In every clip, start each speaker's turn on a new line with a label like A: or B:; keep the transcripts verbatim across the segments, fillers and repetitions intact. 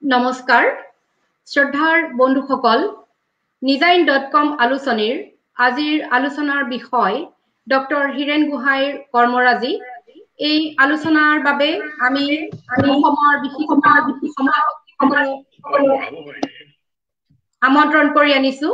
A: নমস্কাৰ শ্ৰদ্ধাৰ বন্ধুসকল নিজাইন ডট কম আলোচনীৰ আজিৰ আলোচনাৰ বিষয় ডক্টৰ হীৰেন গোহাঁইৰ কৰ্মৰাজি এই আলোচনাৰ বাবে আমি অসমৰ বিশিষ্ট সমাজসকলক আমন্ত্ৰণ কৰি আনিছো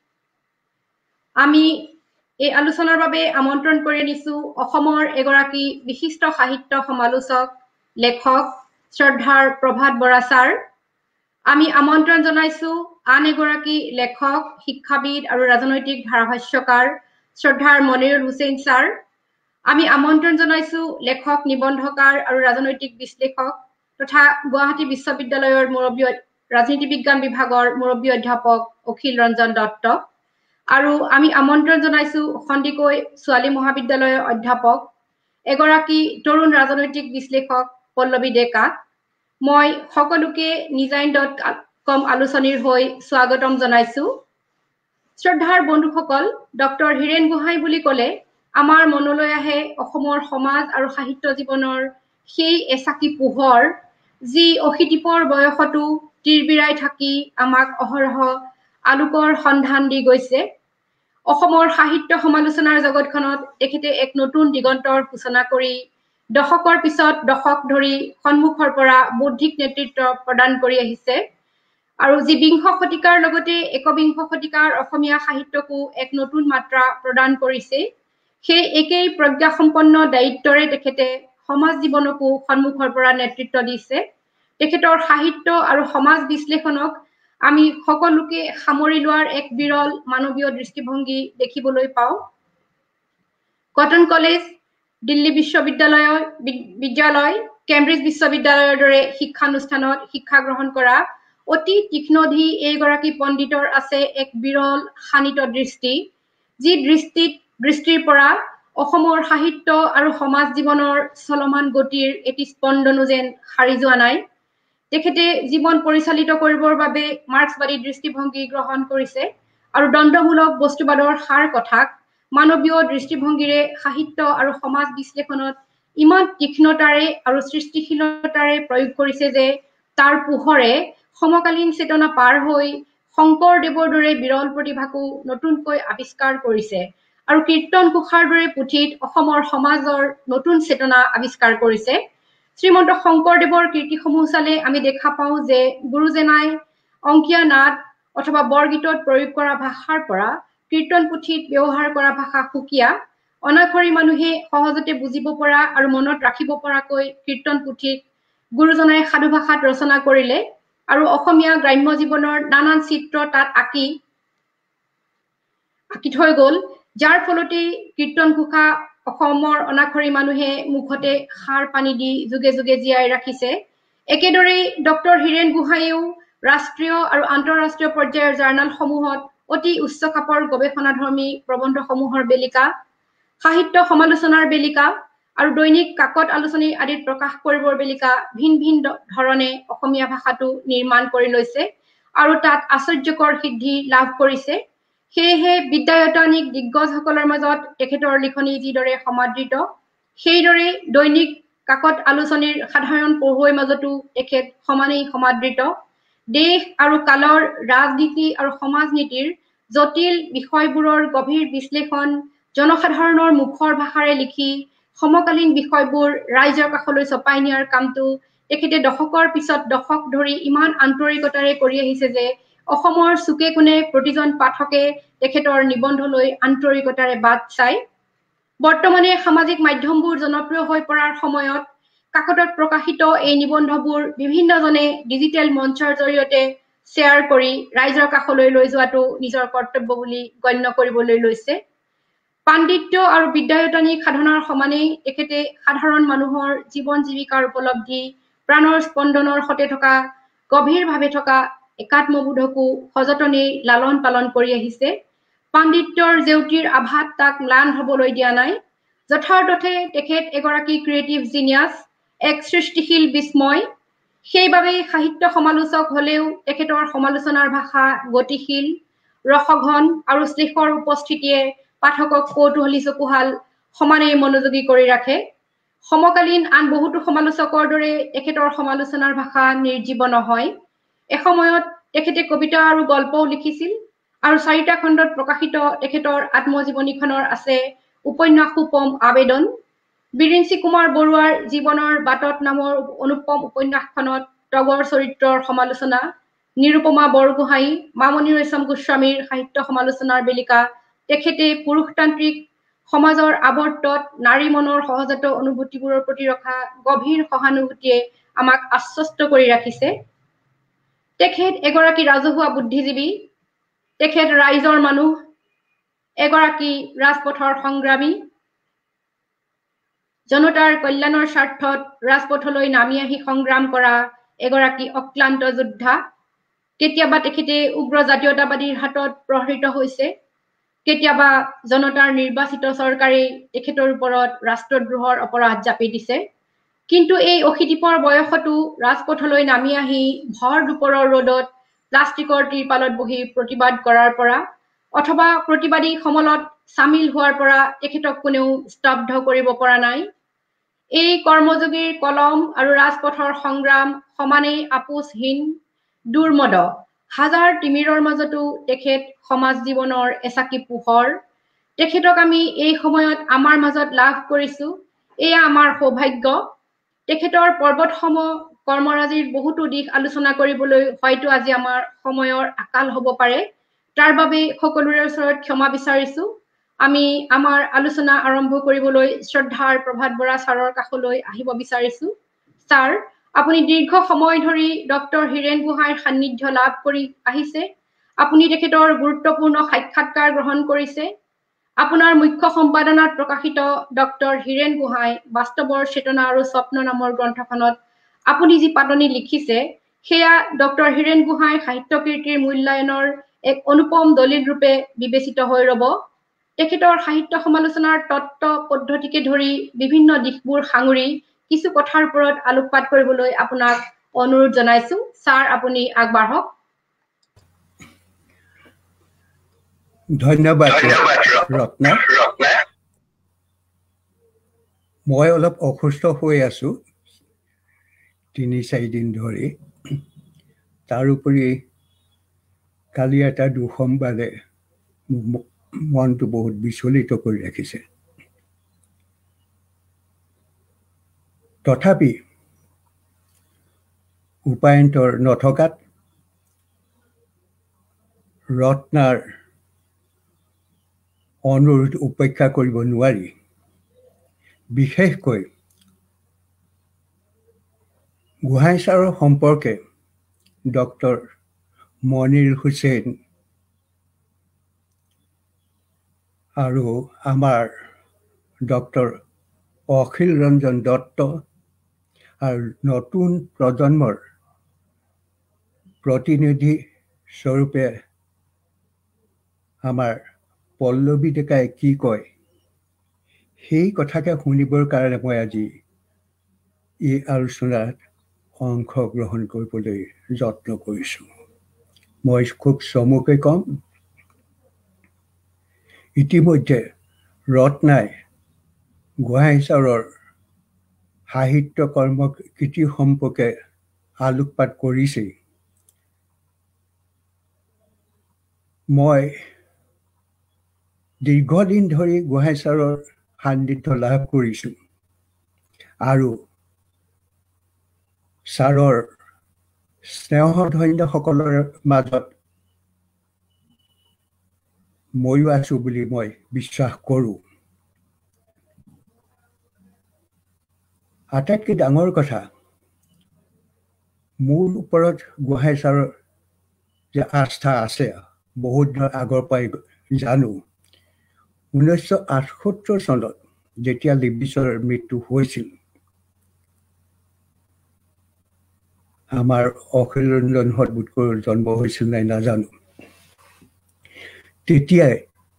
A: আমি এই আলোচনাৰ বাবে আমন্ত্ৰণ কৰি আনিছো অসমৰ এগৰাকী বিশিষ্ট সাহিত্য সমালোচক লেখক শ্ৰদ্ধাৰ প্ৰভাত বৰা ছাৰ আমি আমন্ত্ৰণ জনাইছো আন এগৰাকী লেখক শিক্ষাবিদ আৰু ৰাজনৈতিক ধাৰাভাষ্যকাৰ শ্ৰদ্ধাৰ মনিৰুল হুছেইন ছাৰ আমি আমন্ত্ৰণ জনাইছো লেখক নিবন্ধকাৰ আৰু ৰাজনৈতিক বিশ্লেষক তথা গুৱাহাটী বিশ্ববিদ্যালয়ৰ মুৰব্বী ৰাজনীতি বিজ্ঞান বিভাগৰ মুৰব্বী অধ্যাপক অখিল ৰঞ্জন দত্ত আৰু আমি আমন্ত্ৰণ জনাইছো সন্দিকৈ ছোৱালী মহাবিদ্যালয়ৰ অধ্যাপক এগৰাকী তৰুণ ৰাজনৈতিক বিশ্লেষক পল্লৱী ডেকা মই সকলোকে নিজাইন ডট কম আলোচনীৰ হৈ স্বাগতম জনাইছো শ্ৰদ্ধাৰ বন্ধুসকল ডক্টৰ হীৰেন গোহাঁই বুলি ক'লে আমাৰ মনলৈ আহে অসমৰ সমাজ আৰু সাহিত্য জীৱনৰ সেই এচাকি পোহৰ যি অহিতিপৰ বয়সতো তিৰবিৰাই থাকি আমাক অহৰহ আলোকৰ সন্ধান দি গৈছে অসমৰ সাহিত্য সমালোচনাৰ জগতখনত তেখেতে এক নতুন দিগন্তৰ সূচনা কৰি দশকৰ পিছত দশক ধৰি সন্মুখৰ পৰা বৌদ্ধিক নেতৃত্ব প্ৰদান কৰি আহিছে আৰু যি বিংশ শতিকাৰ লগতে একবিংশ শতিকাৰ অসমীয়া সাহিত্যকো এক নতুন মাত্ৰা প্ৰদান কৰিছে সেই একেই প্ৰজ্ঞাসম্পন্ন দায়িত্বৰে তেখেতে সমাজ জীৱনকো সন্মুখৰ পৰা নেতৃত্ব দিছে তেখেতৰ সাহিত্য আৰু সমাজ বিশ্লেষণক আমি সকলোকে সামৰি লোৱাৰ এক বিৰল মানৱীয় দৃষ্টিভংগী দেখিবলৈ পাওঁ কটন কলেজ দিল্লী বিশ্ববিদ্যালয় বিদ্যালয় কেম্ব্ৰিজ বিশ্ববিদ্যালয়ৰ দৰে শিক্ষানুষ্ঠানত শিক্ষা গ্ৰহণ কৰা অতি তীক্ষ্ণধী এইগৰাকী পণ্ডিতৰ আছে এক বিৰল শানিত দৃষ্টি যি দৃষ্টিত দৃষ্টিৰ পৰা অসমৰ সাহিত্য আৰু সমাজ জীৱনৰ চলমান গতিৰ এটি স্পন্দনো যেন হাৰি যোৱা নাই তেখেতে জীৱন পৰিচালিত কৰিবৰ বাবে মাৰ্ক্সবাদী দৃষ্টিভংগী গ্ৰহণ কৰিছে আৰু দ্বন্দ্বমূলক বস্তুবাদৰ সাৰ কথাক মানৱীয় দৃষ্টিভংগীৰে সাহিত্য আৰু সমাজ বিশ্লেষণত ইমান তীক্ষ্ণতাৰে আৰু সৃষ্টিশীলতাৰে প্ৰয়োগ কৰিছে যে তাৰ পোহৰে সমকালীন চেতনা পাৰ হৈ শংকৰদেৱৰ দৰে বিৰল প্ৰতিভাকো নতুনকৈ আৱিষ্কাৰ কৰিছে আৰু কীৰ্তন ঘোষাৰ দৰে পুথিত অসমৰ সমাজৰ নতুন চেতনা আৱিষ্কাৰ কৰিছে শ্ৰীমন্ত শংকৰদেৱৰ কীৰ্তিসমূহ চালে আমি দেখা পাওঁ যে গুৰুজনাই অংকীয়া নাট অথবা বৰগীতত প্ৰয়োগ কৰা ভাষাৰ পৰা কীৰ্তন পুথিত ব্যৱহাৰ কৰা ভাষা সুকীয়া অনাখৰী মানুহে সহজতে বুজিব পৰা আৰু মনত ৰাখিব পৰাকৈ কীৰ্তন পুথিত গুৰুজনাই সাধু ভাষাত ৰচনা কৰিলে আৰু অসমীয়া গ্ৰাম্য জীৱনৰ নানান চিত্ৰ তাত আঁকি আঁকি থৈ গ'ল যাৰ ফলতে কীৰ্তন ঘোষা অসমৰ অনাখৰী মানুহে মুখতে সাৰ পানী দি যুগে যুগে জীয়াই ৰাখিছে একেদৰে ডক্টৰ হীৰেন গোহাঁইও ৰাষ্ট্ৰীয় আৰু আন্তঃৰাষ্ট্ৰীয় পৰ্যায়ৰ জাৰ্নালসমূহত অতি উচ্চ খাপৰ গৱেষণাধৰ্মী প্ৰবন্ধসমূহৰ বেলিকা সাহিত্য সমালোচনাৰ বেলিকা আৰু দৈনিক কাকত আলোচনী আদিত প্ৰকাশ কৰিবৰ বেলিকা ভিন ভিন ধৰণে অসমীয়া ভাষাটো নিৰ্মাণ কৰি লৈছে আৰু তাত আশ্চৰ্যকৰ সিদ্ধি লাভ কৰিছে সেয়েহে বিদ্যায়তনিক দিগ্গজসকলৰ মাজত তেখেতৰ লিখনি যিদৰে সমাদৃত সেইদৰে দৈনিক কাকত আলোচনীৰ সাধাৰণ পঢ়ুৱৈৰ মাজতো তেখেত সমানেই সমাদৃত দেশ আৰু কালৰ ৰাজনীতি আৰু সমাজ নীতিৰ জটিল বিষয়বোৰৰ গভীৰ বিশ্লেষণ জনসাধাৰণৰ মুখৰ ভাষাৰে লিখি সমকালীন বিষয়বোৰ ৰাইজৰ কাষলৈ চপাই নিয়াৰ কামটো তেখেতে দশকৰ পিছত দশক ধৰি ইমান আন্তৰিকতাৰে কৰি আহিছে যে অসমৰ চুকে কোণে প্ৰতিজন পাঠকে তেখেতৰ নিবন্ধলৈ আন্তৰিকতাৰে বাট চায় বৰ্তমানে সামাজিক মাধ্যমবোৰ জনপ্ৰিয় হৈ পৰাৰ সময়ত কাকতত প্ৰকাশিত এই নিবন্ধবোৰ বিভিন্নজনে ডিজিটেল মঞ্চৰ জৰিয়তে শ্বেয়াৰ কৰি ৰাইজৰ কাষলৈ লৈ যোৱাটো নিজৰ কৰ্তব্য বুলি গণ্য কৰিবলৈ লৈছে পাণ্ডিত্য আৰু বিদ্যায়তনিক সাধনাৰ সমানেই তেখেতে সাধাৰণ মানুহৰ জীৱন জীৱিকাৰ উপলব্ধি প্ৰাণৰ স্পন্দনৰ সতে থকা গভীৰভাৱে থকা একাত্মবোধকো সযতনেই লালন পালন কৰি আহিছে পাণ্ডিত্যৰ জেউতিৰ আভাত তাক ম্লান হবলৈ দিয়া নাই যথাৰ্থতে তেখেত এগৰাকী ক্ৰিয়েটিভ জিনিয়াছ এক সৃষ্টিশীল বিস্ময় সেইবাবেই সাহিত্য সমালোচক হলেও তেখেতৰ সমালোচনাৰ ভাষা গতিশীল ৰসঘন আৰু শ্লেষৰ উপস্থিতিয়ে পাঠকক কৌতূহলী চকুহাল সমানেই মনোযোগী কৰি ৰাখে সমকালীন আন বহুতো সমালোচকৰ দৰে তেখেতৰ সমালোচনাৰ ভাষা নিৰ্জীৱ নহয় এসময়ত তেখেতে কবিতা আৰু গল্পও লিখিছিল আৰু চাৰিটা খণ্ডত প্ৰকাশিত তেখেতৰ আত্মজীৱনীখনৰ আছে উপন্যাস সুপম আবেদন। বিৰিঞ্চি কুমাৰ বৰুৱাৰ জীৱনৰ বাটত নামৰ অনুপম উপন্যাসখনত তগৰ চৰিত্ৰৰ সমালোচনা, নিৰুপমা বৰগোহাঁই, মামণি ৰয়ছম গোস্বামীৰ সাহিত্য সমালোচনাৰ বেলিকা তেখেতে পুৰুষতান্ত্ৰিক সমাজৰ আৱৰ্তত নাৰী মনৰ সহজাত অনুভূতিবোৰৰ প্ৰতি ৰখা গভীৰ সহানুভূতিয়ে আমাক আশ্বস্ত কৰি ৰাখিছে। তেখেত এগৰাকী ৰাজহুৱা বুদ্ধিজীৱী, তেখেত ৰাইজৰ মানুহ, এগৰাকী ৰাজপথৰ সংগ্ৰামী, জনতাৰ কল্যাণৰ স্বাৰ্থত ৰাজপথলৈ নামি আহি সংগ্ৰাম কৰা এগৰাকী অক্লান্ত যোদ্ধা। কেতিয়াবা তেখেতে উগ্ৰ জাতীয়তাবাদীৰ হাতত প্ৰহৃত হৈছে, কেতিয়াবা জনতাৰ নিৰ্বাচিত চৰকাৰে তেখেতৰ ওপৰত ৰাষ্ট্ৰদ্ৰোহৰ অপৰাধ জাপি দিছে। কিন্তু এই অশীতিপৰ বয়সতো ৰাজপথলৈ নামি আহি ভৰ দুপৰৰ ৰ'দত প্লাষ্টিকৰ ত্ৰিপালত বহি প্ৰতিবাদ কৰাৰ পৰা অথবা প্ৰতিবাদী সমলত চামিল হোৱাৰ পৰা তেখেতক কোনেও স্তব্ধ কৰিব পৰা নাই। এই কৰ্মযোগীৰ কলম আৰু ৰাজপথৰ সংগ্ৰাম সমানেই আপোচহীন, দুৰ্মদ। হাজাৰ তিমিৰৰ মাজতো তেখেত সমাজ জীৱনৰ এচাকি পোহৰ। তেখেতক আমি এই সময়ত আমাৰ মাজত লাভ কৰিছো, এয়া আমাৰ সৌভাগ্য। তেখেতৰ পৰ্বতসম কৰ্মৰাজিৰ বহুতো দিশ আলোচনা কৰিবলৈ হয়তো আজি আমাৰ সময়ৰ আকাল হ'ব পাৰে। তাৰ বাবে সকলোৰে ওচৰত ক্ষমা বিচাৰিছো। আমি আমাৰ আলোচনা আৰম্ভ কৰিবলৈ শ্ৰদ্ধাৰ প্ৰভাত বৰা ছাৰৰ কাষলৈ আহিব বিচাৰিছো। ছাৰ, আপুনি দীৰ্ঘ সময় ধৰি ডক্টৰ হীৰেন গোহাঁইৰ সান্নিধ্য লাভ কৰি আহিছে। আপুনি তেখেতৰ গুৰুত্বপূৰ্ণ সাক্ষাৎকাৰ গ্ৰহণ কৰিছে। আপোনাৰ মুখ্য সম্পাদনাত প্ৰকাশিত ডক্টৰ হীৰেন গোহাঁই বাস্তৱৰ চেতনা আৰু স্বপ্ন নামৰ গ্ৰন্থখনত আপুনি যি পাতনি লিখিছে সেয়া ডক্টৰ হীৰেন গোহাঁইৰ সাহিত্য কীৰ্তিৰ মূল্যায়নৰ এক অনুপম দলিল ৰূপে বিবেচিত হৈ ৰব। তেখেতৰ সাহিত্য সমালোচনাৰ তত্ত্ব পদ্ধতিকে ধৰি বিভিন্ন দিশবোৰ সাঙুৰি কিছু কথাৰ ওপৰত আলোকপাত কৰিবলৈ আপোনাক অনুৰোধ জনাইছো। ছাৰ, আপুনি আগবাঢ়ক।
B: ধন্যবাদ ৰত্না। মই অলপ অসুস্থ হৈ আছো তিনি চাৰিদিন ধৰি। তাৰোপৰি কালি এটা দুঃসংবাদে মনটো বহুত বিচলিত কৰি ৰাখিছে। তথাপি উপায়ন্তৰ নথকাত ৰত্নাৰ অনুৰোধ উপেক্ষা কৰিব নোৱাৰি, বিশেষকৈ গোহাঁই ছাৰৰ সম্পৰ্কে ডক্টৰ মনিৰ হুছেইন আৰু আমাৰ ডক্টৰ অখিল ৰঞ্জন দত্ত আৰু নতুন প্ৰজন্মৰ প্ৰতিনিধি স্বৰূপে আমাৰ পল্লৱী ডেকাই কি কয় সেই কথাকে শুনিবৰ কাৰণে মই আজি এই আলোচনাত অংশগ্ৰহণ কৰিবলৈ যত্ন কৰিছোঁ। মই খুব চমুকৈ কম, ইতিমধ্যে ৰত্নাই গোহাঁই ছাৰৰ সাহিত্য কৰ্ম কৃতি সম্পৰ্কে আলোকপাত কৰিছেই। মই দীৰ্ঘদিন ধৰি গোহাঁই ছাৰৰ সান্নিধ্য লাভ কৰিছোঁ আৰু ছাৰৰ স্নেহধন্যসকলৰ মাজত ময়ো আছো বুলি মই বিশ্বাস কৰোঁ। আটাইতকৈ ডাঙৰ কথা, মোৰ ওপৰত গোহাঁই ছাৰৰ যে আস্থা আছে বহুত আগৰ পৰাই জানো। ঊনৈছশ আঠসত্তৰ চনত যেতিয়া লিবিছৰ মৃত্যু হৈছিল, আমাৰ অখিল ৰঞ্জন সদবুতকৰ জন্ম হৈছিল নাই নাজানো, তেতিয়াই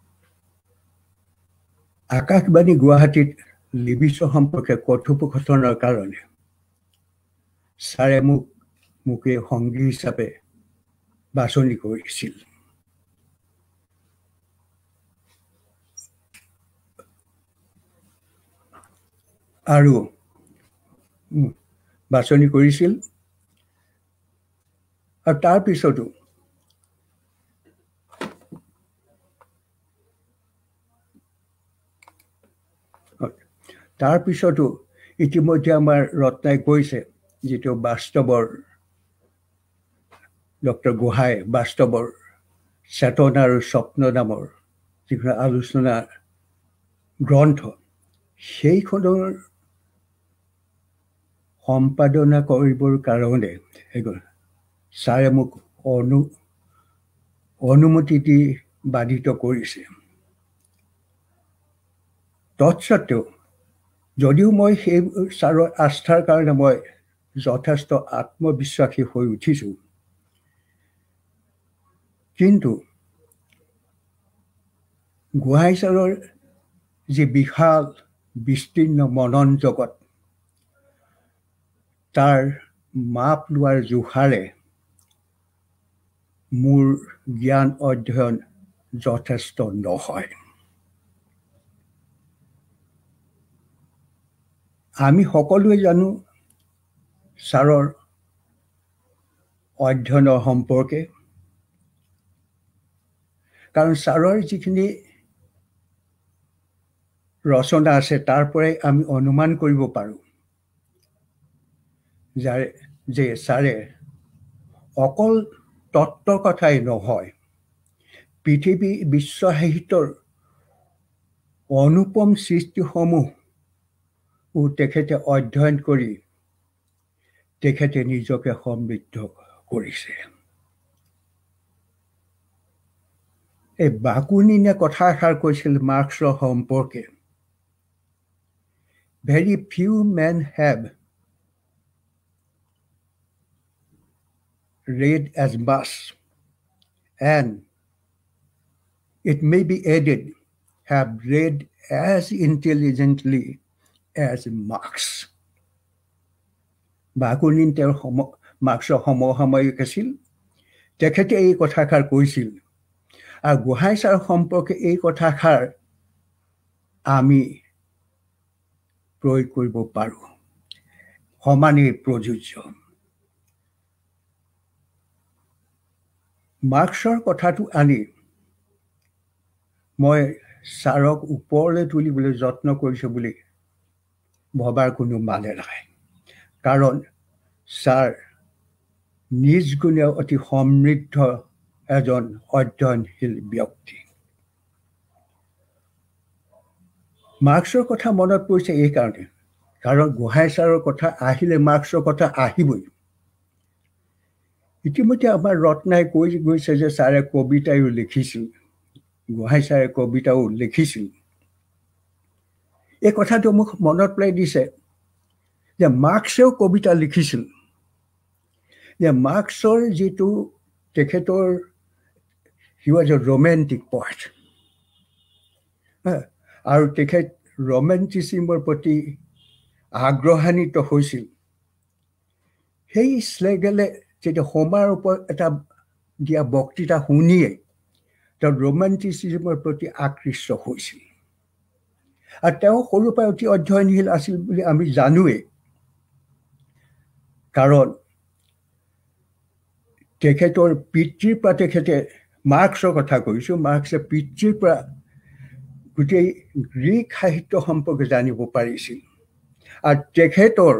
B: আকাশবাণী গুৱাহাটীত লিবিছৰ সম্পৰ্কে কথোপকথনৰ কাৰণে ছাৰে মোক মোকে সংগী হিচাপে বাছনি কৰিছিল। আৰু বাছনি কৰিছিল আৰু তাৰপিছতো তাৰপিছতো ইতিমধ্যে আমাৰ ৰত্নাই কৈছে যিটো বাস্তৱৰ ডক্টৰ গোহাঁই বাস্তৱৰ চেতনা আৰু স্বপ্ন নামৰ যিখন আলোচনা গ্ৰন্থ সেইখনৰ সম্পাদনা কৰিবৰ কাৰণে ছাৰে মোক অনু অনুমতি দি বাধিত কৰিছে। তৎসত্বেও যদিও মই সেই ছাৰৰ আস্থাৰ কাৰণে মই যথেষ্ট আত্মবিশ্বাসী হৈ উঠিছোঁ, কিন্তু গোহাঁই ছাৰৰ যি বিশাল বিস্তীৰ্ণ মনন জগত তাৰ মাপ লোৱাৰ জোখাৰে মোৰ জ্ঞান অধ্যয়ন যথেষ্ট নহয়। আমি সকলোৱে জানো ছাৰৰ অধ্যয়নৰ সম্পৰ্কে, কাৰণ ছাৰৰ যিখিনি ৰচনা আছে তাৰ পৰাই আমি অনুমান কৰিব পাৰোঁ যে ছাৰে অকল তত্ত্বৰ কথাই নহয়, পৃথিৱী বিশ্ব সাহিত্যৰ অনুপম সৃষ্টিসমূহ তেখেতে অধ্যয়ন কৰি তেখেতে নিজকে সমৃদ্ধ কৰিছে। এই বাকুনিনে কথা এষাৰ কৈছিল মাৰ্ক্সৰ সম্পৰ্কে, very few men have read as much, and it may be added, have read as intelligently as Marx. Bakunin তেওঁৰ সম মাৰ্ক্সৰ সমসাময়িক আছিল। তেখেতে এই কথাষাৰ কৈছিল, আৰু গোহাঁই ছাৰ সম্পৰ্কে এই কথাষাৰ আমি প্ৰয়োগ কৰিব পাৰোঁ, সমানেই প্ৰযোজ্য। মাৰ্ক্সৰ কথাটো আনি মই ছাৰক ওপৰলৈ তুলিবলৈ যত্ন কৰিছোঁ বুলি ভবাৰ কোনো মানে নাই, কাৰণ ছাৰ নিজ গুণে অতি সমৃদ্ধ এজন অধ্যয়নশীল ব্যক্তি। মাৰ্ক্সৰ কথা মনত পৰিছে এইকাৰণে, কাৰণ গোহাঁই ছাৰৰ কথা আহিলে মাৰ্ক্সৰ কথা আহিবই। ইতিমধ্যে আমাৰ ৰত্নাই কৈ গৈছে যে ছাৰে কবিতাও লিখিছিল, গোহাঁই ছাৰে কবিতাও লিখিছিল। এই কথাটো মোক মনত পেলাই দিছে যে মাৰ্ক্সেও কবিতা লিখিছিল, যে মাৰ্ক্সৰ যিটো তেখেতৰ he was a romantic poet, আৰু তেখেত ৰোমেণ্টিচিজমৰ প্ৰতি আগ্ৰহান্বিত হৈছিল। সেই শ্লেগেলে যেতিয়া হোমাৰ ওপৰত এটা দিয়া বক্তৃতা শুনিয়ে তেওঁ ৰোমেণ্টিচিজমৰ প্ৰতি আকৃষ্ট হৈছিল, আৰু তেওঁ সৰুৰ পৰা অতি অধ্যয়নশীল আছিল বুলি আমি জানোৱেই, কাৰণ তেখেতৰ পিতৃৰ পৰা তেখেতে মাৰ্ক্সৰ কথা কৈছোঁ, মাৰ্ক্সে পিতৃৰ পৰা গোটেই গ্ৰীক সাহিত্য সম্পৰ্কে জানিব পাৰিছিল, আৰু তেখেতৰ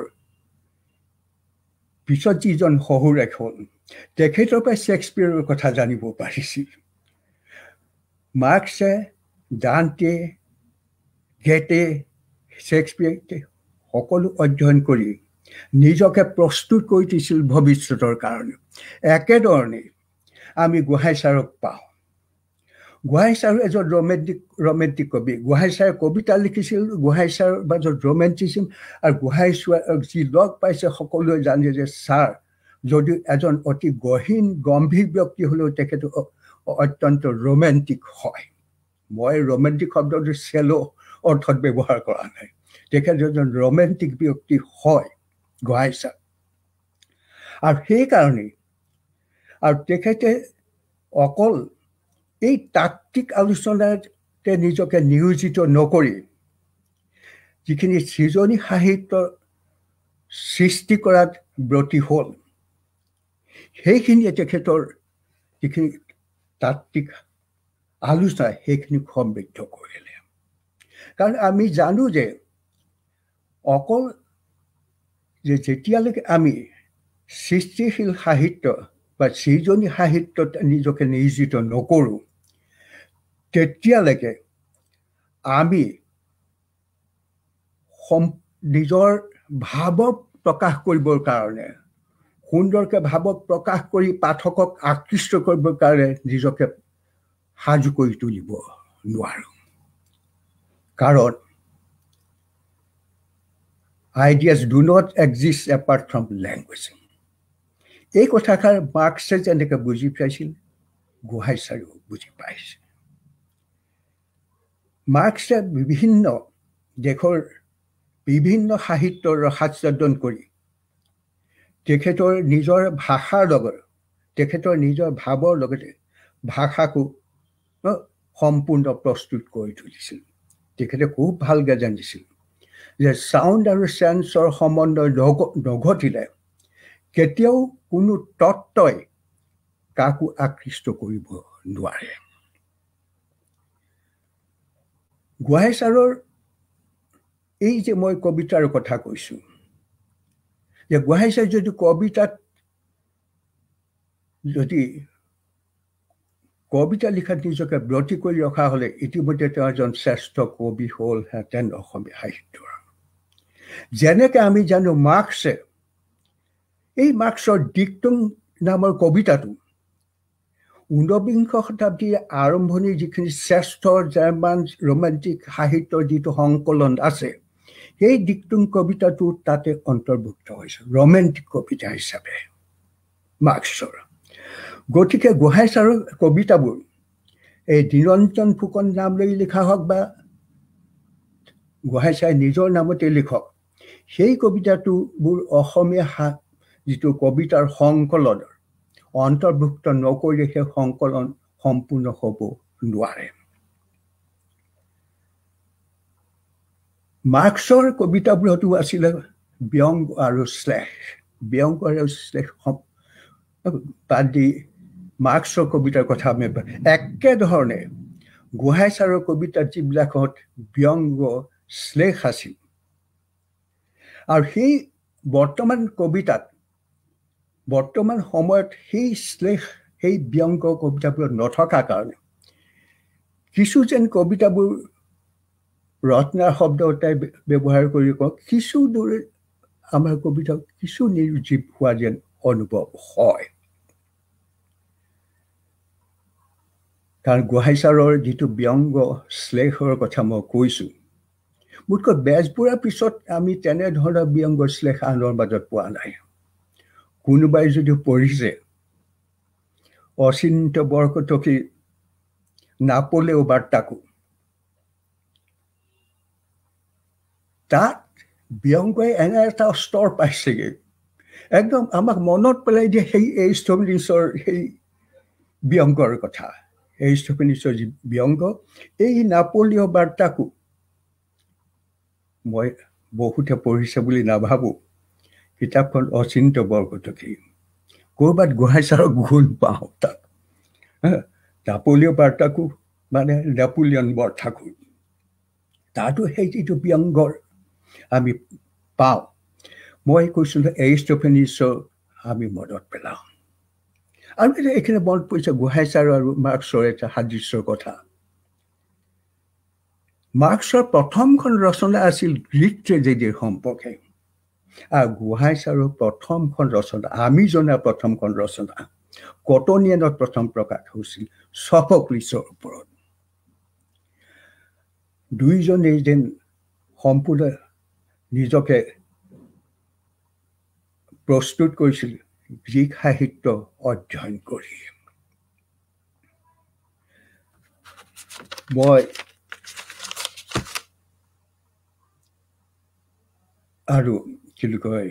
B: পিছত যিজন শহুৰেক হ'ল তেখেতৰ পৰা শ্বেক্সপিয়াৰৰ কথা জানিব পাৰিছিল। মাৰ্ক্সে ডান্তে গেটে শ্বেক্সপিয়াৰ সকলো অধ্যয়ন কৰি নিজকে প্ৰস্তুত কৰি দিছিল ভৱিষ্যতৰ কাৰণে। একেধৰণে আমি গোহাঁই ছাৰক পাওঁ। গোহাঁই ছাৰ এজন ৰোমেণ্টিক ৰোমেণ্টিক কবি। গোহাঁই ছাৰে কবিতা লিখিছিল, গোহাঁই ছাৰৰ মাজত ৰোমেণ্টিচিজম, আৰু গোহাঁই ছাৰক যি লগ পাইছে সকলোৱে জানে যে ছাৰ যদিও এজন অতি গহীন গম্ভীৰ ব্যক্তি হ'লেও তেখেত অত্যন্ত ৰোমেণ্টিক হয়। মই ৰোমেণ্টিক শব্দটো চেলো অৰ্থত ব্যৱহাৰ কৰা নাই, তেখেত এজন ৰোমেণ্টিক ব্যক্তি হয় গোহাঁই ছাৰ। আৰু সেইকাৰণেই আৰু তেখেতে অকল এই তাত্ত্বিক আলোচনাতে নিজকে নিয়োজিত নকৰি যিখিনি সৃজনী সাহিত্য সৃষ্টি কৰাত ব্ৰতী হ'ল, সেইখিনিয়ে তেখেতৰ যিখিনি তাত্ত্বিক আলোচনা সেইখিনি সমৃদ্ধ কৰিলে। কাৰণ আমি জানো যে অকল যে যেতিয়ালৈকে আমি সৃষ্টিশীল সাহিত্য বা সৃজনী সাহিত্যত নিজকে নিয়োজিত নকৰোঁ, তেতিয়ালৈকে আমি নিজৰ ভাৱক প্ৰকাশ কৰিবৰ কাৰণে, সুন্দৰকৈ ভাৱক প্ৰকাশ কৰি পাঠকক আকৃষ্ট কৰিবৰ কাৰণে নিজকে সাজু কৰি তুলিব নোৱাৰোঁ। কাৰণ ideas do not exist apart from language. এই কথাষাৰ মাৰ্ক্সে যেনেকৈ বুজি পাইছিল, গোহাঁই ছাৰেও বুজি পাইছিল। মাৰ্ক্সে বিভিন্ন দেশৰ বিভিন্ন সাহিত্যৰ ৰসাস্বাদন কৰি তেখেতৰ নিজৰ ভাষাৰ লগত, তেখেতৰ নিজৰ ভাৱৰ লগতে ভাষাকো সম্পূৰ্ণ প্ৰস্তুত কৰি তুলিছিল। তেখেতে খুব ভালকৈ জানিছিল যে চাউণ্ড আৰু চেন্সৰ সমন্বয় নঘটিলে কেতিয়াও কোনো তত্ত্বই কাকো আকৃষ্ট কৰিব নোৱাৰে। গোহাঁই ছাৰৰ এই যে মই কবিতাৰ কথা কৈছোঁ, যে গোহাঁই ছাৰ যদি কবিতাত যদি কবিতা লিখাত নিজকে ব্ৰতী কৰি ৰখা হ'লে ইতিমধ্যে তেওঁ এজন শ্ৰেষ্ঠ কবি হ'লহেঁতেন অসমীয়া সাহিত্যৰ। যেনেকৈ আমি জানো মাৰ্ক্সে এই মাৰ্ক্সৰ ডিক্টুং নামৰ কবিতাটো ঊনবিংশ শতাব্দীৰ আৰম্ভণিৰ যিখিনি শ্ৰেষ্ঠ জাৰ্মান ৰোমান্টিক সাহিত্যৰ যিটো সংকলন আছে, সেই ডিক্টুং কবিতাটো তাতে অন্তৰ্ভুক্ত হৈছে ৰোমান্টিক কবিতা হিচাপে মাৰ্ক্সৰ। গতিকে গোহাঁই ছাৰৰ কবিতাবোৰ এই দিনঞ্জন ফুকন নাম লৈ লিখা হওক বা গোহাঁই ছাৰে নিজৰ নামতে লিখক, সেই কবিতাটোবোৰ অসমীয়া যিটো কবিতাৰ সংকলনৰ অন্তৰ্ভুক্ত নকৰি সেই সংকলন সম্পূৰ্ণ হ'ব নোৱাৰে। মাৰ্ক্সৰ কবিতাবোৰতো আছিলে ব্যংগ আৰু শ্লেষ। ব্যংগ আৰু শ্লেষ বাদ দি মাৰ্ক্সৰ কবিতাৰ কথা আমি একেধৰণে গোহাঁই ছাৰৰ কবিতাত যিবিলাকত ব্যংগ শ্লেষ আছিল, আৰু সেই বৰ্তমান কবিতাত বৰ্তমান সময়ত সেই শ্লেষ সেই ব্যংগ কবিতাবোৰত নথকাৰ কাৰণে কিছু যেন কবিতাবোৰ ৰত্নাৰ শব্দ এটাই ব্যৱহাৰ কৰি কওক, কিছু দূৰে আমাৰ কবিতা কিছু নিৰ্জীৱ হোৱা যেন অনুভৱ হয়। কাৰণ গোহাঁই ছাৰৰ যিটো ব্যংগ শ্লেষৰ কথা মই কৈছোঁ, মোতকৈ বেজবৰুৱাৰ পিছত আমি তেনেধৰণৰ ব্যংগ শ্লেষ আনৰ মাজত পোৱা নাই। কোনোবাই যদি পঢ়িছে অচিন্ত বৰকটকী নাপলেও বাৰ্তাকো, তাত ব্যংগই এনে এটা স্তৰ পাইছেগৈ একদম আমাক মনত পেলাই দিয়ে সেই এৰিষ্টফেনিছৰ সেই ব্যংগৰ কথা। এৰিষ্টফেনিছৰ যি ব্যংগ, এই নাপলীয় বাৰ্তাকো মই বহুতে পঢ়িছে বুলি নাভাবোঁ। কিতাপখন অচিন্ত বৰকটকী, ক'ৰবাত গোহাঁই ছাৰৰ গুণ পাওঁ তাত। নাপলীয় বাৰ্তাকো মানে নেপোলিয়ন বৰ্তাকো, তাতো সেই যিটো ব্যংগৰ আমি পাওঁ। মই কৈছোঁ এৰিষ্টফেনিছৰ আমি মনত পেলাওঁ। আৰু এইখিনি মনত পৰিছে গোহাঁই ছাৰ আৰু মাৰ্ক্সৰ এটা সাদৃশ্যৰ কথা। মাৰ্ক্সৰ প্ৰথমখন ৰচনা আছিল গ্ৰীক ট্ৰেজেডিৰ সম্পৰ্কে, আৰু গোহাঁই ছাৰৰ প্ৰথমখন ৰচনা, আমি জনা প্ৰথমখন ৰচনা কটনিয়ানত প্ৰথম প্ৰকাশ হৈছিল ছফ'ক্লিছৰ ওপৰত। দুইজনেই যেন সম্পূৰ্ণ নিজকে প্ৰস্তুত কৰিছিল গ্ৰীক সাহিত্য অধ্যয়ন কৰি। মই আৰু কি বুলি কয়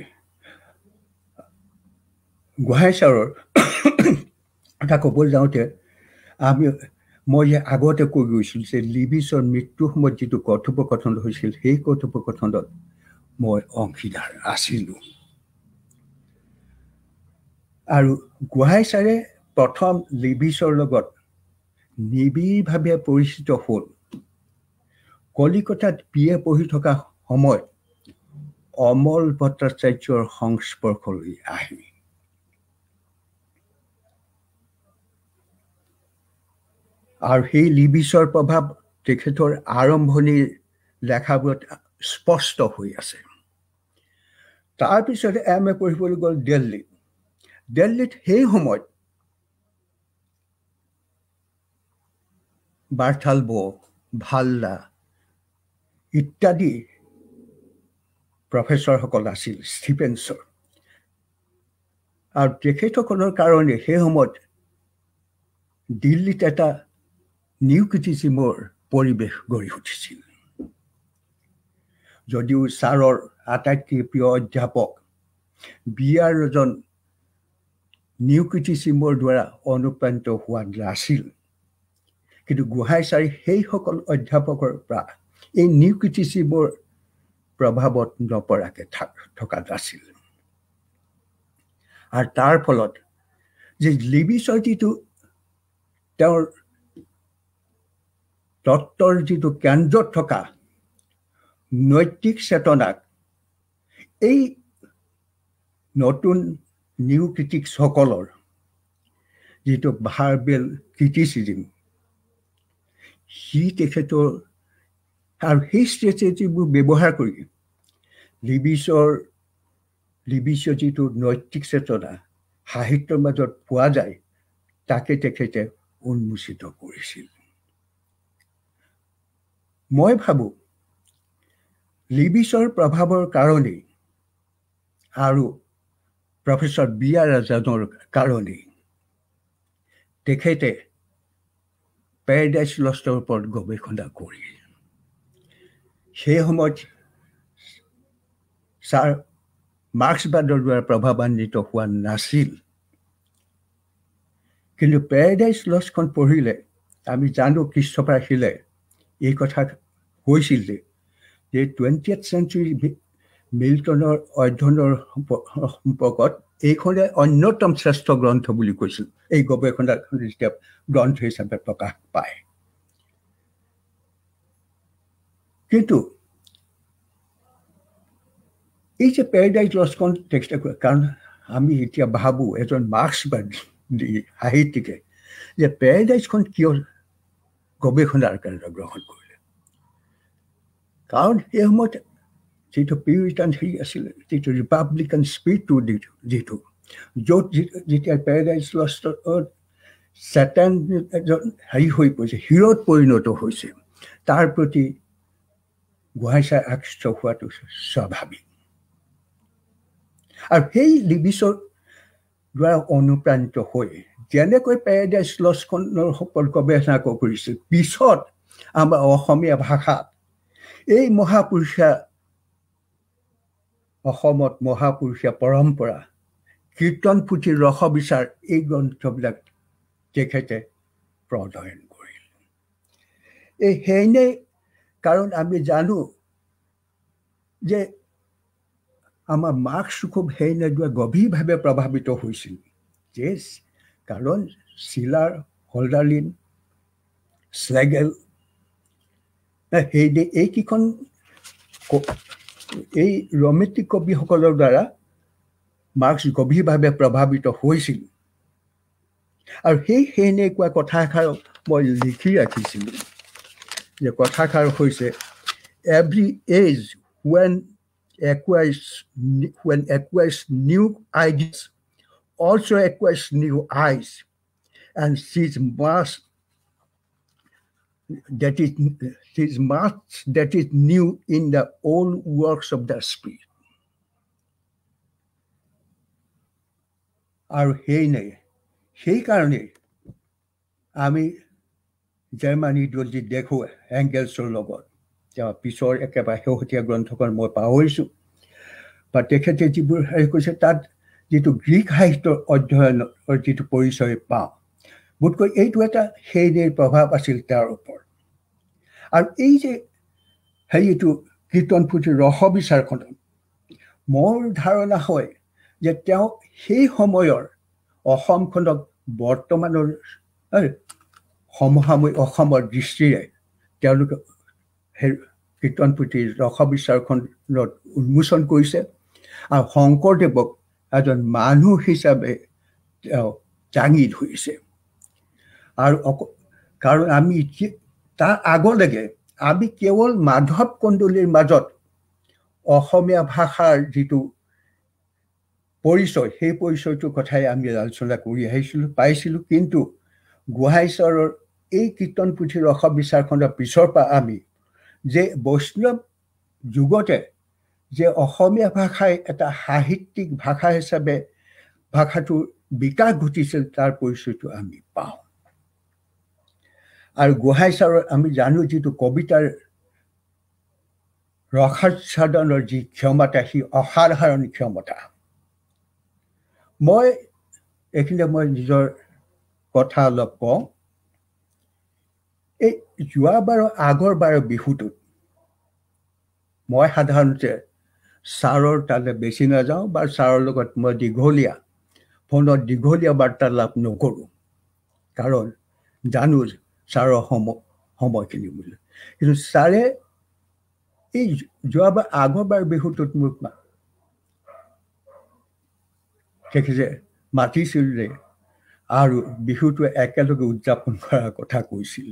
B: গোহাঁই ছাৰৰ কথা ক'বলৈ যাওঁতে আমি মই আগতে কৈ গৈছিলোঁ যে লিবিছৰ মৃত্যুৰ সময়ত যিটো কথোপকথন হৈছিল, সেই কথোপকথনত মই অংশীদাৰ আছিলোঁ। আৰু গোহাঁই ছাৰে প্ৰথম লিবিছৰ লগত নিবিড়ভাৱে পৰিচিত হ'ল কলিকতাত বি এ পঢ়ি থকা সময়ত অমল ভট্টাচাৰ্যৰ সংস্পৰ্শলৈ আহি। আৰু সেই লিবিছৰ প্ৰভাৱ তেখেতৰ আৰম্ভণিৰ লেখাবোৰত স্পষ্ট হৈ আছে। তাৰপিছত এম এ পঢ়িবলৈ গ'ল দিল্লীত। দিল্লীত সেই সময়ত বাৰ্থালবো, ভাল্লা ইত্যাদি প্ৰফেচৰসকল আছিল ষ্টিফেন্সৰ। আৰু তেখেতসকলৰ কাৰণে সেই সময়ত দিল্লীত এটা নিউ ক্ৰিটিচিজমৰ পৰিৱেশ গঢ়ি উঠিছিল। যদিও ছাৰৰ আটাইতকৈ প্ৰিয় অধ্যাপক বি আৰ ৰজন নিউ ক্ৰিটিচিজমৰ দ্বাৰা অনুপ্ৰাণিত হোৱা নাছিল, কিন্তু গোহাঁই ছাৰে সেইসকল অধ্যাপকৰ পৰা এই নিউ ক্ৰিটিচিজমৰ প্ৰভাৱত নপৰাকৈ থকা নাছিল। আৰু তাৰ ফলত যে লিবিছৰ যিটো তেওঁৰ তত্ত্বৰ যিটো কেন্দ্ৰত থকা নৈতিক চেতনাক এই নতুন নিউ ক্ৰিটিকসকলৰ যিটো ভাৰ্বেল ক্ৰিটিচিজম, সি তেখেতৰ আৰু সেই ষ্ট্ৰেটেজিবোৰ ব্যৱহাৰ কৰি লিবিছৰ লিবিছৰ যিটো নৈতিক চেতনা সাহিত্যৰ মাজত পোৱা যায় তাকে তেখেতে উন্মোচিত কৰিছিল। মই ভাবোঁ লিবিছৰ প্ৰভাৱৰ কাৰণেই আৰু প্ৰফেচৰ বি আৰ ৰাজনৰ কাৰণেই তেখেতে পেৰাডাইজ লষ্টৰ ওপৰত গৱেষণা কৰি সেই সময়ত ছাৰ মাৰ্ক্সবাদৰ দ্বাৰা প্ৰভাৱান্বিত হোৱা নাছিল, কিন্তু পেৰাডাইজ লষ্টখন পঢ়িলে আমি জানো ক্ৰিষ্টফাৰ হিলে এই কথা কৈছিল যে টুৱেণ্টিয়েথ চেঞ্চুৰী মিল্টনৰ অধ্যয়নৰ সম্পৰ্কত এইখনে অন্যতম শ্ৰেষ্ঠ গ্ৰন্থ বুলি কৈছিল। এই গৱেষণা যেতিয়া গ্ৰন্থ হিচাপে প্ৰকাশ পায়, কিন্তু এই যে পেৰাডাইজ লষ্টখন তেখেতে কাৰণ আমি এতিয়া ভাবোঁ এজন মাৰ্ক্সবাদী সাহিত্যিকে যে পেৰাডাইজখন কিয় গৱেষণাৰ কাৰণে গ্ৰহণ কৰিলে, কাৰণ সেই সময়ত যিটো পিউৰিটান হেৰি আছিলে, যিটো ৰিপাব্লিকান স্পিৰিটটো যিটো য'ত যেতিয়া পেৰাডাইজ লষ্টৰ চেটান এজন হেৰি হৈ পৰিছে, হিৰোত পৰিণত হৈছে, তাৰ প্ৰতি গোহাঁই ছাৰে আকৃষ্ট হোৱাটো স্বাভাৱিক। আৰু সেই লিবিছৰ দ্বাৰা অনুপ্ৰাণিত হৈ যেনেকৈ পেৰাডাইজ লষ্টখনৰ ওপৰত গৱেষণা কৰিছিল, পিছত আমাৰ অসমীয়া ভাষাত এই মহাপুৰুষীয়া অসমত মহাপুৰুষীয়া পৰম্পৰা, কীৰ্তন পুথিৰ ৰসবিচাৰ এই গ্ৰন্থবিলাক তেখেতে প্ৰদয়ন কৰিল। এই সেইনে কাৰণ আমি জানো যে আমাৰ মাৰ্ক্স খুব সেইনে দ্বাৰা গভীৰভাৱে প্ৰভাৱিত হৈছিল, যে কাৰণ চিলাৰ, হল্ডাৰলিন, শ্লেগেল সেইনে এইকেইখন এই ৰোমেন্টিক কবিসকলৰ দ্বাৰা মাৰ্ক্স গভীৰভাৱে প্ৰভাৱিত হৈছিল। আৰু সেই সেইনে কোৱা কথাষাৰক মই লিখি ৰাখিছিলোঁ যে কথাষাৰ হৈছে every age when acquires when acquires new ideas also acquires new eyes and sees much that is sees much that is new in the old works of the spirit. আৰু সেই নাই সেইকাৰণে আমি জাৰ্মানী যদি দেখোঁ এংগেলছৰ লগত, তেওঁ পিছৰ একেবাৰে শেহতীয়া গ্ৰন্থখন মই পাহৰিছোঁ, বা তেখেতে যিবোৰ হেৰি কৈছে তাত যিটো গ্ৰীক সাহিত্যৰ অধ্যয়নৰ যিটো পৰিচয় পাওঁ, বোধকৈ এইটো এটা সেইনেৰ প্ৰভাৱ আছিল তেওঁৰ ওপৰত। আৰু এই যে হেৰিটো কীৰ্তন পুথিৰ ৰসবিচাৰখনত মোৰ ধাৰণা হয় যে তেওঁ সেই সময়ৰ অসমখনক বৰ্তমানৰ সমসাময়িক অসমৰ দৃষ্টিৰে তেওঁলোকে সেই কীৰ্তন পুথিৰ ৰসবিচাৰখনত উন্মোচন কৰিছে আৰু শংকৰদেৱক এজন মানুহ হিচাপে তেওঁ দাঙি ধৰিছে আৰু কাৰণ আমি তাৰ আগলৈকে আমি কেৱল মাধৱ কন্দলীৰ মাজত অসমীয়া ভাষাৰ যিটো পৰিচয় সেই পৰিচয়টোৰ কথাই আমি আলোচনা কৰি আহিছিলোঁ পাইছিলোঁ কিন্তু গোহাঁই ছাৰৰ এই কীৰ্তন পুথিৰ ৰসবিচাৰখনৰ পিছৰ পৰা আমি যে বৈষ্ণৱ যুগতে যে অসমীয়া ভাষাই এটা সাহিত্যিক ভাষা হিচাপে ভাষাটোৰ বিকাশ ঘটিছিল তাৰ পৰিচয়টো আমি পাওঁ আৰু গোহাঁই ছাৰৰ আমি জানো যিটো কবিতাৰ ৰসাস্বাদনৰ যি ক্ষমতা সি অসাধাৰণ ক্ষমতা মই এইখিনি মই নিজৰ কথা অলপ কওঁ এই যোৱাবাৰৰ আগৰবাৰৰ বিহুটোত মই সাধাৰণতে ছাৰৰ তালৈ বেছি নাযাওঁ বা ছাৰৰ লগত মই দীঘলীয়া ফোনত দীঘলীয়া বাৰ্তালাপ নকৰোঁ কাৰণ জানো ছাৰৰ সময় সময়খিনি বুলি কিন্তু ছাৰে এই যোৱাবাৰ আগৰবাৰ বিহুটোত মোক তেখেতে মাতিছিল যে আৰু বিহুটো একেলগে উদযাপন কৰাৰ কথা কৈছিল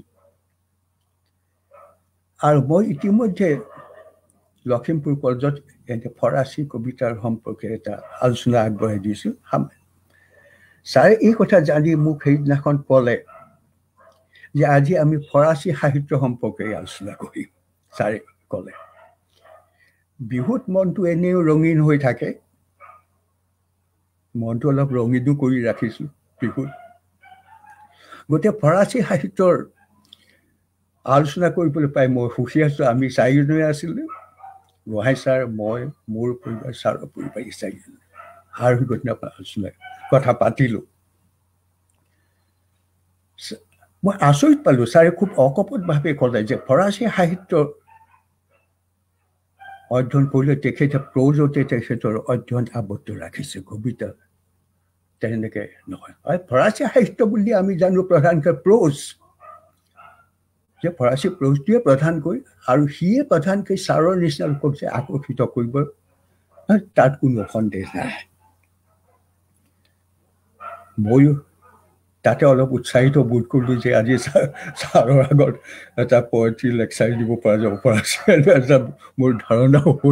B: আৰু মই ইতিমধ্যে লখিমপুৰ কলেজত এনে ফৰাচী কবিতাৰ সম্পৰ্কে এটা আলোচনা আগবঢ়াই দিছোঁ ছাৰে এই কথা জানি মোক সেইদিনাখন ক'লে যে আজি আমি ফৰাচী সাহিত্য সম্পৰ্কে আলোচনা কৰিম ছাৰে ক'লে বিহুত মনটো এনেও ৰঙীন হৈ থাকে মনটো অলপ ৰঙীনো কৰি ৰাখিছোঁ বিহুত গতিকে ফৰাচী সাহিত্যৰ আলোচনা কৰিবলৈ পাই মই সুখী আছোঁ আমি চাৰিজনে আছিলোঁ গোহাঁই ছাৰ মই মোৰ পৰিবাৰ ছাৰৰ পৰিবাৰ চাৰিজন আৰু ঘটনা আলোচনা কথা পাতিলোঁ মই আচৰিত পালোঁ ছাৰে খুব অকপটভাৱে ক'লে যে ফৰাচী সাহিত্যৰ অধ্যয়ন কৰিলে তেখেতে প্ৰজতে তেখেতৰ অধ্যয়ন আবদ্ধ ৰাখিছে কবিতা তেনেকৈ নহয় হয় ফৰাচী সাহিত্য বুলি আমি জানো প্ৰধানকৈ প্ৰজ যে ফৰাচী প্ৰজটোৱে প্ৰধানকৈ আৰু সিয়ে প্ৰধানকৈ ছাৰৰ নিচিনা লোকক যে আকৰ্ষিত কৰিব তাত কোনো সন্দেহ নাই ময়ো তাতে অলপ উৎসাহিত বোধ কৰিলোঁ যে আজি ছাৰৰ আগত এটা পয়েট্ৰি লেকচাৰ দিব পৰা যাব ফৰাচী এটা মোৰ ধাৰণা হ'ল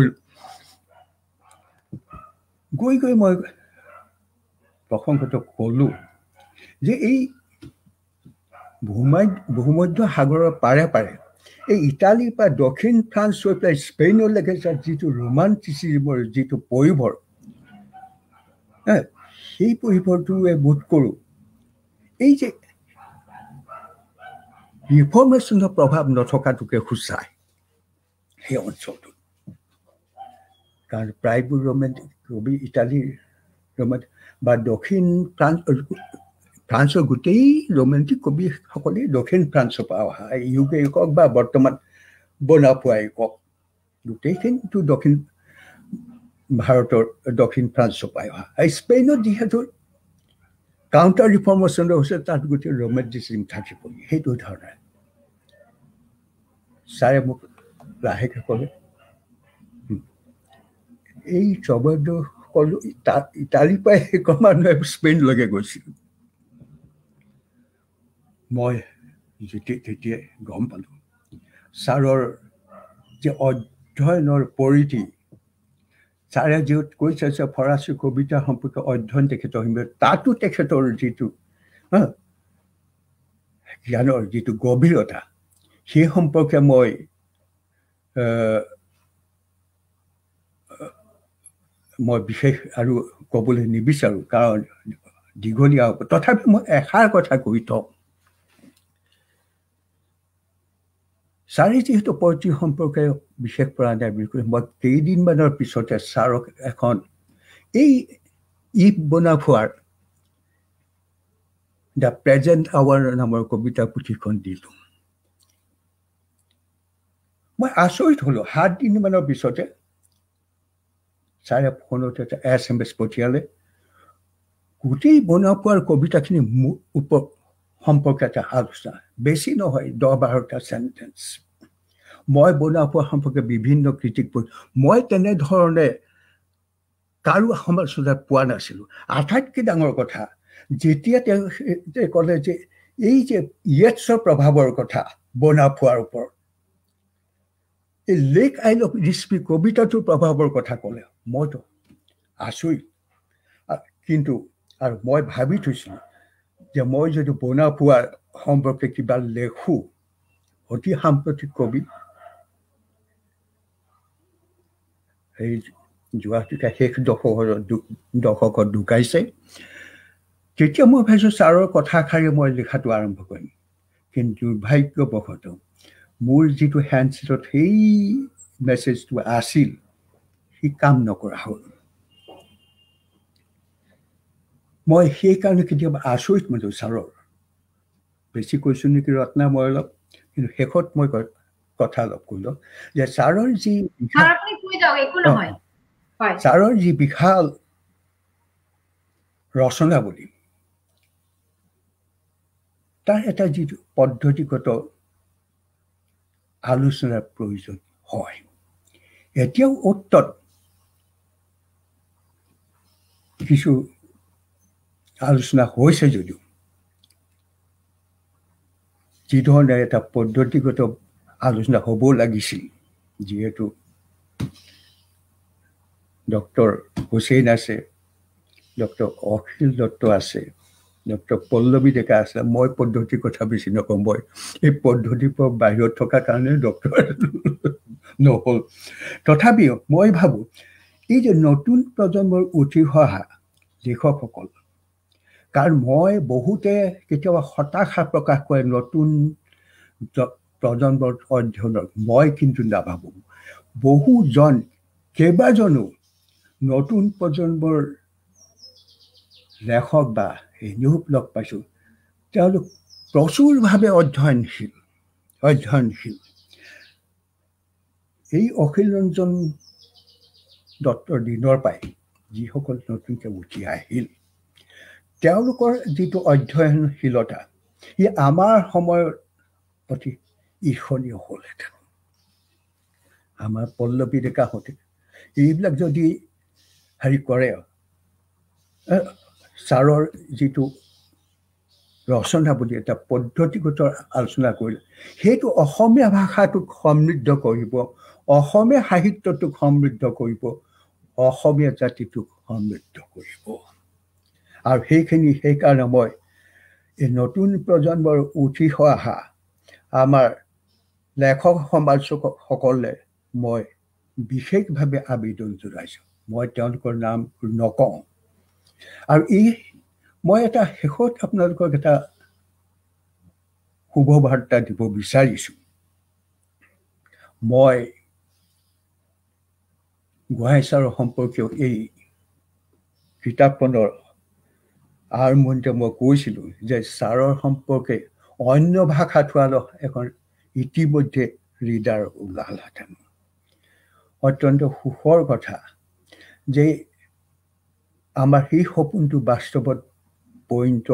B: গৈ গৈ মই প্ৰসংগত ক'লোঁ যে এই ভূমধ্য সাগৰৰ পাৰে পাৰে এই ইটালীৰ পৰা দক্ষিণ ফ্ৰান্স হৈ পেলাই স্পেইনলৈকে যিটো ৰোমান্টিচিজমৰ যিটো পৰিভৰ সেই পৰিভৰটোৱে বোধ কৰোঁ এই যে ৰিফৰ্মেশ্যনৰ প্ৰভাৱ নথকাটোকে সূচায় সেই অঞ্চলটোত কাৰণ প্ৰায়বোৰ ৰোমেণ্টিক কবি ইটালীৰ ৰোমেণ্টিক বা দক্ষিণ ফ্ৰান্স ফ্ৰান্সৰ গোটেই ৰোমেণ্টিক কবিসকলে দক্ষিণ ফ্ৰান্সৰ পৰা অহা ইউকে কওক বা বৰ্তমান বনাফুৱাই কওক গোটেইখিনিতো দক্ষিণ ভাৰতৰ দক্ষিণ ফ্ৰান্সৰ পৰা অহা স্পেইনত যিহেতু কাউণ্টাৰ ৰিফৰ্মেশ্যন হৈছে তাত গোটেই ৰোমেণ্টিচিজম থাকিব সেইটো ধাৰণা ছাৰে মোক লাহেকৈ ক'লে এই চবৰটো ক'লোঁ ইটালীৰ পৰাই সেইখন মানুহে স্পেইনলৈকে গৈছিল মই যেতিয়া তেতিয়াই গম পালোঁ ছাৰৰ যে অধ্যয়নৰ পৰিধি ছাৰে যিহেতু কৈছে যে ফৰাচী কবিতা সম্পৰ্কে অধ্যয়ন তেখেতৰ তাতো তেখেতৰ যিটো জ্ঞানৰ যিটো গভীৰতা সেই সম্পৰ্কে মই মই বিশেষ আৰু ক'বলৈ নিবিচাৰোঁ কাৰণ দীঘলীয়া হ'ব তথাপি মই এষাৰ কথা কৈ থওঁ ছাৰে যিহেতু পয়েট্ৰি সম্পৰ্কে বিশেষ পৰা নাই বুলি কৈ মই কেইদিনমানৰ পিছতে ছাৰক এখন এই ইভ বনাফুৱাৰ দ্য প্ৰেজেণ্ট আৱাৰ নামৰ কবিতা পুথিখন দিলোঁ মই আচৰিত হ'লোঁ সাত দিনমানৰ পিছতে ছাৰে ফোনত এটা এছ এম এছ পঠিয়ালে গোটেই বনপুৱাৰ কবিতাখিনি ওপৰত সম্পৰ্কে এটা আলোচনা, বেছি নহয় দহ বাৰটা চেণ্টেন্স। মই বনপুৱাৰ সম্পৰ্কে বিভিন্ন ক্ৰিটিক পঢ়ি মই তেনেধৰণে কাৰো সমালোচনা পোৱা নাছিলোঁ। আটাইতকৈ ডাঙৰ কথা, যেতিয়া তেওঁ ক'লে যে এই যে ইয়েটছৰ প্ৰভাৱৰ কথা বনপুৱাৰ ওপৰত, এই লেক আইল অফ ইলিস্পি কবিতাটোৰ প্ৰভাৱৰ কথা ক'লে, মইতো আচৰিত। কিন্তু আৰু মই ভাবি থৈছিলোঁ যে মই যদি বনপুৱাৰ সম্পৰ্কে কিবা লেখোঁ, অতি সাম্প্ৰতিক কবি, এই যোৱাটোকে শেষ দশকৰ দশকত ঢুকাইছে, তেতিয়া মই ভাবিছোঁ ছাৰৰ কথাষাৰে মই লিখাটো আৰম্ভ কৰিম। কিন্তু দুৰ্ভাগ্যবশতঃ মোৰ যিটো হেণ্ডছেটত সেই মেছেজটো আছিল, সি কাম নকৰা হ'ল। মই সেইকাৰণে কেতিয়াবা আচৰিত মানো ছাৰৰ, বেছি কৈছোঁ নেকি ৰত্না মই অলপ, কিন্তু শেষত মই কথা অলপ ক'লো যে ছাৰৰ যি ছাৰৰ যি বিশাল ৰচনা বুলি তাৰ এটা যিটো পদ্ধতিগত আলোচনাৰ প্ৰয়োজন হয়। এতিয়াও অত্যত কিছু আলোচনা হৈছে যদিও যি ধৰণে এটা পদ্ধতিগত আলোচনা হ'ব লাগিছিল, যিহেতু ডক্টৰ হুছেইন আছে, ডক্টৰ অখিল দত্ত আছে, ডক্টৰ পল্লৱী ডেকা আছে, মই পদ্ধতিৰ কথা বেছি নকওঁ, মই এই পদ্ধতিৰ পৰা বাহিৰত থকাৰ কাৰণে ডক্টৰ নহ'ল। তথাপিও মই ভাবোঁ এই যে নতুন প্ৰজন্মৰ উঠি অহা লেখকসকল, কাৰণ মই বহুতে কেতিয়াবা হতাশা প্ৰকাশ কৰে নতুন প্ৰজন্মৰ অধ্যয়নত, মই কিন্তু নাভাবোঁ। বহুজন কেইবাজনো নতুন প্ৰজন্মৰ লেখক বা এনেও লগ পাইছোঁ, তেওঁলোক প্ৰচুৰভাৱে অধ্যয়নশীল অধ্যয়নশীল এই অখিল ৰঞ্জন দত্তৰ দিনৰ পৰাই যিসকল নতুনকৈ উঠি আহিল, তেওঁলোকৰ যিটো অধ্যয়নশীলতা, ই আমাৰ সময়ত অতি ঈৰ্ষণীয় হ'লহেঁতেন। আমাৰ পল্লৱী ডেকাহঁতে এইবিলাক যদি হেৰি কৰে, ছাৰৰ যিটো ৰচনা বুলি এটা পদ্ধতিগত আলোচনা কৰিলে, সেইটো অসমীয়া ভাষাটোক সমৃদ্ধ কৰিব, অসমীয়া সাহিত্যটোক সমৃদ্ধ কৰিব, অসমীয়া জাতিটোক সমৃদ্ধ কৰিব। আৰু সেইখিনি সেইকাৰণে মই এই নতুন প্ৰজন্মৰ উঠি অহা আমাৰ লেখক সমালোচকসকলে মই বিশেষভাৱে আবেদন জনাইছোঁ। মই তেওঁলোকৰ নাম নকওঁ। আৰু এই মই এটা শেষত আপোনালোকক এটা শুভবাৰ্তা দিব বিচাৰিছোঁ। মই গোহাঁই ছাৰৰ সম্পৰ্কীয় এই কিতাপখনৰ আৰম্ভণিতে মই কৈছিলোঁ যে ছাৰৰ সম্পৰ্কে অন্য ভাষাত হোৱা এখন ইতিমধ্যে ৰিডাৰ ওলালহেঁতেন। অত্যন্ত সুখৰ কথা যে আমাৰ সেই সপোনটো বাস্তৱত পৰিণত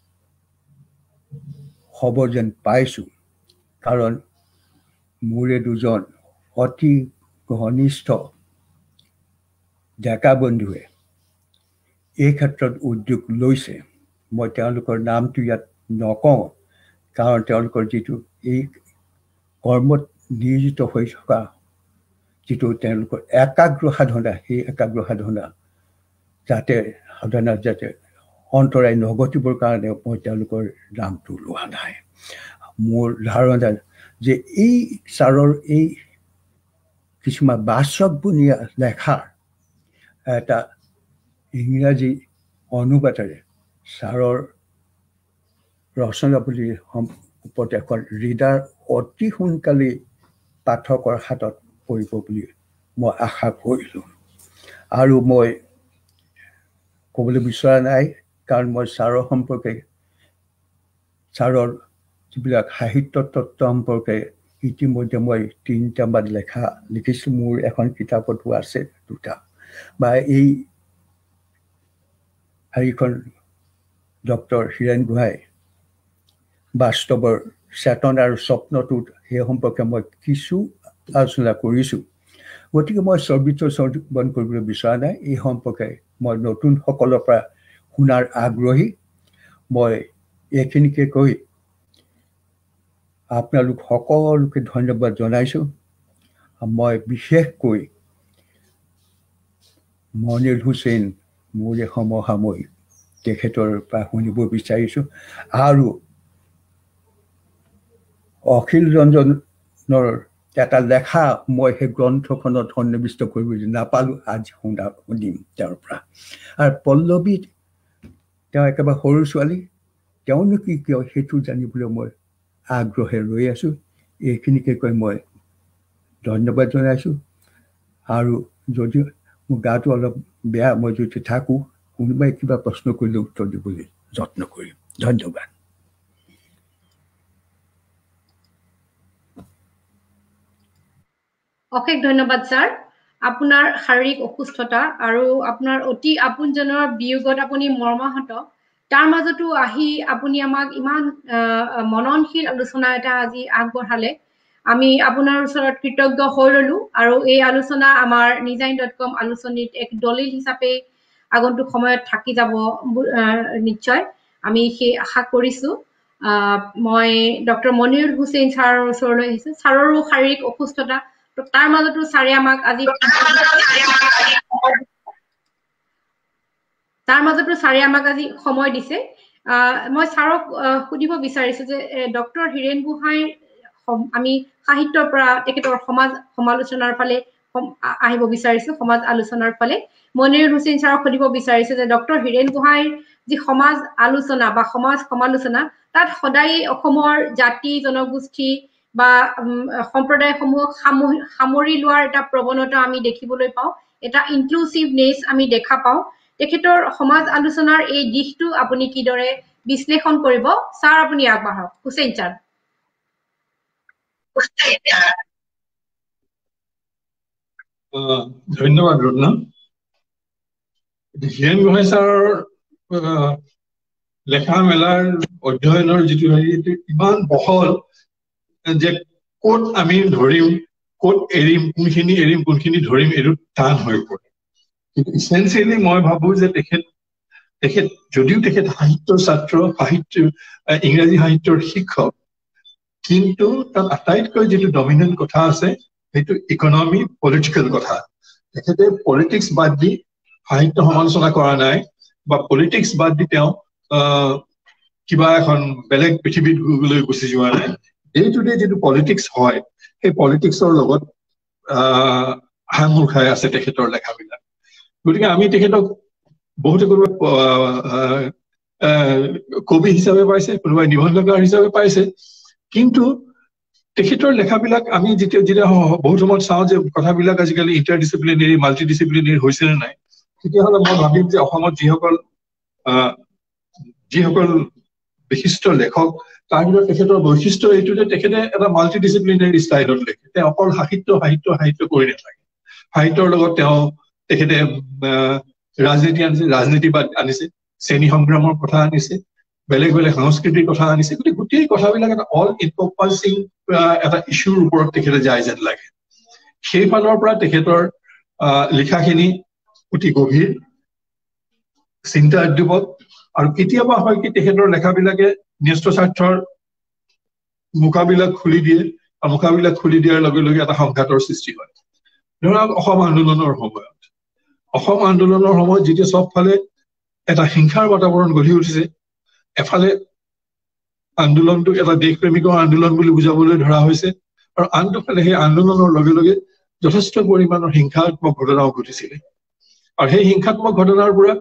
B: হ'ব যেন পাইছোঁ, কাৰণ মোৰে দুজন অতি ঘনিষ্ঠ ডেকা বন্ধুৱে এই ক্ষেত্ৰত উদ্যোগ লৈছে। মই তেওঁলোকৰ নামটো ইয়াত নকওঁ, কাৰণ তেওঁলোকৰ যিটো এই কৰ্মত নিয়োজিত হৈ থকা যিটো তেওঁলোকৰ একাগ্ৰ সাধনা, সেই একাগ্ৰ সাধনা যাতে সাধনা যাতে অন্তৰায় নঘটিবৰ কাৰণে মই তেওঁলোকৰ নামটো লোৱা নাই। মোৰ ধাৰণা যে এই ছাৰৰ এই কিছুমান বাচকবনীয়া লেখাৰ এটা ইংৰাজী অনুবাদেৰে ছাৰৰ ৰচনাৱলী ওপৰত এখন ৰিডাৰ অতি সোনকালেই পাঠকৰ হাতত পৰিব বুলি মই আশা কৰিলোঁ। আৰু মই ক'বলৈ বিচৰা নাই, কাৰণ মই ছাৰৰ সম্পৰ্কে ছাৰৰ যিবিলাক সাহিত্য তত্ত্ব সম্পৰ্কে ইতিমধ্যে মই তিনিটামান লেখা লিখিছোঁ। মোৰ এখন কিতাপতো আছে দুটা, বা এই হেৰিখন ডক্টৰ হীৰেণ গোহাঁই বাস্তৱৰ চেতন আৰু স্বপ্নটোত সেই সম্পৰ্কে মই কিছু আলোচনা কৰিছোঁ। গতিকে মই চৰ্বিত শ্ৰৱণ কৰিবলৈ বিচৰা নাই। এই সম্পৰ্কে মই নতুনসকলৰ পৰা শুনাৰ আগ্ৰহী। মই এইখিনিকে কৈ আপোনালোক সকলোকে ধন্যবাদ জনাইছোঁ। মই বিশেষকৈ মনিৰ হুছেইন মোৰে সমসাময়িক তেখেতৰ পৰা শুনিব বিচাৰিছোঁ। আৰু অখিল ৰঞ্জনৰ এটা লেখা মই সেই গ্ৰন্থখনত সন্নিৱিষ্ট কৰিবলৈ নাপালোঁ, আজি শুনা শুনিম তেওঁৰ পৰা। আৰু পল্লৱী তেওঁ একেবাৰে সৰু ছোৱালী, তেওঁনো কি কিয় সেইটো জানিবলৈ মই আগ্ৰহে ৰৈ আছোঁ। এইখিনিকে কৈ মই ধন্যবাদ জনাইছোঁ। আৰু যদি মোৰ গাটো অলপ বেয়া, মই যদি থাকোঁ, কোনোবাই কিবা প্ৰশ্ন কৰিলে উত্তৰ দিবলৈ যত্ন কৰিম। ধন্যবাদ।
A: অশেষ ধন্যবাদ ছাৰ। আপোনাৰ শাৰীৰিক অসুস্থতা আৰু আপোনাৰ অতি আপোনজনৰ বিয়োগত আপুনি মৰ্মাহত, তাৰ মাজতো আহি আপুনি আমাক ইমান মননশীল আলোচনা এটা আজি আগবঢ়ালে। আমি আপোনাৰ ওচৰত কৃতজ্ঞ হৈ ৰলো। আৰু এই আলোচনা আমাৰ নিজাইন ডট কম আলোচনীত এক দলিল হিচাপে আগন্তুক সময়ত থাকি যাব নিশ্চয়, আমি সেই আশা কৰিছোঁ। মই ডক্টৰ মনিৰুল হুছেইন ছাৰৰ ওচৰলৈ আহিছোঁ। ছাৰৰো শাৰীৰিক অসুস্থতা, তাৰ মাজতো ছাৰে আমাক আজি তাৰ মাজতো ছাৰে আমাক আজি সময় দিছে। মই ছাৰক সুধিব বিচাৰিছো যে ডক্টৰ হীৰেণ গোহাঁইৰ আমি সাহিত্যৰ পৰা তেখেতৰ সমাজ সমালোচনাৰ ফালে আহিব বিচাৰিছো, সমাজ আলোচনাৰ ফালে। মনিৰুল হুছেইন ছাৰক সুধিব বিচাৰিছো যে ডক্টৰ হীৰেণ গোহাঁইৰ যি সমাজ আলোচনা বা সমাজ সমালোচনা, তাত সদায় অসমৰ জাতি জনগোষ্ঠী বা সম্প্ৰদায়সমূহক সামৰি লোৱাৰ এটা প্ৰৱণতা আমি দেখিবলৈ পাওঁ, এটা ইনক্লুচিভনেছ আমি দেখা পাওঁ। তেখেতৰ সমাজ আলোচনাৰ এই দিশটো আপুনি কিদৰে বিশ্লেষণ কৰিব? ছাৰ আপুনি আগবাঢ়ক। হুছেইন ছাৰ।
C: ধন্যবাদ ৰত্না। হীৰেণ গোহাঁই ছাৰৰ লেখা মেলাৰ অধ্যয়নৰ যিটো হেৰি ইমান বহল যে ক'ত আমি ধৰিম, ক'ত এৰিম, কোনখিনি এৰিম, কোনখিনি ধৰিম, এইটো টান হৈ পৰে। কিন্তু ইচেঞ্চিয়েলি মই ভাবো যে তেখেত তেখেত যদিও তেখেত সাহিত্যৰ ছাত্ৰ, সাহিত্য ইংৰাজী সাহিত্যৰ শিক্ষক, কিন্তু তাত আটাইতকৈ যিটো ডমিনেণ্ট কথা আছে সেইটো ইকনমি পলিটিকেল কথা। তেখেতে পলিটিক্স বাদ দি সাহিত্য সমালোচনা কৰা নাই, বা পলিটিক্স বাদ দি তেওঁ আহ কিবা এখন বেলেগ পৃথিৱীত লৈ গুচি যোৱা নাই। ডে টু ডে যিটো পলিটিক্স হয়, সেই পলিটিক্সৰ লগত আহ সাঙুৰ খাই আছে তেখেতৰ লেখাবিলাক। গতিকে আমি তেখেতক বহুতে কোনোবাই কবি হিচাপে পাইছে, কোনোবাই নিবন্ধকাৰ হিচাপে পাইছে, কিন্তু তেখেতৰ লেখাবিলাক আমি যেতিয়া যেতিয়া বহুত সময়ত চাওঁ যে কথাবিলাক আজিকালি ইণ্টাৰ ডিচিপ্লিনেৰী মাল্টি ডিচিপ্লিনেৰী হৈছে নে নাই, তেতিয়াহ'লে মই ভাবিম যে অসমত যিসকল আহ যিসকল বিশিষ্ট লেখক, তাৰ ভিতৰত তেখেতৰ বৈশিষ্ট্য এইটো যে তেখেতে এটা মাল্টি ডিচিপ্লিনেৰী ষ্টাইলত লিখে। তেওঁ অকল সাহিত্য সাহিত্য সাহিত্য কৰি নাথাকে। সাহিত্যৰ লগত তেওঁ তেখেতে আহ ৰাজনীতি আনিছে, ৰাজনীতিবাদ আনিছে, শ্ৰেণী সংগ্ৰামৰ কথা আনিছে, বেলেগ বেলেগ সংস্কৃতিৰ কথা আনিছে। গতিকে গোটেই কথাবিলাক এটা অল ইনকম্পালচিং এটা ইছ্যুৰ ওপৰত তেখেতে যায় যেন লাগে। সেইফালৰ পৰা তেখেতৰ আহ লিখাখিনি অতি গভীৰ, চিন্তা উদ্দীপক, আৰু কেতিয়াবা হয় কি তেখেতৰ লেখাবিলাকে ন্যস্ত স্বাৰ্থৰ মুখাবিলাক খুলি দিয়ে, আৰু মুখাবিলাক খুলি দিয়াৰ লগে লগে এটা সংঘাতৰ সৃষ্টি হয়। ধৰক অসম আন্দোলনৰ সময়ত অসম আন্দোলনৰ সময়ত যেতিয়া চবফালে এটা হিংসাৰ বাতাবৰণ গঢ়ি উঠিছে, এফালে আন্দোলনটোক এটা দেশপ্ৰেমিকৰ আন্দোলন বুলি বুজাবলৈ ধৰা হৈছে, আৰু আনটোফালে সেই আন্দোলনৰ লগে লগে যথেষ্ট পৰিমাণৰ হিংসাত্মক ঘটনাও ঘটিছিলে। আৰু সেই হিংসাত্মক ঘটনাৰ পৰা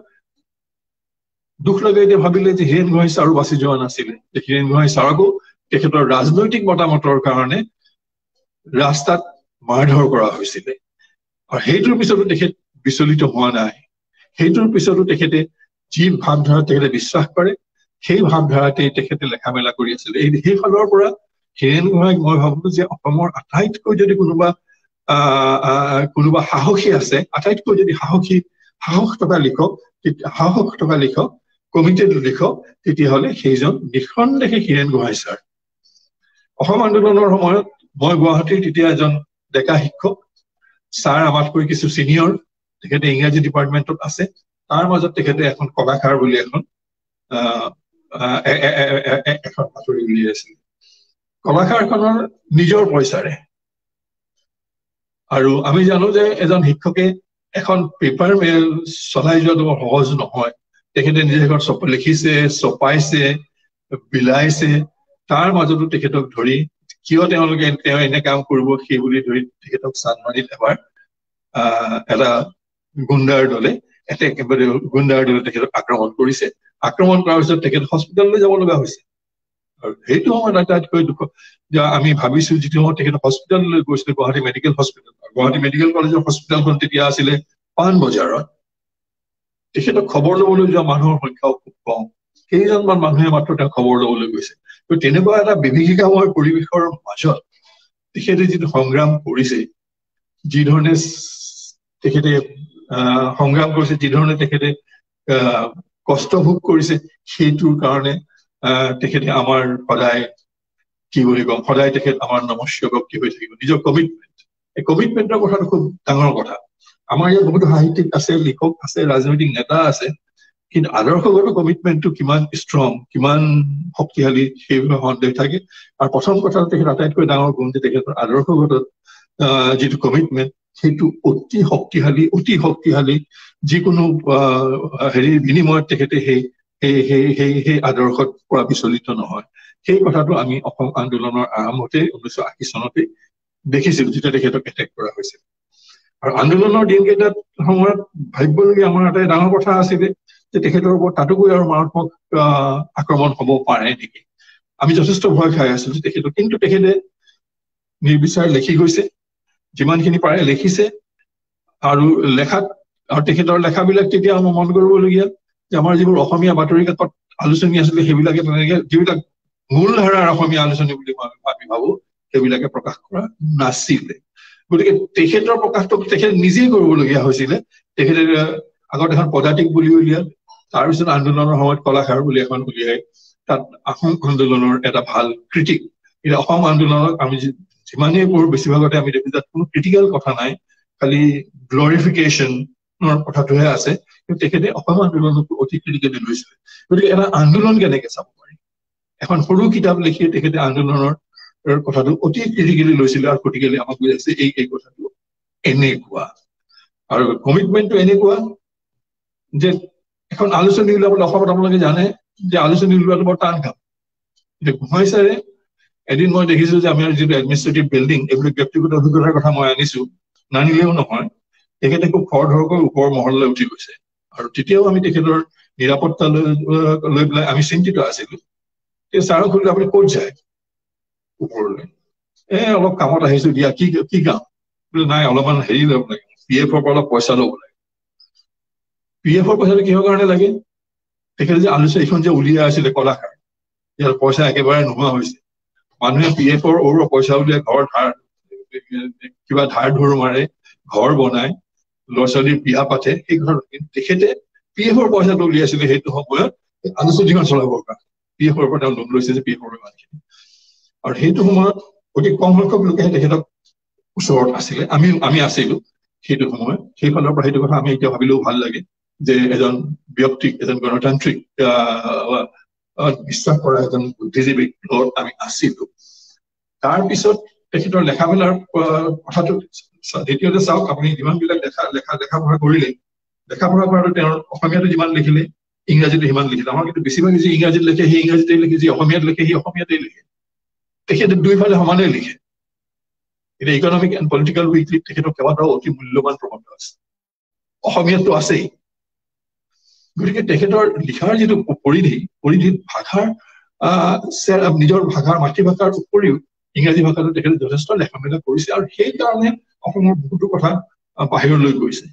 C: দুখ লগাই এতিয়া ভাবিলে যে হীৰেণ গোহাঁই ছাৰো বাচি যোৱা নাছিলে, যে হীৰেণ গোহাঁই ছাৰকো তেখেতৰ ৰাজনৈতিক মতামতৰ কাৰণে ৰাস্তাত মাৰধৰ কৰা হৈছিলে। আৰু সেইটোৰ পিছতো তেখেত বিচলিত হোৱা নাই। সেইটোৰ পিছতো তেখেতে যি ভাৱধাৰা তেখেতে বিশ্বাস কৰে, সেই ভাৱধাৰাতেই তেখেতে লেখা মেলা কৰি আছিলে। এই সেইফালৰ পৰা হীৰেণ গোহাঁইক মই ভাবো যে অসমৰ আটাইতকৈ যদি কোনোবা আহ কোনোবা সাহসী আছে, আটাইতকৈ যদি সাহসী সাহস থকা লিখক সাহস থকা লিখক কমিটিত লিখক তেতিয়াহ'লে সেইজন নিঃসন্দেহে হীৰেণ গোহাঁই ছাৰ। অসম আন্দোলনৰ সময়ত মই গুৱাহাটীৰ তেতিয়া এজন ডেকা শিক্ষক, ছাৰ আমাতকৈ কিছু চিনিয়ৰ, তেখেতে ইংৰাজী ডিপাৰ্টমেণ্টত আছে। তাৰ মাজত তেখেতে এখন কলাখাৰ বুলি এখন এখন বাতৰি উলিয়াইছিল। কলাখাৰখনৰ নিজৰ পইচাৰে। আৰু আমি জানো যে এজন শিক্ষকে এখন পেপাৰ মেল চলাই যোৱাটো সহজ নহয়। তেখেতে নিজে এখন লিখিছে, ছপাইছে, বিলাইছে, তাৰ মাজতো তেখেতক ধৰি কিয় তেওঁলোকে তেওঁ এনে কাম কৰিব সেই বুলি ধৰি তেখেতক চানমাৰিত এবাৰ আহ এটা গুণ্ডাৰ দলে এটা একেবাৰে গুণ্ডাৰ দলে তেখেতক আক্ৰমণ কৰিছে। আক্ৰমণ কৰাৰ পিছত তেখেত হস্পিটেললৈ যাব লগা হৈছে। আৰু সেইটো সময়ত আটাইতকৈ দুখ যে আমি ভাবিছো যিটো সময়ত তেখেত হস্পিটেললৈ গৈছিলে, Guwahati medical hospital, Guwahati medical কলেজৰ হস্পিটেলখন তেতিয়া আছিলে পাণবজাৰত। তেখেতক খবৰ ল'বলৈ যোৱা মানুহৰ সংখ্যাও খুব কম, কেইজনমান মানুহে মাত্ৰ তেওঁ খবৰ ল'বলৈ গৈছে। তো তেনেকুৱা এটা বিভীষিকাময় পৰিৱেশৰ মাজত তেখেতে যিটো সংগ্ৰাম কৰিছে, যি ধৰণে তেখেতে আহ সংগ্ৰাম কৰিছে, যি ধৰণে তেখেতে আহ কষ্ট ভোগ কৰিছে, সেইটোৰ কাৰণে আহ তেখেতে আমাৰ সদায় কি বুলি কম, সদায় তেখেত আমাৰ নমস্য ব্যক্তি হৈ থাকিব। নিজৰ কমিটমেণ্ট, এই কমিটমেণ্টৰ কথাটো খুব ডাঙৰ কথা। আমাৰ ইয়াত বহুতো সাহিত্যিক আছে, লিখক আছে, ৰাজনৈতিক নেতা আছে, কিন্তু আদৰ্শগত কমিটমেণ্টটো কিমান ষ্ট্ৰং, কিমান শক্তিশালী সেই বিষয়ে সন্দেহ থাকে। আৰু প্ৰথম কথা তেখেত আটাইতকৈ ডাঙৰ গুণ যে তেখেতৰ আদৰ্শগত আহ যিটো কমিটমেণ্ট সেইটো অতি শক্তিশালী, অতি শক্তিশালী। যিকোনো আহ হেৰিৰ বিনিময়ত তেখেতে সেই সেই সেই সেই সেই আদৰ্শত পৰা বিচলিত নহয়। সেই কথাটো আমি অসম আন্দোলনৰ আৰম্ভতে ঊনৈছশ আশী চনতে দেখিছিলো, যেতিয়া তেখেতক এটেক কৰা হৈছিল। আৰু আন্দোলনৰ দিনকেইটাত সময়ত ভাবিবলগীয়া আমাৰ এটা ডাঙৰ কথা আছিলে যে তেখেতৰ ওপৰত তাতোকৈ আৰু মাৰাত্মক আহ আক্ৰমণ হব পাৰে নেকি। আমি যথেষ্ট ভয় খাই আছিলো তেখেতক, কিন্তু তেখেতে নিৰ্বিচাৰ লিখি গৈছে, যিমানখিনি পাৰে লিখিছে। আৰু লেখাত আৰু তেখেতৰ লেখাবিলাক তেতিয়া আমাৰ মন কৰিবলগীয়া যে আমাৰ যিবোৰ অসমীয়া বাতৰি কাকত আলোচনী আছিলে সেইবিলাকে তেনেকে যিবিলাক মূল ধাৰাৰ অসমীয়া আলোচনী বুলি আমি ভাবো সেইবিলাকে প্ৰকাশ কৰা নাছিলে। গতিকে তেখেতৰ প্ৰকাশটো তেখেতে নিজেই কৰিবলগীয়া হৈছিলে। তেখেতে আগত এখন পদাতিক বুলি উলিয়াল, তাৰপিছত আন্দোলনৰ সময়ত কলাখাৰ বুলি এখন উলিয়াই তাত অসম আন্দোলনৰ এটা ভাল ক্ৰিটিক। কিন্তু অসম আন্দোলনক আমি যিমানেই পঢ়ো বেছিভাগতে আমি দেখো তাত কোনো ক্ৰিটিকেল কথা নাই, খালি গ্লৰিফিকেশ্যনৰ কথাটোহে আছে। কিন্তু তেখেতে অসম আন্দোলনকো অতি ক্ৰিটিকেলি লৈছিলে। গতিকে এটা আন্দোলন কেনেকে চাব পাৰি, এখন সৰু কিতাপ লিখি তেখেতে আন্দোলনৰ কথাটো অতি ক্ৰিটিকেলি লৈছিলে। আৰু ক্ৰিটিকেলি আমাক বুজাইছে এই এই কথাটো এনেকুৱা। আৰু কমিটমেণ্টটো এনেকুৱা যে এখন আলোচনী উলিয়াবলৈ অসমত আপোনালোকে জানে যে আলোচনী উলিওৱাটো বৰ টান কাম। এতিয়া গোহাঁই ছাৰে এদিন মই দেখিছো যে আমাৰ যিটো এডমিনিষ্ট্ৰেটিভ বিল্ডিং, এইবিলাক ব্যক্তিগত অভিজ্ঞতাৰ কথা মই আনিছো, নানিলেও নহয়। তেখেতে খুব খৰধৰকৈ ওপৰৰ মহললৈ উঠি গৈছে। আৰু তেতিয়াও আমি তেখেতৰ নিৰাপত্তা লৈ লৈ পেলাই আমি চিন্তিত আছিলো। ছাৰক সুধিলো আপুনি ক'ত যায় ওপৰলৈ? এ অলপ কামত আহিছো দিয়া। কি কি কাম? বোলে নাই অলপমান হেৰি ল'ব লাগে, পি এফৰ পৰা অলপ পইচা ল'ব লাগে। পি এফৰ পইচাটো কিহৰ কাৰণে লাগে? তেখেতে যে আলোচনী এইখন যে উলিয়াই আছিলে কলাখাৰ, ইয়াৰ পইচা একেবাৰে নোহোৱা হৈছে। মানুহে পি এফৰ ওপৰৰ পইচা উলিয়াই ঘৰ ধাৰ কিবা ধাৰ ধৰ মাৰে, ঘৰ বনায়, ল'ৰা ছোৱালীৰ বিয়া পাতে। সেই ঘৰত তেখেতে পি এফৰ পইচাটো উলিয়াইছিলে সেইটো সময়ত আলোচনীখন চলাবৰ কাৰণে। পি এফৰ পৰা তেওঁ লোন লৈছে যে পি এফৰ ইমানখিনি। আৰু সেইটো সময়ত অতি কম সংখ্যক লোকেহে তেখেতক ওচৰত আছিলে, আমি আমি আছিলো সেইটো সময়ত। সেইফালৰ পৰা সেইটো কথা আমি এতিয়া ভাবিলেও ভাল লাগে যে এজন ব্যক্তিক, এজন গণতান্ত্ৰিক আহ বিশ্বাস কৰা এজন বুদ্ধিজীৱীক লগত আমি আছিলো। তাৰপিছত তেখেতৰ লেখা মেলাৰ কথাটো দ্বিতীয়তে চাওক, আপুনি যিমানবিলাক লেখা লেখা লেখা পঢ়া কৰিলে, লেখা পঢ়া কৰাটো তেওঁৰ অসমীয়াটো যিমান লিখিলে ইংৰাজীতো সিমান লিখিলে। আমাৰ কিন্তু বেছিভাগ যি ইংৰাজীত লিখে সেই ইংৰাজীতে লিখে, যি অসমীয়াত লিখে সেই অসমীয়াতেই লিখে। তেখেতে দুইফালে সমানে লিখে। এতিয়া ইকনমিক এণ্ড পলিটিকেল উইকলিত তেখেতৰ কেইবাটাও অতি মূল্যৱান প্ৰবন্ধ আছে, অসমীয়াতটো আছেই। গতিকে তেখেতৰ লিখাৰ যিটো পৰিধি, পৰিধিত ভাষাৰ আহ নিজৰ ভাষাৰ মাতৃভাষাৰ উপৰিও ইংৰাজী ভাষাটো তেখেতে যথেষ্ট লেখা মেলা কৰিছে। আৰু সেইকাৰণে অসমৰ বহুতো কথা বাহিৰলৈ গৈছে।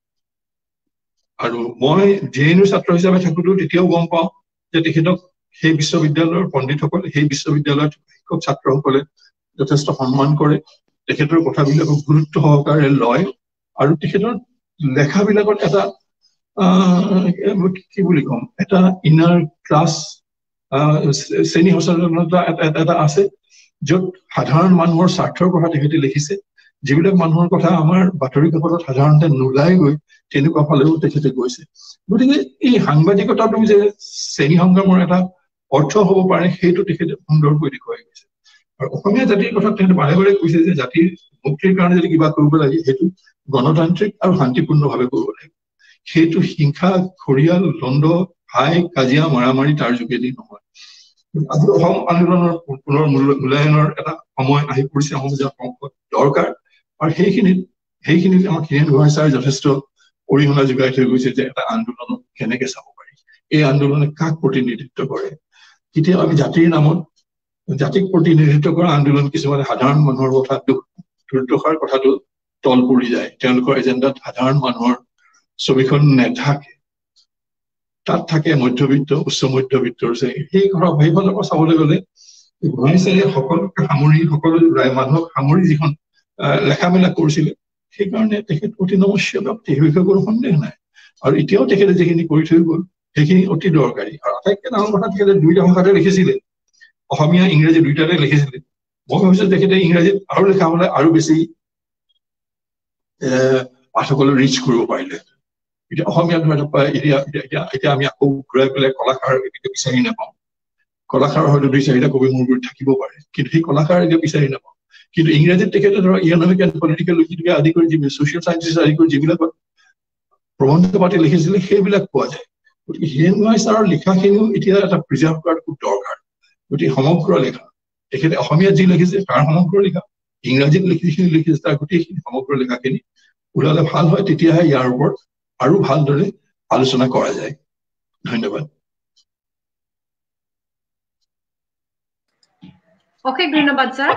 C: আৰু মই জে এন ইউৰ ছাত্ৰ হিচাপে থাকোঁতেও তেতিয়াও গম পাওঁ যে তেখেতক সেই বিশ্ববিদ্যালয়ৰ পণ্ডিতসকলে, সেই বিশ্ববিদ্যালয়ত শিক্ষক ছাত্ৰসকলে যথেষ্ট সন্মান কৰে, তেখেতৰ কথাবিলাকক গুৰুত্ব সহকাৰে লয়। আৰু তেখেতৰ লেখাবিলাকত এটা কি বুলি ক'ম এটা ইনাৰ ক্লাছ শ্ৰেণী সচেতনতা এটা আছে য'ত সাধাৰণ মানুহৰ স্বাৰ্থৰ কথা তেখেতে লিখিছে যিবিলাক মানুহৰ কথা আমাৰ বাতৰি কাকতত সাধাৰণতে নোলাই গৈ তেনেকুৱা ফালেও তেখেতে গৈছে গতিকে এই সাংবাদিকতাটো যে শ্ৰেণী সংগ্ৰামৰ এটা অৰ্থ হ'ব পাৰে সেইটো তেখেতে সুন্দৰকৈ দেখুৱাই গৈছে আৰু অসমীয়া জাতিৰ কথা তেখেতে বাৰে বাৰে কৈছে যে জাতিৰ মুক্তিৰ কাৰণে যদি কিবা কৰিব লাগে সেইটো গণতান্ত্ৰিক আৰু শান্তিপূৰ্ণভাৱে কৰিব লাগে সেইটো হিংসা খৰিয়াল দ্বন্দ্ব হাই কাজিয়া মাৰামাৰি তাৰ যোগেদি নহয় আজি অসম আন্দোলনৰ পুনৰ মূল্যায়নৰ এটা সময় আহি পৰিছে অসম দৰকাৰ আৰু সেইখিনিত সেইখিনিত আমাক হিৰেণ গোহাঁই ছাৰ যথেষ্ট অৰিহণা যোগাই থৈ গৈছে যে এটা আন্দোলন কেনেকে চাব পাৰি এই আন্দোলনে কাক প্ৰতিনিধিত্ব কৰে কেতিয়াও আমি জাতিৰ নামত জাতিক প্ৰতিনিধিত্ব কৰা আন্দোলন কিছুমানে সাধাৰণ মানুহৰ কথা দুৰ্দশাৰ কথাটো তল পৰি যায় তেওঁলোকৰ এজেণ্ডাত সাধাৰণ মানুহৰ ছবিখন নাথাকে তাত থাকে মধ্যবিত্ত উচ্চ মধ্যবিত্তৰ সেই সেইফালৰ পৰা চাবলৈ গ'লে গোহাঁই ছাৰে সকলোকে সামৰি সকলো মানুহক সামৰি যিখন লেখা মেলা কৰিছিলে সেইকাৰণে তেখেত অতি নমস্য ব্যক্তি সেই বিষয়ে কোনো সন্দেহ নাই আৰু এতিয়াও তেখেতে যিখিনি কৰি থৈ গ'ল সেইখিনি অতি দৰকাৰী আৰু আটাইতকৈ ডাঙৰ কথা তেখেতে দুইটা ভাষাতে লিখিছিলে অসমীয়া ইংৰাজী দুইটাতে লিখিছিলে মই ভাবিছো তেখেতে ইংৰাজীত আৰু লিখা হ'লে আৰু বেছি পাঠকলৈ ৰিচ কৰিব পাৰিলে এতিয়া অসমীয়া ধৰা এতিয়া এতিয়া এতিয়া আমি আকৌ ঘূৰাই পেলাই কলাকাৰ এতিয়া বিচাৰি নাপাওঁ কলাকাৰ হয়তো দুই চাৰিটা কবি মোৰ গুৰিত থাকিব পাৰে কিন্তু সেই কলাকাৰ এতিয়া বিচাৰি নাপাওঁ কিন্তু ইংৰাজীত তেখেতে ধৰক ইকনমিক এণ্ড পলিটিকেল আদি কৰি যিবিলাক ছচিয়েল চায়েন্সেছ আদি কৰি যিবিলাক প্ৰবন্ধ পাতি লিখিছিলে সেইবিলাক পোৱা যায় গতিকে হিৰেণ গোহাঁই ছাৰৰ লিখাখিনিও এতিয়া এটা প্ৰিজাৰ্ভ কৰাটো খুব দৰকাৰ গতিকে সমগ্ৰ লিখা তেখেতে অসমীয়াত যি লিখিছে তাৰ সমগ্ৰ লিখা ইংৰাজীত লিখিখিনি লিখিছে তাৰ গোটেইখিনি সমগ্ৰ লিখাখিনি ওলালে ভাল হয় তেতিয়াহে ইয়াৰ ওপৰত আৰু ভালদৰে আলোচনা কৰা যায় ধন্যবাদ
A: অশেষ ধন্যবাদ স্যার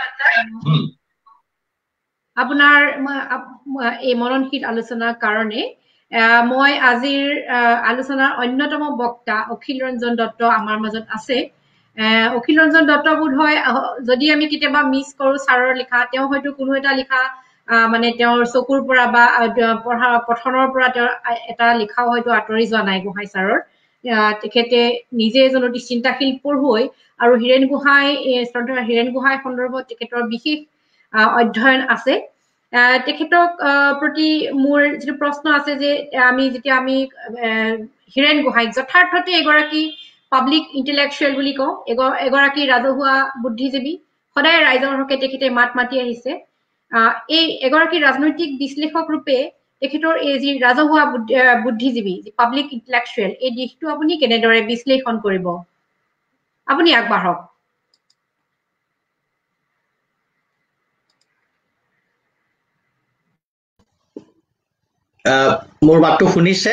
A: আপনার এই মননশীল আলোচনার কারণে মই আজিৰ আলোচনাৰ অন্যতম বক্তা অখিল ৰঞ্জন দত্ত আমাৰ মাজত আছে অখিল ৰঞ্জন দত্ত বোধ হয় যদি আমি কেতিয়াবা মিস কৰো ছাৰৰ লিখা তেওঁ হয়তো কোনো এটা লিখা মানে তেওঁৰ চকুৰ পৰা বা পঢ়া পঠনৰ পৰা তেওঁৰ এটা লিখাও হয়তো আঁতৰি যোৱা নাই গোহাঁই ছাৰৰ তেখেতে নিজে এজন অতি চিন্তাশীল পঢ়ুৱৈ আৰু হিৰেণ গোহাঁই শ্ৰদ্ধা হিৰেণ গোহাঁই সন্দৰ্ভত তেখেতৰ বিশেষ অধ্যয়ন আছে তেখেতক প্ৰতি মোৰ যেটো প্ৰশ্ন আছে যে আমি যেতিয়া আমি হিৰেণ গোহাঁইক যথাৰ্থতে এগৰাকী পাব্লিক ইন্টেলেকচুৱেল বুলি কওঁ এগৰাকী ৰাজহুৱা বুদ্ধিজীৱী সদায় ৰাইজৰ হকে তেখেতে মাত মাতি আহিছে এই এগৰাকী ৰাজনৈতিক বিশ্লেষক ৰূপে তেখেতৰ এই যি ৰাজহুৱা বুদ্ধিজীৱী পাব্লিক ইন্টেলেকচুৱেল এই দিশটো আপুনি কেনেদৰে বিশ্লেষণ কৰিব আপুনি আগবাঢ়ক
D: মোৰ মাতটো শুনিছে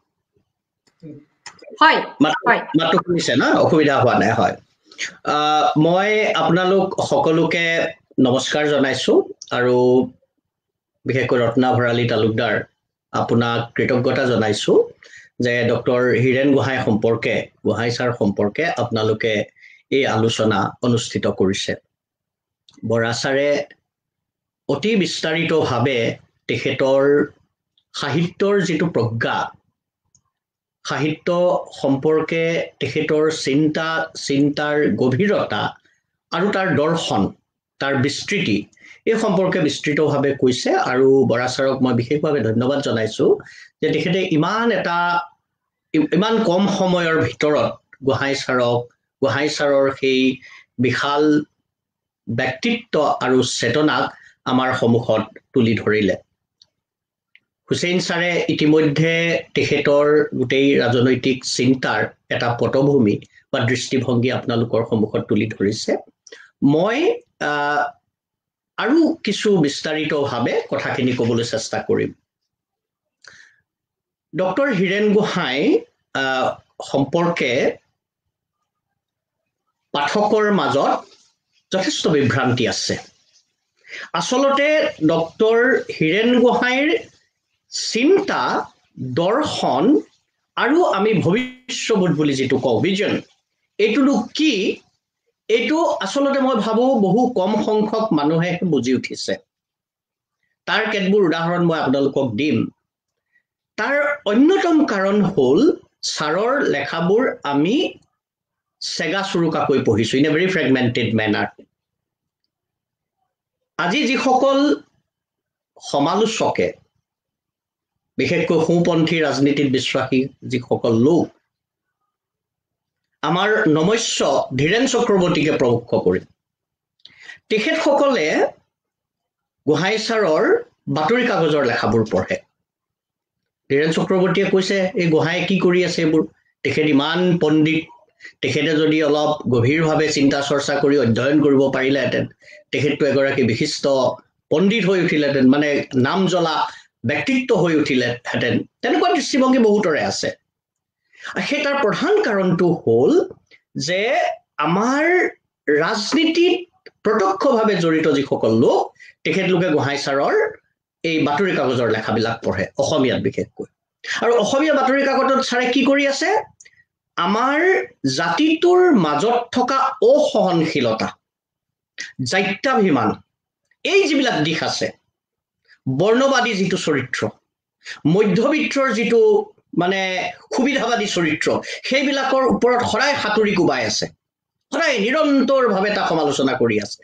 A: হয়
D: মাতটো শুনিছে না অসুবিধা হোৱা নাই হয় মই আপোনালোক সকলোকে নমস্কাৰ জনাইছো আৰু বিশেষকৈ ৰত্না ভৰালী তালুকদাৰ আপোনাক কৃতজ্ঞতা জনাইছো যে ডক্টৰ হিৰেণ গোহাঁই সম্পৰ্কে গোহাঁই ছাৰ সম্পৰ্কে আপোনালোকে এই আলোচনা অনুষ্ঠিত কৰিছে বৰা ছাৰে অতি বিস্তাৰিতভাৱে তেখেতৰ সাহিত্যৰ যিটো প্ৰজ্ঞা সাহিত্য সম্পৰ্কে তেখেতৰ চিন্তা চিন্তাৰ গভীৰতা আৰু তাৰ দৰ্শন তাৰ বিস্তৃতি এই সম্পৰ্কে বিস্তৃতভাৱে কৈছে আৰু বৰা ছাৰক মই বিশেষভাৱে ধন্যবাদ জনাইছো যে তেখেতে ইমান এটা ইমান কম সময়ৰ ভিতৰত গোহাঁই ছাৰক গোহাঁই ছাৰৰ সেই বিশাল ব্যক্তিত্ব আৰু চেতনাক আমাৰ সন্মুখত তুলি ধৰিলে হুছেইন ছাৰে ইতিমধ্যে তেখেতৰ গোটেই ৰাজনৈতিক চিন্তাৰ এটা পটভূমি বা দৃষ্টিভংগী আপোনালোকৰ সন্মুখত তুলি ধৰিছে মই আৰু কিছু বিস্তাৰিতভাৱে কথাখিনি ক'বলৈ চেষ্টা কৰিম ডক্টৰ হিৰেণ গোহাঁই সম্পৰ্কে পাঠকৰ মাজত যথেষ্ট বিভ্ৰান্তি আছে আসলতে ডক্টৰ হিৰেণ গোহাঁইৰ চিন্তা দৰ্শন আৰু আমি ভৱিষ্যৎ বুলি যেটো কওঁ ভিজন এটোনো কি এটো আসলতে মই ভাবো বহু কম সংখ্যক মানুহে বুজি উঠিছে তাৰ কেতবোৰ উদাহৰণ মই আপোনালোকক দিম তাৰ অন্যতম কাৰণ হ'ল ছাৰৰ লেখাবোৰ আমি চেগা চুৰুকাকৈ পঢ়িছো in a very fragmented manner আজি যিসকল সমালোচকে বিশেষকৈ সোঁপন্থী ৰাজনীতিত বিশ্বাসী যিসকল লোক আমাৰ নমস্য ধীৰেন চক্ৰৱৰ্তীকে প্ৰমুখ কৰি তেখেতসকলে গোহাঁই ছাৰৰ বাতৰি কাগজৰ লেখাবোৰ পঢ়ে ধীৰেন চক্ৰৱৰ্তীয়ে কৈছে এই গোহাঁই কি কৰি আছে এইবোৰ তেখেত ইমান পণ্ডিত তেখেতে যদি অলপ গভীৰভাৱে চিন্তা চৰ্চা কৰি অধ্যয়ন কৰিব পাৰিলেহেঁতেন তেখেতটো এগৰাকী বিশিষ্ট পণ্ডিত হৈ উঠিলেহেঁতেন মানে নাম জ্বলা ব্যক্তিত্ব হৈ উঠিলেহেঁতেন তেনেকুৱা দৃষ্টিভংগী বহুতৰে আছে সেই তাৰ প্ৰধান কাৰণটো হ'ল যে আমাৰ ৰাজনীতিত প্ৰত্যক্ষভাৱে জড়িত যিসকল লোক তেখেতলোকে গোহাঁই ছাৰৰ এই বাতৰি কাগজৰ লেখাবিলাক পঢ়ে অসমীয়াত বিশেষকৈ আৰু অসমীয়া বাতৰি কাকতত ছাৰে কি কৰি আছে আমাৰ জাতিটোৰ মাজত থকা অসহনশীলতা জাত্যাভিমান এই যিবিলাক দিশ আছে বৰ্ণবাদী যিটো চৰিত্ৰ মধ্যবিত্তৰ যিটো মানে সুবিধাবাদী চৰিত্ৰ সেইবিলাকৰ ওপৰত সদায় হাতুৰি কোবাই আছে সদায় নিৰন্তৰভাৱে এটা সমালোচনা কৰি আছে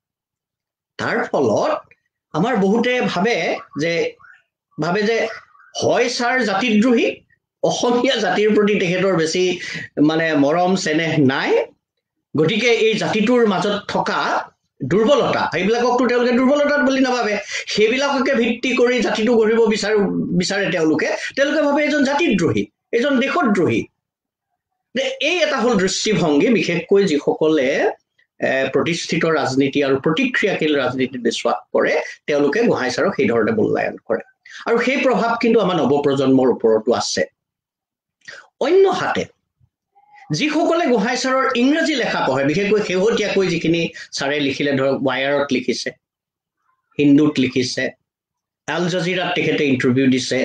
D: তাৰ ফলত আমাৰ বহুতে ভাবে যে ভাবে যে হয় ছাৰ জাতিদ্ৰোহী অসমীয়া জাতিৰ প্ৰতি তেখেতৰ বেছি মানে মৰম চেনেহ নাই গতিকে এই জাতিটোৰ মাজত থকা দুৰ্বলতা এইবিলাককতো তেওঁলোকে দুৰ্বলতা বুলি নাভাবে সেইবিলাককে ভিত্তি কৰি জাতিটো গঢ়িব বিচাৰে বিচাৰে তেওঁলোকে তেওঁলোকে ভাবে এজন জাতিদ্ৰোহী এজন দেশদ্ৰোহী এই এটা হ'ল দৃষ্টিভংগী বিশেষকৈ যিসকলে প্ৰতিষ্ঠিত ৰাজনীতি আৰু প্ৰতিক্ৰিয়াশীল ৰাজনীতিত বিশ্বাস কৰে তেওঁলোকে গোহাঁই ছাৰক সেই ধৰণে মূল্যায়ন কৰে আৰু সেই প্ৰভাৱ কিন্তু আমাৰ নৱপ্ৰজন্মৰ ওপৰতো আছে অন্য হাতে যিসকলে গোহাঁই ছাৰৰ ইংৰাজী লেখা পঢ়ে বিশেষকৈ শেহতীয়াকৈ যিখিনি ছাৰে লিখিলে ধৰক ৱায়াৰত লিখিছে হিন্দুত লিখিছে আল জাজিৰাত তেখেতে ইণ্টাৰভিউ দিছে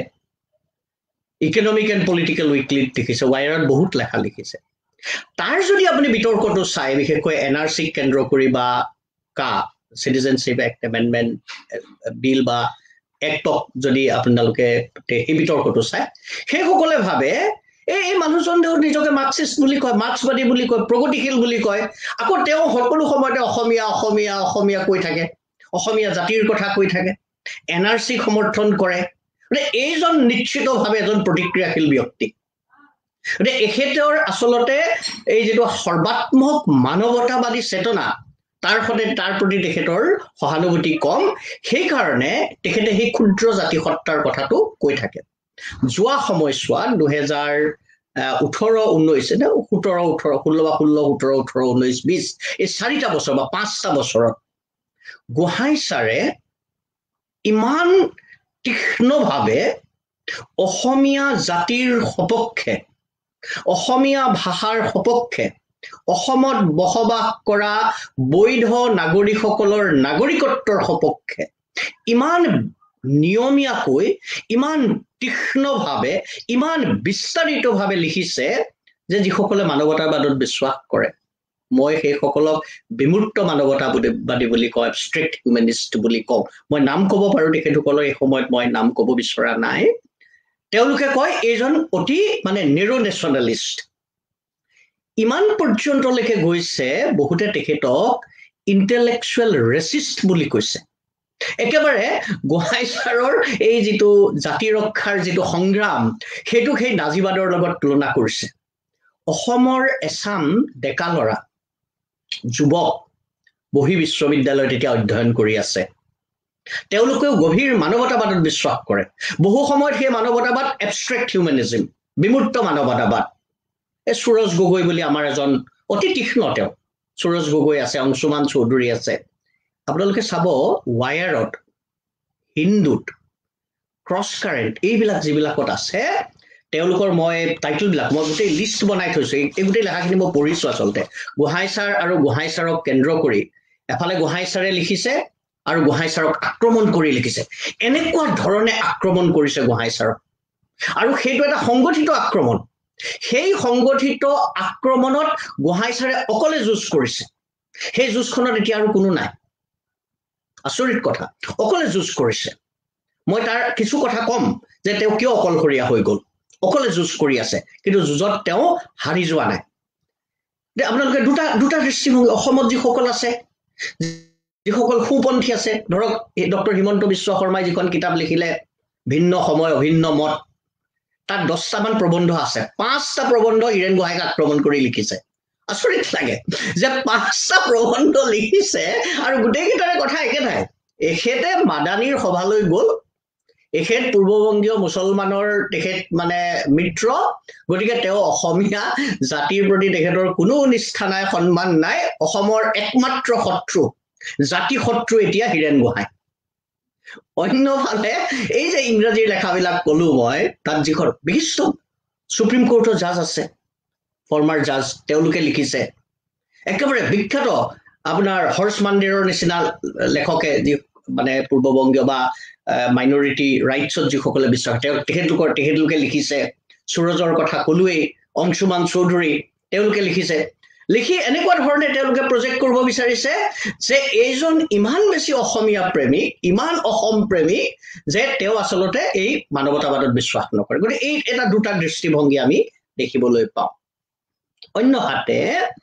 D: ইকনমিক এণ্ড পলিটিকেল উইকলিত লিখিছে ৱায়াৰত বহুত লেখা লিখিছে তাৰ যদি আপুনি বিতৰ্কটো চাই বিশেষকৈ এন আৰ চিক কেন্দ্ৰ কৰি বা CAA citizenship act amendment bill বা এক্টক যদি আপোনালোকে সেই বিতৰ্কটো চাই সেইসকলে ভাবে এই মানুহজন নিজকে মাৰ্কচিষ্ট বুলি কয় মাৰ্কসবাদী বুলি কয় প্ৰগতিশীল বুলি কয় আকৌ তেওঁ সকলো সময়তে অসমীয়া অসমীয়া অসমীয়া কৈ থাকে অসমীয়া জাতিৰ কথা কৈ থাকে এন আৰ চিক সমৰ্থন কৰে এইজন নিশ্চিতভাৱে এজন প্ৰতিক্ৰিয়াশীল ব্যক্তি গতিকে এখেতৰ আচলতে এই যিটো সৰ্বাত্মক মানৱতাবাদী চেতনা তাৰ সতে তাৰ প্ৰতি তেখেতৰ সহানুভূতি কম সেইকাৰণে তেখেতে সেই ক্ষুদ্ৰ জাতি সত্তাৰ কথাটো কৈ থাকে যোৱা সময়ছোৱাত দুহেজাৰ ওঠৰ ঊনৈশ সোতৰ ওঠৰ ষোল্ল বা ষোল্ল সোতৰ ওঠৰ ঊনৈশ বিশ এই চাৰিটা বছৰ বা পাঁচটা বছৰত গোহাঁই ছাৰে ইমান তীক্ষ্ণভাৱে অসমীয়া জাতিৰ সপক্ষে অসমীয়া ভাষাৰ সপক্ষে অসমত বসবাস কৰা বৈধ নাগৰিকসকলৰ নাগৰিকত্বৰ সপক্ষে ইমান নিয়মীয়াকৈ ইমান তীক্ষ্ণভাৱে ইমান বিস্তাৰিতভাৱে লিখিছে যে যিসকলে মানৱতাবাদত বিশ্বাস কৰে মই সেইসকলক বিমূৰ্ত মানৱতাবাদী বুলি কওঁ এবষ্ট্ৰেক্ট হিউমেনিষ্ট বুলি কওঁ মই নাম ক'ব পাৰোঁ তেখেতসকলৰ এই সময়ত মই নাম ক'ব বিচৰা নাই তেওঁলোকে কয় এইজন অতি মানে নেৰো নেশ্যনেলিষ্ট ইমান পৰ্যন্তলৈকে গৈছে বহুতে তেখেতক ইণ্টেলেকচুৱেল ৰেচিষ্ট বুলি কৈছে একেবাৰে গোহাঁই ছাৰৰ এই যিটো জাতি ৰক্ষাৰ যিটো সংগ্ৰাম সেইটোক সেই নাজিবাদৰ লগত তুলনা কৰিছে অসমৰ এছাম ডেকা ল'ৰা যুৱক বহি বিশ্ববিদ্যালয়ত এতিয়া অধ্যয়ন কৰি আছে তেওঁলোকেও গভীৰ মানৱতাবাদত বিশ্বাস কৰে বহু সময়ত সেই মানৱতাবাদ এবষ্ট্ৰেক্ট হিউমেনিজম বিমূৰ্ত মানৱতাবাদ এই সুৰজ গগৈ বুলি আমাৰ এজন অতি তীক্ষ্ণ তেওঁ সুৰজ গগৈ আছে অংশুমান চৌধুৰী আছে আপোনালোকে চাব ৱায়াৰত হিন্দুত ক্ৰছ কাৰেণ্ট এইবিলাক যিবিলাকত আছে তেওঁলোকৰ মই টাইটেলবিলাক মই গোটেই লিষ্ট বনাই থৈছোঁ এই গোটেই লেখাখিনি মই পঢ়িছোঁ আচলতে গোহাঁই ছাৰ আৰু গোহাঁই ছাৰক কেন্দ্ৰ কৰি এফালে গোহাঁই ছাৰে লিখিছে আৰু গোহাঁই ছাৰক আক্ৰমণ কৰি লিখিছে এনেকুৱা ধৰণে আক্ৰমণ কৰিছে গোহাঁই ছাৰক আৰু সেইটো এটা সংগঠিত আক্ৰমণ সেই সংগঠিত আক্ৰমণত গোহাঁই ছাৰে অকলে যুঁজ কৰিছে সেই যুঁজখনত এতিয়া আৰু কোনো নাই আচৰিত কথা অকলে যুঁজ কৰিছে মই তাৰ কিছু কথা কম যে তেওঁ কিয় অকলশৰীয়া হৈ গ'ল অকলে যুঁজ কৰি আছে কিন্তু যুঁজত তেওঁ হাৰি যোৱা নাই যে আপোনালোকে দুটা দুটা দৃষ্টিভংগী অসমত যিসকল আছে যিসকল সুপন্থী আছে ধৰক ডক্টৰ হিমন্ত বিশ্ব শৰ্মাই যিখন কিতাপ লিখিলে ভিন্ন সময় অভিন্ন মত তাত দহটা মান প্ৰবন্ধ আছে পাঁচটা প্ৰবন্ধ হীৰেণ গোহাঁইক আক্ৰমণ কৰি লিখিছে আচৰিত লাগে যে পাঁচটা প্ৰবন্ধ লিখিছে আৰু গোটেইকেইটাৰে কথা একেটাই এখেতে মাদানীৰ সভালৈ গ'ল এখেত পূৰ্ববংগীয় মুছলমানৰ তেখেত মানে মিত্ৰ গতিকে তেওঁ অসমীয়া জাতিৰ প্ৰতি তেখেতৰ কোনো নিষ্ঠা নাই সন্মান নাই অসমৰ একমাত্ৰ শত্ৰু জাতি শত্ৰু এতিয়া হীৰেণ গোহাঁই অন্যফালে এই যে ইংৰাজীৰ লেখাবিলাক কলো মই তাত যিখন বিশিষ্ট সুপ্ৰিম কোৰ্টৰ জাজ আছে ফৰ্মাৰ জাজ তেওঁলোকে লিখিছে একেবাৰে বিখ্যাত আপোনাৰ হৰ্ষ মাণ্ডেৰৰ নিচিনা লেখকে যি মানে পূৰ্ববংগীয় বা মাইনৰিটি ৰাইটছত যিসকলে বিশ্বাস তেওঁ তেখেতলোকৰ তেখেতলোকে লিখিছে সুৰজৰ কথা কলোৱেই অংশুমান চৌধুৰী তেওঁলোকে লিখিছে লিখি এনেকুৱা ধৰণে তেওঁলোকে প্ৰজেক্ট কৰিব বিচাৰিছে যে এইজন ইমান বেছি অসমীয়া প্ৰেমী ইমান অসম প্ৰেমী যে তেওঁ আচলতে এই মানৱতাবাদত বিশ্বাস নকৰে গতিকে এই এটা দুটা দৃষ্টিভংগী আমি দেখিবলৈ পাওঁ অন্যহাতে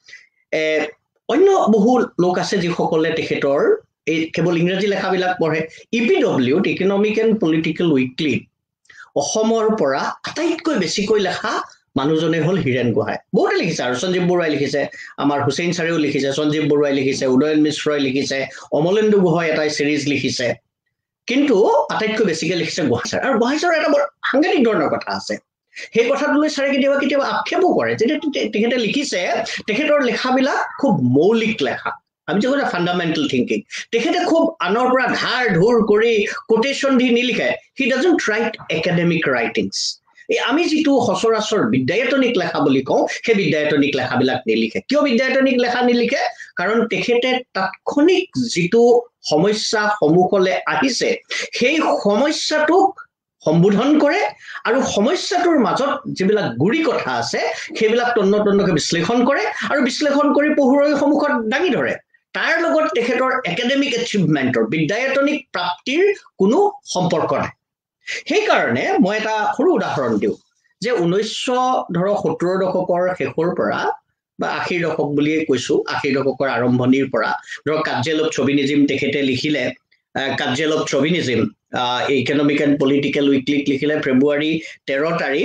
D: অন্য বহু লোক আছে যিসকলে তেখেতৰ এই কেৱল ইংৰাজী লেখাবিলাক পঢ়ে ইপিডব্লিউত ইকনমিক এণ্ড পলিটিকেল উইকলি অসমৰ পৰা আটাইতকৈ বেছিকৈ লেখা মানুহজনে হ'ল হীৰেণ গোহাঁই বহুতে লিখিছে আৰু সঞ্জীৱ বৰুৱাই লিখিছে আমাৰ হুছেইন ছাৰেও লিখিছে সঞ্জীৱ বৰুৱাই লিখিছে উদয়ন মিশ্ৰই লিখিছে অমলেন্দু গোহাঁই এটা সিৰিজ লিখিছে কিন্তু আটাইতকৈ বেছিকৈ লিখিছে গোহাঁই ছাৰ আৰু গোহাঁই ছাৰৰ এটা বৰ সাংঘাতিক ধৰণৰ কথা আছে সেই কথাটোলৈ ছাৰে কেতিয়াবা কেতিয়াবা আক্ষেপো কৰে যে তেখেতে লিখিছে তেখেতৰ লেখাবিলাক খুব মৌলিক লেখা আমি যে কৈছে ফাণ্ডামেণ্টেল থিংকিং তেখেতে খুব আনৰ পৰা ধাৰ ধুৰ কৰি কোটেশ্যন দি নিলিখে he doesn't write academic writings এই আমি যিটো সচৰাচৰ বিদ্যায়তনিক লেখা বুলি কওঁ সেই বিদ্যায়তনিক লেখাবিলাক নিলিখে কিয় বিদ্যায়তনিক লেখা নিলিখে কাৰণ তেখেতে তাৎক্ষণিক যিটো সমস্যা সন্মুখলৈ আহিছে সেই সমস্যাটোক সম্বোধন কৰে আৰু সমস্যাটোৰ মাজত যিবিলাক গুৰি কথা আছে সেইবিলাক তন্ন তন্নকৈ বিশ্লেষণ কৰে আৰু বিশ্লেষণ কৰি পঢ়ুৱৈৰ সন্মুখত দাঙি ধৰে তাৰ লগত তেখেতৰ একাডেমিক এচিভমেণ্টৰ বিদ্যায়তনিক প্ৰাপ্তিৰ কোনো সম্পৰ্ক নাই সেইকাৰণে মই এটা সৰু উদাহৰণ দিওঁ যে ঊনৈছশ ধৰক সত্তৰ দশকৰ শেষৰ পৰা বা আশীৰ দশক বুলিয়ে কৈছো আশীৰ দশকৰ আৰম্ভণিৰ পৰা ধৰক কাৰ্জেল অফ চভিনিজিম তেখেতে লিখিলে cudgel of chauvinism economic and political উইকলিত লিখিলে ফেব্ৰুৱাৰী তেৰ তাৰিখ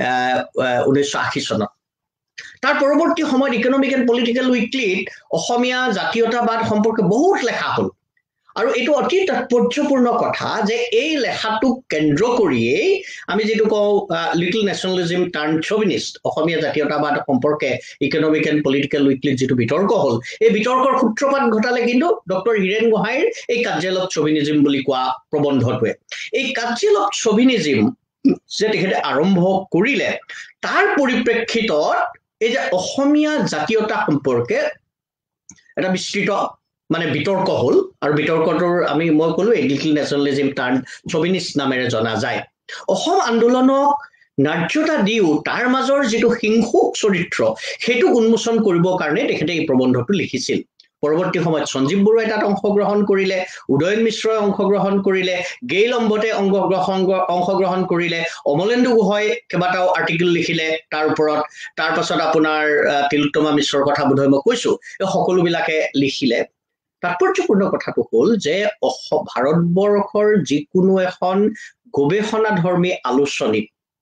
D: ঊনৈছশ আশী চনত তাৰ পৰৱৰ্তী সময়ত ইকনমিক এণ্ড পলিটিকেল উইকলিত অসমীয়া জাতীয়তাবাদ সম্পৰ্কে বহুত লেখা হ'ল আৰু এইটো অতি তাৎপৰ্যপূৰ্ণ কথা যে এই লেখাটোক কেন্দ্ৰ কৰিয়েই আমি যেটো কওঁ লিটল নেশ্যনেলিজম টাৰ্ন চভিনিষ্ট অসমীয়া জাতীয়তাবাদ সম্পৰ্কে ইকনমিক এণ্ড পলিটিকেল উইকলিত যেটো বিতৰ্ক হ'ল এই বিতৰ্কৰ সূত্ৰপাত ঘটালে কিন্তু ডক্টৰ হীৰেণ গোহাঁইৰ এই কাৰ্জেল অফ চভিনিজিম বুলি কোৱা প্ৰবন্ধটোৱে এই কাৰ্জেল অফ চভিনিজিম যে তেখেতে আৰম্ভ কৰিলে তাৰ পৰিপ্ৰেক্ষিতত এই যে অসমীয়া জাতীয়তা সম্পৰ্কে এটা বিস্তৃত মানে বিতৰ্ক হ'ল আৰু বিতৰ্কটোৰ আমি মই ক'লো লিটল নেশ্যনেলিজম টাৰ্ন চভিনিষ্ট নামেৰে জনা যায় অসম আন্দোলনক নাৰ্যতা দিও তাৰ মাজৰ যিটো হিংসুক চৰিত্ৰ সেইটো উন্মোচন কৰিবৰ কাৰণে তেখেতে এই প্ৰবন্ধটো লিখিছিল পৰৱৰ্তী সময়ত সঞ্জীৱ বৰুৱাই তাত অংশগ্ৰহণ কৰিলে উদয়ন মিশ্ৰই অংশগ্ৰহণ কৰিলে গেইল অম্বতে অংশগ্ৰহণ অংশগ্ৰহণ কৰিলে অমলেন্দু গোহাঁই কেইবাটাও আৰ্টিকেল লিখিলে তাৰ ওপৰত তাৰ পাছত আপোনাৰ তিলোত্তমা মিশ্ৰৰ কথা বোধহয় মই কৈছো এই সকলোবিলাকে লিখিলে তাৎপৰ্যপূৰ্ণ কথাটো হ'ল যে ভাৰতবৰ্ষৰ যিকোনো এখন গৱেষণাধৰ্মী আলোচনীত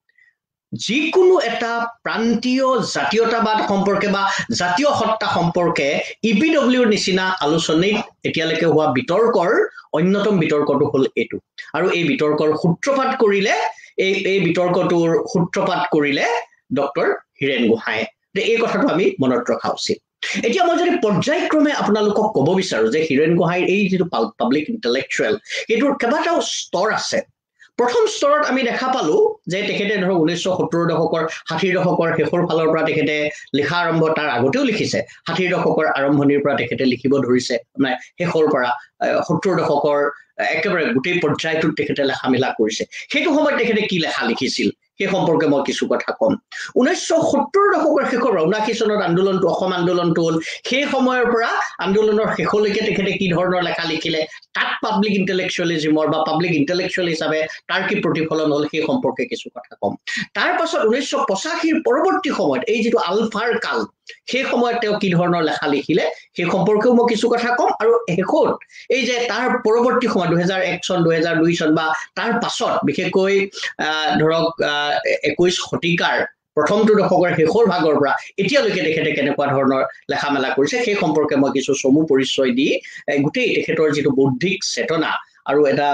D: যিকোনো এটা প্ৰান্তীয় জাতীয়তাবাদ সম্পৰ্কে বা জাতীয় সত্তা সম্পৰ্কে ইপিডব্লিউৰ নিচিনা আলোচনীত এতিয়ালৈকে হোৱা বিতৰ্কৰ অন্যতম বিতৰ্কটো হ'ল এইটো আৰু এই বিতৰ্কৰ সূত্ৰপাত কৰিলে এই এই বিতৰ্কটোৰ সূত্ৰপাত কৰিলে ডক্টৰ হীৰেণ গোহাঁই এই কথাটো আমি মনত ৰখা উচিত এতিয়া মই যদি পৰ্যায়ক্ৰমে আপোনালোকক ক'ব বিচাৰো যে হীৰেণ গোহাঁইৰ এই যিটো পাব্লিক ইণ্টেলেকচুৱেল এইটোৰ কেইবাটাও স্তৰ আছে প্ৰথম স্তৰত আমি দেখা পালো যে তেখেতে ধৰক ঊনৈছশ সত্তৰ দশকৰ ষাঠিৰ দশকৰ শেষৰ ফালৰ পৰা তেখেতে লিখা আৰম্ভ তাৰ আগতেও লিখিছে ষাঠিৰ দশকৰ আৰম্ভণিৰ পৰা তেখেতে লিখিব ধৰিছে মানে শেষৰ পৰা সত্তৰ দশকৰ একেবাৰে গোটেই পৰ্যায়টোত তেখেতে লেখা মেলা কৰিছে সেইটো সময়ত তেখেতে কি লেখা লিখিছিল সেই সম্পৰ্কে মই কিছু কথা কম ঊনৈছশ সত্তৰ দশকৰ শেষৰ ঊনাশী চনত আন্দোলনটো অসম আন্দোলনটো হ'ল সেই সময়ৰ পৰা আন্দোলনৰ শেষলৈকে তেখেতে কি ধৰণৰ লেখা লিখিলে তাত পাব্লিক ইন্টেলেকচুৱেলিজমৰ বা পাব্লিক ইন্টেলেকচুৱেল হিচাপে তাৰ কি প্ৰতিফলন হ'ল সেই সম্পৰ্কে কিছু কথা কম তাৰ পাছত ঊনৈছশ পঁচাশীৰ পৰৱৰ্তী সময়ত এই যিটো আলফাৰ কাল সেই সময়ত তেওঁ কি ধৰণৰ লেখা লিখিলে সেই সম্পৰ্কেও মই কিছু কথা কম আৰু শেষত এই যে তাৰ পৰৱৰ্তী সময় দুই হাজাৰ এক চন দুই হাজাৰ দুই চন বা তাৰ পাছত বিশেষকৈ ধৰক একৈশ শতিকাৰ প্ৰথমটো দশকৰ শেষৰ ভাগৰ পৰা এতিয়ালৈকে তেখেতে কেনেকুৱা ধৰণৰ লেখা মেলা কৰিছে সেই সম্পৰ্কে মই কিছু চমু পৰিচয় দি গোটেই তেখেতৰ যিটো বৌদ্ধিক চেতনা আৰু এটা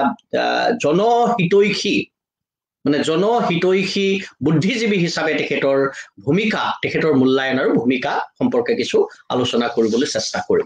D: জনহিতৈষী মানে জনহিতৈষী বুদ্ধিজীৱী হিচাপে তেখেতৰ ভূমিকা তেখেতৰ মূল্যায়ন আৰু ভূমিকা সম্পৰ্কে কিছু আলোচনা কৰিবলৈ চেষ্টা কৰিম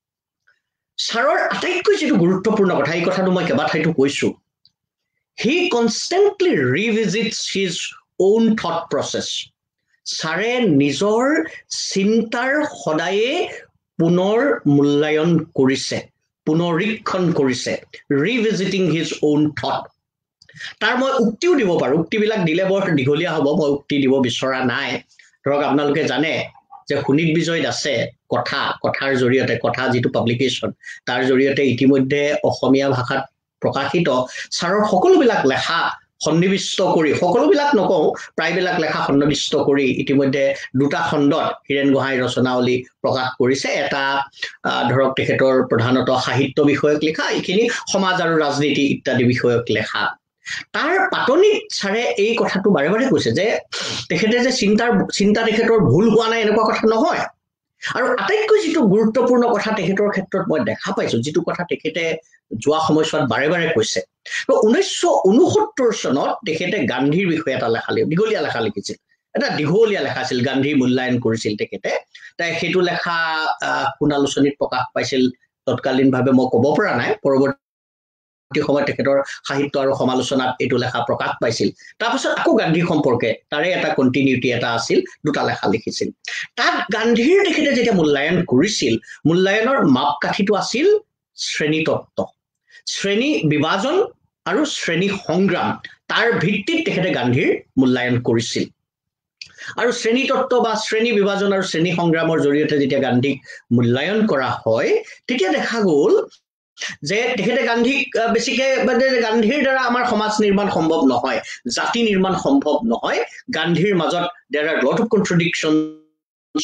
D: ছাৰৰ আটাইতকৈ যিটো গুৰুত্বপূৰ্ণ কথা এই কথাটো মই কেইবাঠাইতো কৈছো he constantly revisits his own thought process ছাৰে নিজৰ চিন্তাৰ সদায়ে পুনৰ মূল্যায়ন কৰিছে পুনৰীক্ষণ কৰিছে revisiting his own thought তাৰ মই উক্তিও দিব পাৰো উক্তিবিলাক দিলে বৰ দীঘলীয়া হ'ব মই উক্তি দিব বিচৰা নাই ধৰক আপোনালোকে জানে যে সুনীত বিজয় দাসে কথা কথাৰ জৰিয়তে কথা যিটো পাব্লিকেশ্যন তাৰ জৰিয়তে ইতিমধ্যে অসমীয়া ভাষাত প্ৰকাশিত ছাৰৰ সকলোবিলাক লেখা সন্নিবিষ্ট কৰি সকলোবিলাক নকওঁ প্ৰায়বিলাক লেখা সন্নিবিষ্ট কৰি ইতিমধ্যে দুটা খণ্ডত হীৰেণ গোহাঁই ৰচনাৱলী প্ৰকাশ কৰিছে এটা ধৰক তেখেতৰ প্ৰধানত সাহিত্য বিষয়ক লেখা এইখিনি সমাজ আৰু ৰাজনীতি ইত্যাদি বিষয়ক লেখা তাৰ পাতনিত ছাৰে এই কথাটো বাৰে বাৰে কৈছে যে তেখেতে যে চিন্তাৰ চিন্তা তেখেতৰ ভুল হোৱা নাই এনেকুৱা কথা নহয় আৰু আটাইতকৈ যিটো গুৰুত্বপূৰ্ণ কথা তেখেতৰ ক্ষেত্ৰত মই দেখা পাইছো যিটো কথা তেখেতে যোৱা সময়ছোৱাত বাৰে বাৰে কৈছে তো ঊনৈছশ ঊনসত্তৰ চনত তেখেতে গান্ধীৰ বিষয়ে এটা লেখা দীঘলীয়া লেখা লিখিছিল এটা দীঘলীয়া লেখা আছিল গান্ধী মূল্যায়ন কৰিছিল তেখেতে তাই সেইটো লেখা কোন আলোচনীত প্ৰকাশ পাইছিল তৎকালীনভাৱে মই ক'ব পৰা নাই পৰৱৰ্তী সময়ত তেখেতৰ সাহিত্য আৰু সমালোচনাত এইটো লেখা প্ৰকাশ পাইছিল তাৰপিছত আকৌ গান্ধী সম্পৰ্কে তাৰে এটা কণ্টিনিউটি এটা আছিল দুটা লেখা লিখিছিল তাত গান্ধীৰ তেখেতে যেতিয়া মূল্যায়ন কৰিছিল মূল্যায়নৰ মাপকাঠিটো আছিল শ্ৰেণীতত্ত্ব শ্ৰেণী বিভাজন আৰু শ্ৰেণী সংগ্ৰাম তাৰ ভিত্তিত তেখেতে গান্ধীৰ মূল্যায়ন কৰিছিল আৰু শ্ৰেণীতত্ত্ব বা শ্ৰেণী বিভাজন আৰু শ্ৰেণী সংগ্ৰামৰ জৰিয়তে যেতিয়া গান্ধীক মূল্যায়ন কৰা হয় তেতিয়া দেখা গ'ল যে তেখেতে গান্ধীক বেছিকে গান্ধীৰ দ্বাৰা আমাৰ সমাজ নিৰ্মাণ সম্ভৱ নহয় জাতি নিৰ্মাণ সম্ভৱ নহয় গান্ধীৰ মাজত there are lot of contradictions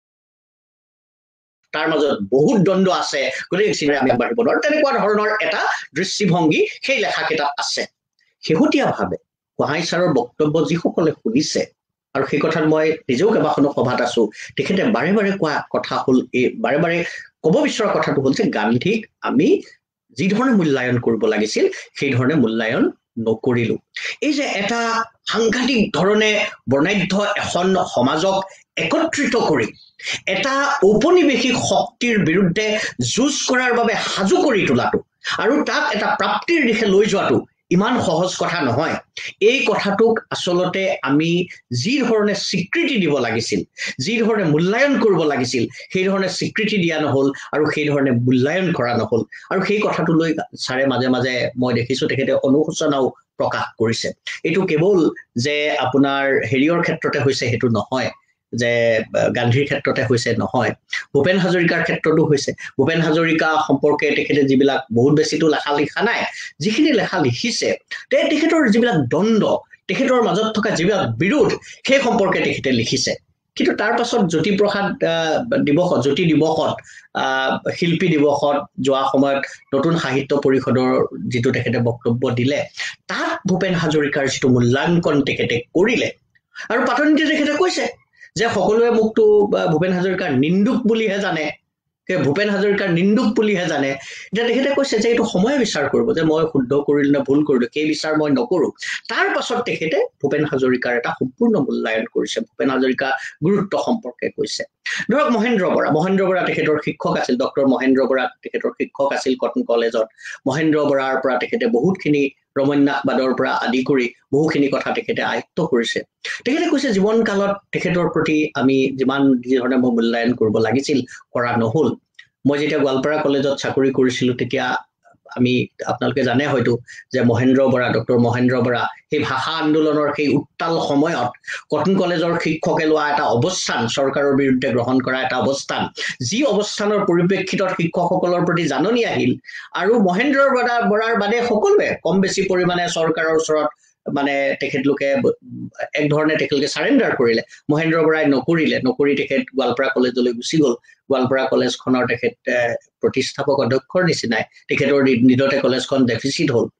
D: তাৰ মাজত বহুত দ্বন্দ্ব আছে গতিকে চিনে আমি আগবাঢ়িব নোৱাৰো তেনেকুৱা ধৰণৰ এটা দৃষ্টিভংগী সেই লেখাকেইটাত আছে শেহতীয়াভাৱে গোহাঁই ছাৰৰ বক্তব্য যিসকলে শুনিছে আৰু সেই কথাত মই নিজেও কেইবাখনো সভাত আছো তেখেতে বাৰে বাৰে কোৱা কথা হ'ল এই বাৰে বাৰে ক'ব বিচৰা কথাটো হ'ল যে গান্ধীক আমি যি ধৰণে মূল্যায়ন কৰিব লাগিছিল সেই ধৰণে মূল্যায়ন নকৰিলো এই যে এটা সাংঘাতিক ধৰণে বৰ্ণাঢ্য এখন সমাজক একত্ৰিত কৰি এটা ঔপনিৱেশিক শক্তিৰ বিৰুদ্ধে যুঁজ কৰাৰ বাবে সাজু কৰি তোলাটো আৰু তাক এটা প্ৰাপ্তিৰ দিশে লৈ যোৱাটো ইমান সহজ কথা নহয় এই কথাটোক আসলতে আমি যি ধৰণে স্বীকৃতি দিব লাগিছিল যি ধৰণে মূল্যায়ন কৰিব লাগিছিল সেই ধৰণে স্বীকৃতি দিয়া নহল আৰু সেই ধৰণে মূল্যায়ন কৰা নহল আৰু সেই কথাটো লৈ ছাৰে মাজে মাজে মই দেখিছো তেখেতে অনুশোচনাও প্ৰকাশ কৰিছে এইটো কেৱল যে আপোনাৰ হেৰিয়ৰ ক্ষেত্ৰতে হৈছে সেইটো নহয় যে গান্ধীৰ ক্ষেত্ৰতে হৈছে নহয় ভূপেন হাজৰিকাৰ ক্ষেত্ৰতো হৈছে ভূপেন হাজৰিকা সম্পৰ্কে তেখেতে যিবিলাক বহুত বেছিটো লেখা লিখা নাই যিখিনি লেখা লিখিছে তে তেখেতৰ যিবিলাক দ্বন্দ্ব তেখেতৰ মাজত থকা যিবিলাক বিৰোধ সেই সম্পৰ্কে তেখেতে লিখিছে কিন্তু তাৰ পাছত জ্যোতিপ্ৰসাদ দিৱসত জ্যোতি দিৱসত শিল্পী দিৱসত যোৱা সময়ত নতুন সাহিত্য পৰিষদৰ যিটো তেখেতে বক্তব্য দিলে তাত ভূপেন হাজৰিকাৰ যিটো মূল্যাংকন তেখেতে কৰিলে আৰু পাতনিতে তেখেতে কৈছে যে সকলোৱে মুক্ত ভূপেন হাজৰিকাৰ নিন্দুক বুলিহে জানে কে ভূপেন হাজৰিকাৰ নিন্দুক বুলিহে জানে যে তেখেতে কৈছে যে এইটো সময় বিচাৰ কৰিব যে মই শুদ্ধ কৰিল না ভুল কৰিলো সেই বিচাৰ মই নকৰো তাৰ পাছত তেখেতে ভূপেন হাজৰিকাৰ এটা সম্পূৰ্ণ মূল্যায়ন কৰিছে ভূপেন হাজৰিকা গুৰুত্ব সম্পৰ্কে কৈছে ধৰক মহেন্দ্ৰ বৰা মহেন্দ্ৰ বৰা তেখেতৰ শিক্ষক আছিল ডক্টৰ মহেন্দ্ৰ বৰা তেখেতৰ শিক্ষক আছিল কটন কলেজত মহেন্দ্ৰ বৰাৰ পৰা তেখেতে বহুতখিনি ৰমন্যাসবাদৰ পৰা আদি কৰি বহুখিনি কথা তেখেতে আয়ত্ত কৰিছে তেখেতে কৈছে জীৱন কালত তেখেতৰ প্ৰতি আমি যিমান ধৰণে মূল্যায়ন কৰিব লাগিছিল কৰা নহল মই যেতিয়া গোৱালপাৰা কলেজত চাকৰি কৰিছিলো তেতিয়া আমি আপোনালোকে জানে হয়তো যে মহেন্দ্ৰ বৰা ডক্টৰ মহেন্দ্ৰ বৰা সেই ভাষা আন্দোলনৰ সেই উত্তাল সময়ত কটন কলেজৰ শিক্ষকে লোৱা এটা অৱস্থান চৰকাৰৰ বিৰুদ্ধে গ্ৰহণ কৰা এটা অৱস্থান যি অৱস্থানৰ পৰিপ্ৰেক্ষিতত শিক্ষকসকলৰ প্ৰতি জাননী আহিল আৰু মহেন্দ্ৰ বৰাৰ বাদে সকলোৱে কম বেছি পৰিমাণে চৰকাৰৰ ওচৰত মানে তেখেতলোকে এক ধৰণে তেখেতলোকে সাৰেন্ডাৰ কৰিলে মহেন্দ্ৰ বৰাই নকৰিলে নকৰি তেখেত গোৱালপাৰা কলেজলৈ গুচি গ'ল গোৱালপাৰা কলেজখনৰ তেখেত প্ৰতিষ্ঠাপক অধ্যক্ষৰ নিচিনাই তেখেতৰ নিদতে কলেজখন ডেফিচিট হ'ল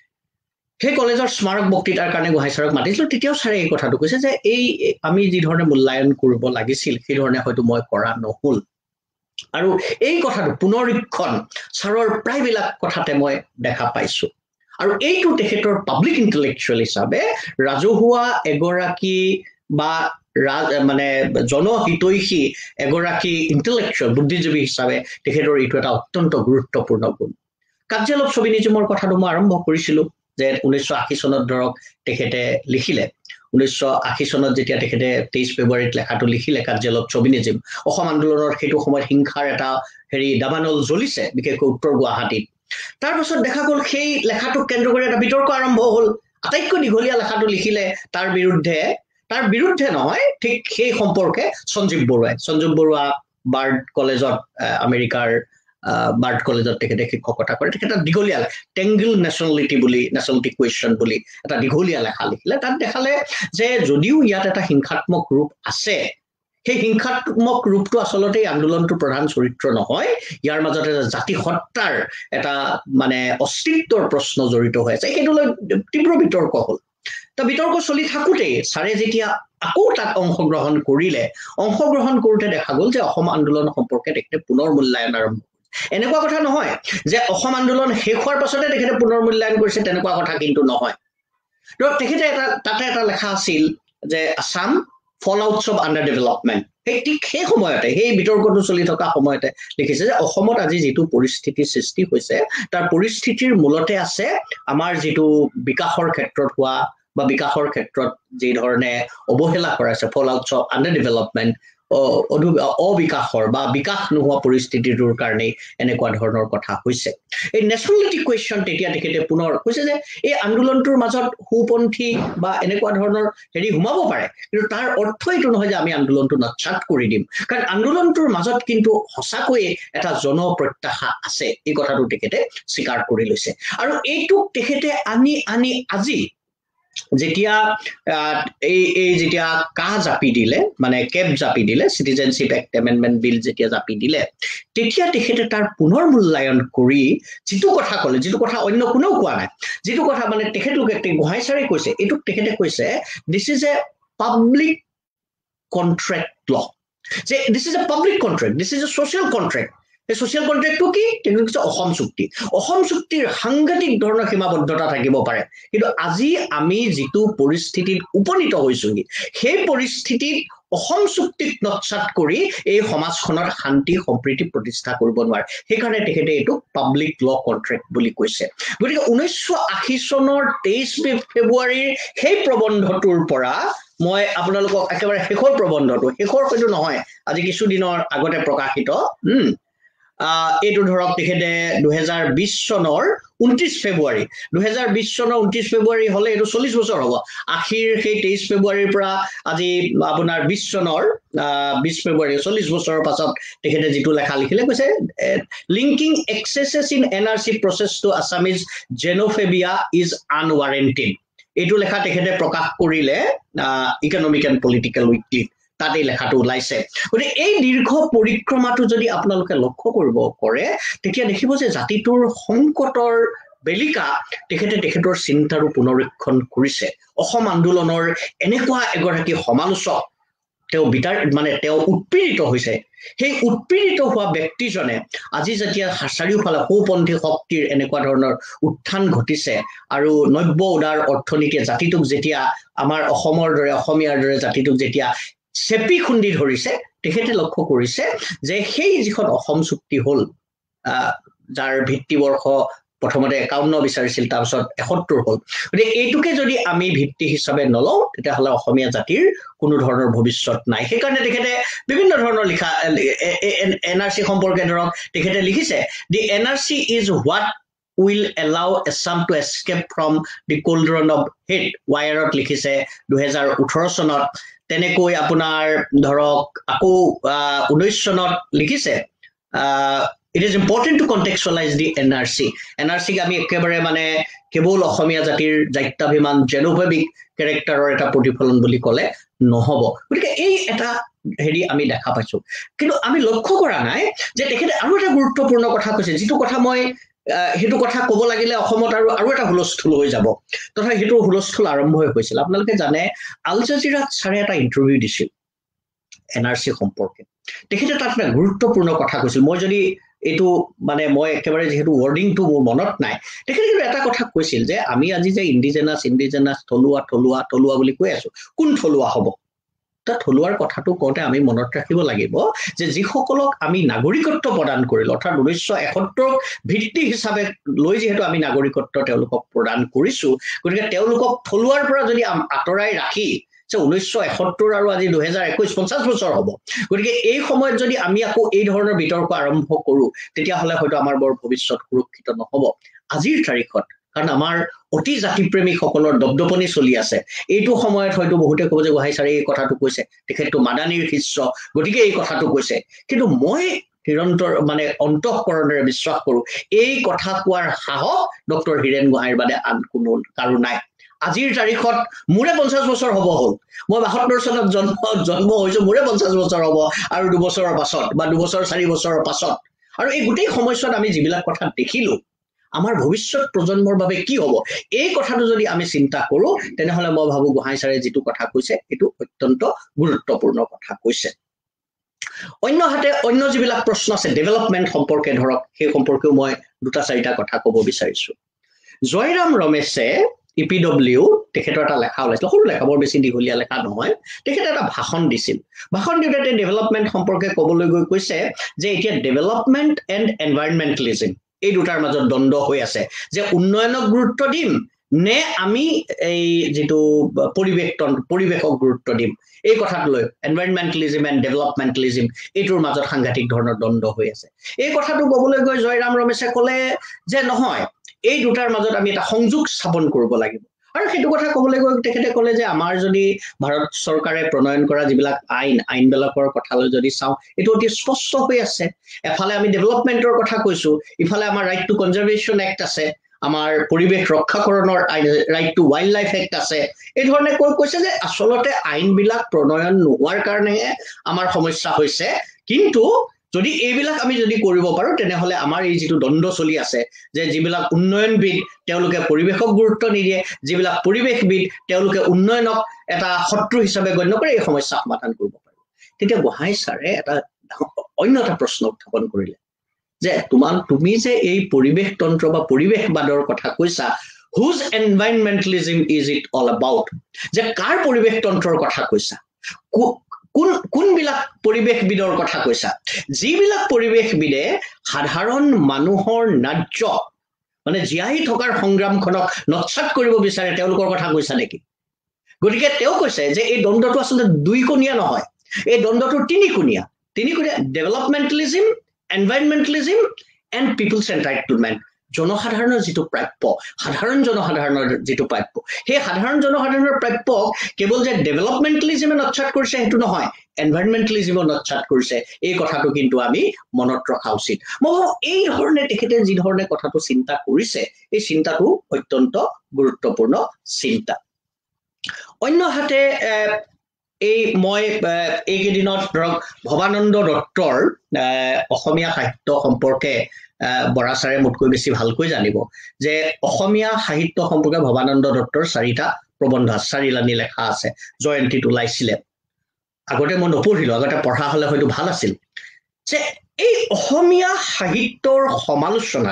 D: সেই কলেজৰ স্মাৰক বক্তৃতাৰ কাৰণে গোহাঁই ছাৰক মাতিছিলো তেতিয়াও ছাৰে এই কথাটো কৈছে যে এই আমি যি ধৰণে মূল্যায়ন কৰিব লাগিছিল সেই ধৰণে হয়তো মই কৰা নহল আৰু এই কথাটো পুনৰীক্ষণ ছাৰৰ প্ৰায়বিলাক কথাতে মই দেখা পাইছো আৰু এইটো তেখেতৰ পাব্লিক ইন্টেলেকচুৱেল হিচাপে ৰাজহুৱা এগৰাকী বা মানে জনহিতৈষী এগৰাকী ইন্টেলেকচুৱেল বুদ্ধিজীৱী হিচাপে তেখেতৰ এইটো এটা অত্যন্ত গুৰুত্বপূৰ্ণ গুণ কাৰ্য্যালপ ছবিনিজমৰ কথাটো মই আৰম্ভ কৰিছিলো যে ঊনৈছশ আশী চনত ধৰক তেখেতে লিখিলে ঊনৈছশ আশী চনত যেতিয়া তেখেতে তেইছ ফেব্ৰুৱাৰীত লেখাটো লিখিলে কাৰ্য্যালপ ছবিনিজম অসম আন্দোলনৰ সেইটো সময়ত হিংসাৰ এটা হেৰি দাবানল জ্বলিছে বিশেষকৈ উত্তৰ গুৱাহাটীত তাৰ পাছত দেখা গ'ল সেই লেখাটোক কেন্দ্ৰ কৰি এটা বিতৰ্ক আৰম্ভ হ'ল আটাইতকৈ দীঘলীয়া লেখাটো লিখিলে তাৰ বিৰুদ্ধে তাৰ বিৰুদ্ধে নহয় ঠিক সেই সম্পৰ্কে সঞ্জীৱ বৰুৱাই সঞ্জীৱ বৰুৱা বাৰ্ড কলেজত আমেৰিকাৰ বাৰ্ড কলেজত তেখেতে শিক্ষকতা কৰে তেখেতে দীঘলীয়া টেংগল নেশ্যনেলিটি বুলি নেশ্যনেলিটি কুৱেশ্যন বুলি এটা দীঘলীয়া লেখা লিখিলে তাত দেখালে যে যদিও ইয়াত এটা হিংসাত্মক ৰূপ আছে সেই হিংসাত্মক ৰূপটো আচলতে আন্দোলনটোৰ প্ৰধান চৰিত্ৰ নহয় ইয়াৰ মাজতে জাতি হত্যাৰ এটা মানে অস্তিত্বৰ প্ৰশ্ন জড়িত হৈ আছে সেইটোলৈ তীব্ৰ বিতৰ্ক হ'ল তা বিতৰ্ক চলি থাকোঁতে ছাৰে যেতিয়া আকৌ তাত অংশগ্ৰহণ কৰিলে অংশগ্ৰহণ কৰোঁতে দেখা গ'ল যে অসম আন্দোলন সম্পৰ্কে তেখেতে পুনৰ মূল্যায়ন আৰম্ভ এনেকুৱা কথা নহয় যে অসম আন্দোলন শেষ হোৱাৰ পাছতে তেখেতে পুনৰ মূল্যায়ন কৰিছে তেনেকুৱা কথা কিন্তু নহয় তো তেখেতে এটা তাতে এটা লেখা আছিল যে Assam fallouts of underdevelopment সেই ঠিক সেই সময়তে সেই বিতৰ্কটো চলি থকা সময়তে লিখিছে যে অসমত আজি যিটো পৰিস্থিতিৰ সৃষ্টি হৈছে তাৰ পৰিস্থিতিৰ মূলতে আছে আমাৰ যিটো বিকাশৰ ক্ষেত্ৰত হোৱা বা বিকাশৰ ক্ষেত্ৰত যি ধৰণে অৱহেলা কৰা আছে ফলআউটছ অফ আণ্ডাৰ ডেভেলপমেণ্ট অবিকাশৰ বা বিকাশ নোহোৱা পৰিস্থিতিটোৰ কাৰণে এনেকুৱা ধৰণৰ কথা হৈছে এই নেশ্যনেলিটি কুৱেশ্যন তেতিয়া তেখেতে পুনৰ কৈছে যে এই আন্দোলনটোৰ মাজত সুপন্থী বা এনেকুৱা ধৰণৰ হেৰি সোমাব পাৰে কিন্তু তাৰ অৰ্থ এইটো নহয় যে আমি আন্দোলনটো নচ্ছাত কৰি দিম কাৰণ আন্দোলনটোৰ মাজত কিন্তু সঁচাকৈয়ে এটা জনপ্ৰত্যাশা আছে এই কথাটো তেখেতে স্বীকাৰ কৰি লৈছে আৰু এইটোক তেখেতে আনি আনি আজি যেতিয়া এই এই যেতিয়া কাহ জাপি দিলে মানে কেপ জাপি দিলে চিটিজেনশ্বিপ এক্ট এমেণ্ডমেণ্ট বিল যেতিয়া জাপি দিলে তেতিয়া তেখেতে তাৰ পুনৰ মূল্যায়ন কৰি যিটো কথা ক'লে যিটো কথা অন্য কোনেও কোৱা নাই যিটো কথা মানে তেখেতলোকে গোহাঁই ছাৰে কৈছে এইটোক তেখেতে কৈছে this is a public contract law যে this is a public contract this is a social contract এই ছ'চিয়েল কণ্ট্ৰেক্টটো কি তেখেতলোকে কৈছে অসম চুক্তি অসম চুক্তিৰ সাংঘাতিক ধৰণৰ সীমাবদ্ধতা থাকিব পাৰে কিন্তু আজি আমি যিটো পৰিস্থিতিত উপনীত হৈছোহি সেই পৰিস্থিতিত অসম চুক্তিক নচ্ছাত কৰি এই সমাজখনত শান্তি সম্প্ৰীতি প্ৰতিষ্ঠা কৰিব নোৱাৰে সেইকাৰণে তেখেতে এইটো পাব্লিক ল কণ্ট্ৰেক্ট বুলি কৈছে গতিকে ঊনৈছশ আশী চনৰ তেইছ ফেব্ৰুৱাৰীৰ সেই প্ৰবন্ধটোৰ পৰা মই আপোনালোকক একেবাৰে শেষৰ প্ৰবন্ধটো শেষৰ হয়তো নহয় আজি কিছুদিনৰ আগতে প্ৰকাশিত হুম এইটো ধৰক তেখেতে দুহেজাৰ বিশ চনৰ ঊনত্ৰিছ ফেব্ৰুৱাৰী দুহেজাৰ বিশ চনৰ ঊনত্ৰিছ ফেব্ৰুৱাৰী হলে এইটো চল্লিছ বছৰ হ'ব আশীৰ সেই তেইছ ফেব্ৰুৱাৰীৰ পৰা আজি আপোনাৰ বিশ চনৰ বিশ ফেব্ৰুৱাৰী চল্লিছ বছৰৰ পাছত তেখেতে যিটো লেখা লিখিলে কৈছে linking excesses in N R C process to Assamese xenophobia is unwarranted এইটো লেখা তেখেতে প্ৰকাশ কৰিলে ইকনমিক এণ্ড পলিটিকেল উইকলিত তাতে লেখাটো ওলাইছে গতিকে এই দীৰ্ঘ পৰিক্ৰমাটো যদি আপোনালোকে লক্ষ্য কৰিব কৰে তেতিয়া দেখিব যে জাতিটোৰ সংকটৰ বেলিকা তেখেতে তেখেতৰ চিন্তাৰো পুনৰীক্ষণ কৰিছে অসম আন্দোলনৰ এনেকুৱা এগৰাকী সমালোচক তেওঁ বিতাৰ মানে তেওঁ উৎপীড়িত হৈছে সেই উৎপীড়িত হোৱা ব্যক্তিজনে আজি যেতিয়া চাৰিওফালে সোঁপন্থী শক্তিৰ এনেকুৱা ধৰণৰ উত্থান ঘটিছে আৰু নব্য উদাৰ অৰ্থনীতিয়ে জাতিটোক যেতিয়া আমাৰ অসমৰ দৰে অসমীয়াৰ দৰে জাতিটোক যেতিয়া চেপি খুন্দি ধৰিছে তেখেতে লক্ষ্য কৰিছে যে সেই যিখন অসম চুক্তি হ'ল যাৰ ভিত্তিবৰ্ষ প্ৰথমতে একাৱন্ন বিচাৰিছিল তাৰপিছত এসত্তৰ হ'ল গতিকে এইটোকে যদি আমি ভিত্তি হিচাপে নলওঁ তেতিয়াহ'লে অসমীয়া জাতিৰ কোনো ধৰণৰ ভৱিষ্যত নাই সেইকাৰণে তেখেতে বিভিন্ন ধৰণৰ লিখা এন আৰ চি সম্পৰ্কে ধৰক তেখেতে লিখিছে the N R C is what will allow Assam to escape from the cauldron of hate. Wireত লিখিছে দুই হাজাৰ ওঠৰ চনত তেনেকৈ আপোনাৰ ধৰক আকৌ ঊনৈশ চনত লিখিছে it is important to contextualize the N R C. N R C আমি একেবাৰে মানে কেৱল অসমীয়া জাতিৰ জাত্যাভিমান জেনোফোবিক ক্যাৰেক্টাৰৰ এটা প্ৰতিফলন বুলি ক'লে নহব গতিকে এই এটা হেৰি আমি দেখা পাইছো কিন্তু আমি লক্ষ্য কৰা নাই যে তেখেতে আৰু এটা গুৰুত্বপূৰ্ণ কথা কৈছে যিটো কথা মই হেতু কথা ক'ব লাগিলে অসমত আৰু আৰু এটা হুলস্থুল হৈ যাব তথা হেতু হুলস্থুল আৰম্ভ হৈ গৈছিল আপোনালোকে জানে আল জাজিৰাত সাৰে এটা ইন্টাৰভিউ দিছিল N R C সম্পৰ্কে তেখেতে তাত এটা গুৰুত্বপূৰ্ণ কথা কৈছিল মই যদি এটো মানে মই একেবাৰে যেহেতু ওয়ার্ডিং টু মোৰ মনত নাই তেখেতে কিন্তু এটা কথা কৈছিল যে আমি আজি যে ইন্ডিজেনাস ইন্ডিজেনাস থলুৱা থলুৱা থলুৱা বুলি কৈ আছো কোন থলুৱা হ'ব তা থলুৱাৰ কথাটো কওঁতে আমি মনত ৰাখিব লাগিব যে যিসকলক আমি নাগৰিকত্ব প্ৰদান কৰিল অৰ্থাৎ ঊনৈশ এসত্তৰ ভিত্তি হিচাপে লৈ যেহেতু আমি নাগৰিকত্ব তেওঁলোকক প্ৰদান কৰিছো গতিকে তেওঁলোকক থলুৱাৰ পৰা যদি আতৰাই ৰাখি যে ঊনৈশ এসত্তৰ আৰু আজি দুই হাজাৰ একৈশ পঞ্চাশ বছৰ হ'ব গতিকে এই সময়ত যদি আমি আকৌ এই ধৰণৰ বিতৰ্ক আৰম্ভ কৰো তেতিয়া হলে হয়তো আমাৰ বৰ ভৱিষ্যত সুৰক্ষিত নহব আজিৰ তাৰিখত কাৰণ আমাৰ অতি জাতিপ্ৰেমিক সকলৰ দবদপনি চলি আছে এইটো সময়ত হয়তো বহুতে ক'ব যে গোহাঁই ছাৰে এই কথাটো কৈছে তেখেতটো মাদানীৰ শিষ্য গতিকে এই কথাটো কৈছে কিন্তু মই নিৰন্তৰ মানে অন্তঃকৰণেৰে বিশ্বাস কৰো এই কথা কোৱাৰ সাহস ডক্টৰ হীৰেন গোহাঁইৰ বাদে আন কোনো কাৰো নাই আজিৰ তাৰিখত মুৰে পঞ্চাশ বছৰ হ'ব হ'ল মই বাসত্তৰ চনত জন্ম জন্ম হৈছো মুৰে পঞ্চাশ বছৰ হ'ব আৰু দুবছৰৰ পাছত বা দুবছৰ চাৰি বছৰৰ পাছত আৰু এই গোটেই সময়ছোৱাত আমি যিবিলাক কথা দেখিলো আমাৰ ভৱিষ্যত প্ৰজন্মৰ বাবে কি হ'ব এই কথাটো যদি আমি চিন্তা কৰো তেনেহলে মই ভাবো গোহাঁই ছাৰে যেটো কথা কৈছে এটো অত্যন্ত গুৰুত্বপূৰ্ণ কথা কৈছে অন্যহাতে অন্য যিবিলাক প্ৰশ্ন আছে ডেভেলপমেন্ট সম্পৰ্কে ধৰক সেই সম্পৰ্কেও মই দুটা চাৰিটা কথা ক'ব বিচাৰিছো জয়ৰাম ৰমেশে E P W তেখেতৰ এটা লেখা ওলাইছিল সৰু লেখা বৰ বেছি দীঘলীয়া লেখা নহয় তেখেতে এটা ভাষণ দিছিল ভাষণ দিওঁতে ডেভেলপমেন্ট সম্পৰ্কে ক'বলৈ গৈ কৈছে যে এতিয়া ডেভেলপমেন্ট এণ্ড এনভাইৰনমেন্টালিজম এই দুটাৰ মাজত দ্বন্দ্ব হৈ আছে যে উন্নয়নক গুৰুত্ব দিম নে আমি এই যেটো পৰিবেশ পৰিবেশক গুৰুত্ব দিম এই কথাটো লৈ এনভাইৰনমেন্টালিজম এণ্ড ডেভেলপমেন্টালিজম এইটোৰ মাজত সাংঘাতিক ধৰণৰ দ্বন্দ্ব হৈ আছে এই কথাটো ক'বলৈ গৈ জয়ৰাম ৰমেশে ক'লে যে নহয় এই দুটাৰ মাজত আমি এটা সংযোগ স্থাপন কৰিব লাগিব আৰু সেইটো কথা ক'বলৈ গৈ তেখেতে ক'লে যে আমাৰ যদি ভাৰত চৰকাৰে প্ৰণয়ন কৰা যিবিলাক আইন আইনবিলাকৰ কথালৈ যদি চাওঁ এটো অতি স্পষ্ট হৈ আছে এফালে আমি ডেভেলপমেন্টৰ কথা কৈছো ইফালে আমাৰ ৰাইট টু কনজাৰভেশ্যন এক্ট আছে আমাৰ পৰিবেশ ৰক্ষাকৰণৰ right to wildlife act আছে এই ধৰণে কৈ কৈছে যে আসলতে আইনবিলাক প্ৰণয়ন নোৱাৰ কাৰণে আমাৰ সমস্যা হৈছে কিন্তু যদি এইবিলাক আমি যদি কৰিব পাৰো তেনেহলে আমাৰ এই যেটো দ্বন্দ্ব চলি আছে যে যিবিলাক উন্নয়নবিদ তেওঁলোকে পৰিবেশক গুৰুত্ব নিদিয়ে যিবিলাক পৰিবেশবিদ তেওঁলোকে উন্নয়নক এটা শত্ৰু হিচাপে গণ্য কৰে এই সমস্যা সমাধান কৰিব পাৰে তেতিয়া গোহাঁই ছাৰে এটা অন্য এটা প্ৰশ্ন উত্থাপন কৰিলে যে তোমাল তুমি যে এই পৰিবেশ তন্ত্ৰ বা পৰিবেশবাদৰ কথা কৈছা whose environmentalism is it all about যে কাৰ পৰিবেশ তন্ত্ৰৰ কথা কৈছা কোন কোনবিলাক পৰিবেশবিদৰ কথা কৈছা যিবিলাক পৰিবেশবিদে সাধাৰণ মানুহৰ ন্যায্য মানে জীয়াই থকাৰ সংগ্ৰামখনক নৎসাত কৰিব বিচাৰে তেওঁলোকৰ কথা কৈছা নেকি গতিকে তেওঁ কৈছে যে এই দ্বন্দ্বটো আসলে দুইকোণীয়া নহয় এই দ্বন্দ্বটো তিনিকোণীয়া তিনিকোণীয়া ডেভেলপমেন্টালিজম এনভাইৰনমেন্টালিজম এণ্ড পিপলছ এন্টাইটলমেন্ট জনসাধাৰণৰ যেটো প্ৰাপ্য সাধাৰণ জনসাধাৰণৰ যেটো প্ৰাপ্য সেই সাধাৰণ জনসাধাৰণৰ প্ৰাপ্যক কেৱল যে ডেভেলপমেন্টালিজমে নৎসাত কৰিছে হেতু নহয় এনভাইৰনমেন্টালিজমে নৎসাত কৰিছে এই কথাটো কিন্তু আমি মনত ৰখা উচিত মই এই ধৰণে তেখেতে যি ধৰণে কথাটো চিন্তা কৰিছে এই চিন্তাটো অত্যন্ত গুৰুত্বপূৰ্ণ চিন্তা অন্যহাতে এই মই এইকেইদিনত ধৰক ভৱানন্দ দত্তৰ অসমীয়া সাহিত্য সম্পৰ্কে বৰাছাৰে মোতকৈ বেছি ভালকৈ জানিব যে অসমীয়া সাহিত্য সম্পৰ্কে ভৱানন্দ দত্তৰ চাৰিটা প্ৰবন্ধ চাৰিলানি লেখা আছে জয়ন্তীত ওলাইছিলে আগতে মই নপঢ়িলো আগতে পঢ়া হলে হয়তো ভাল আছিল যে এই অসমীয়া সাহিত্যৰ সমালোচনা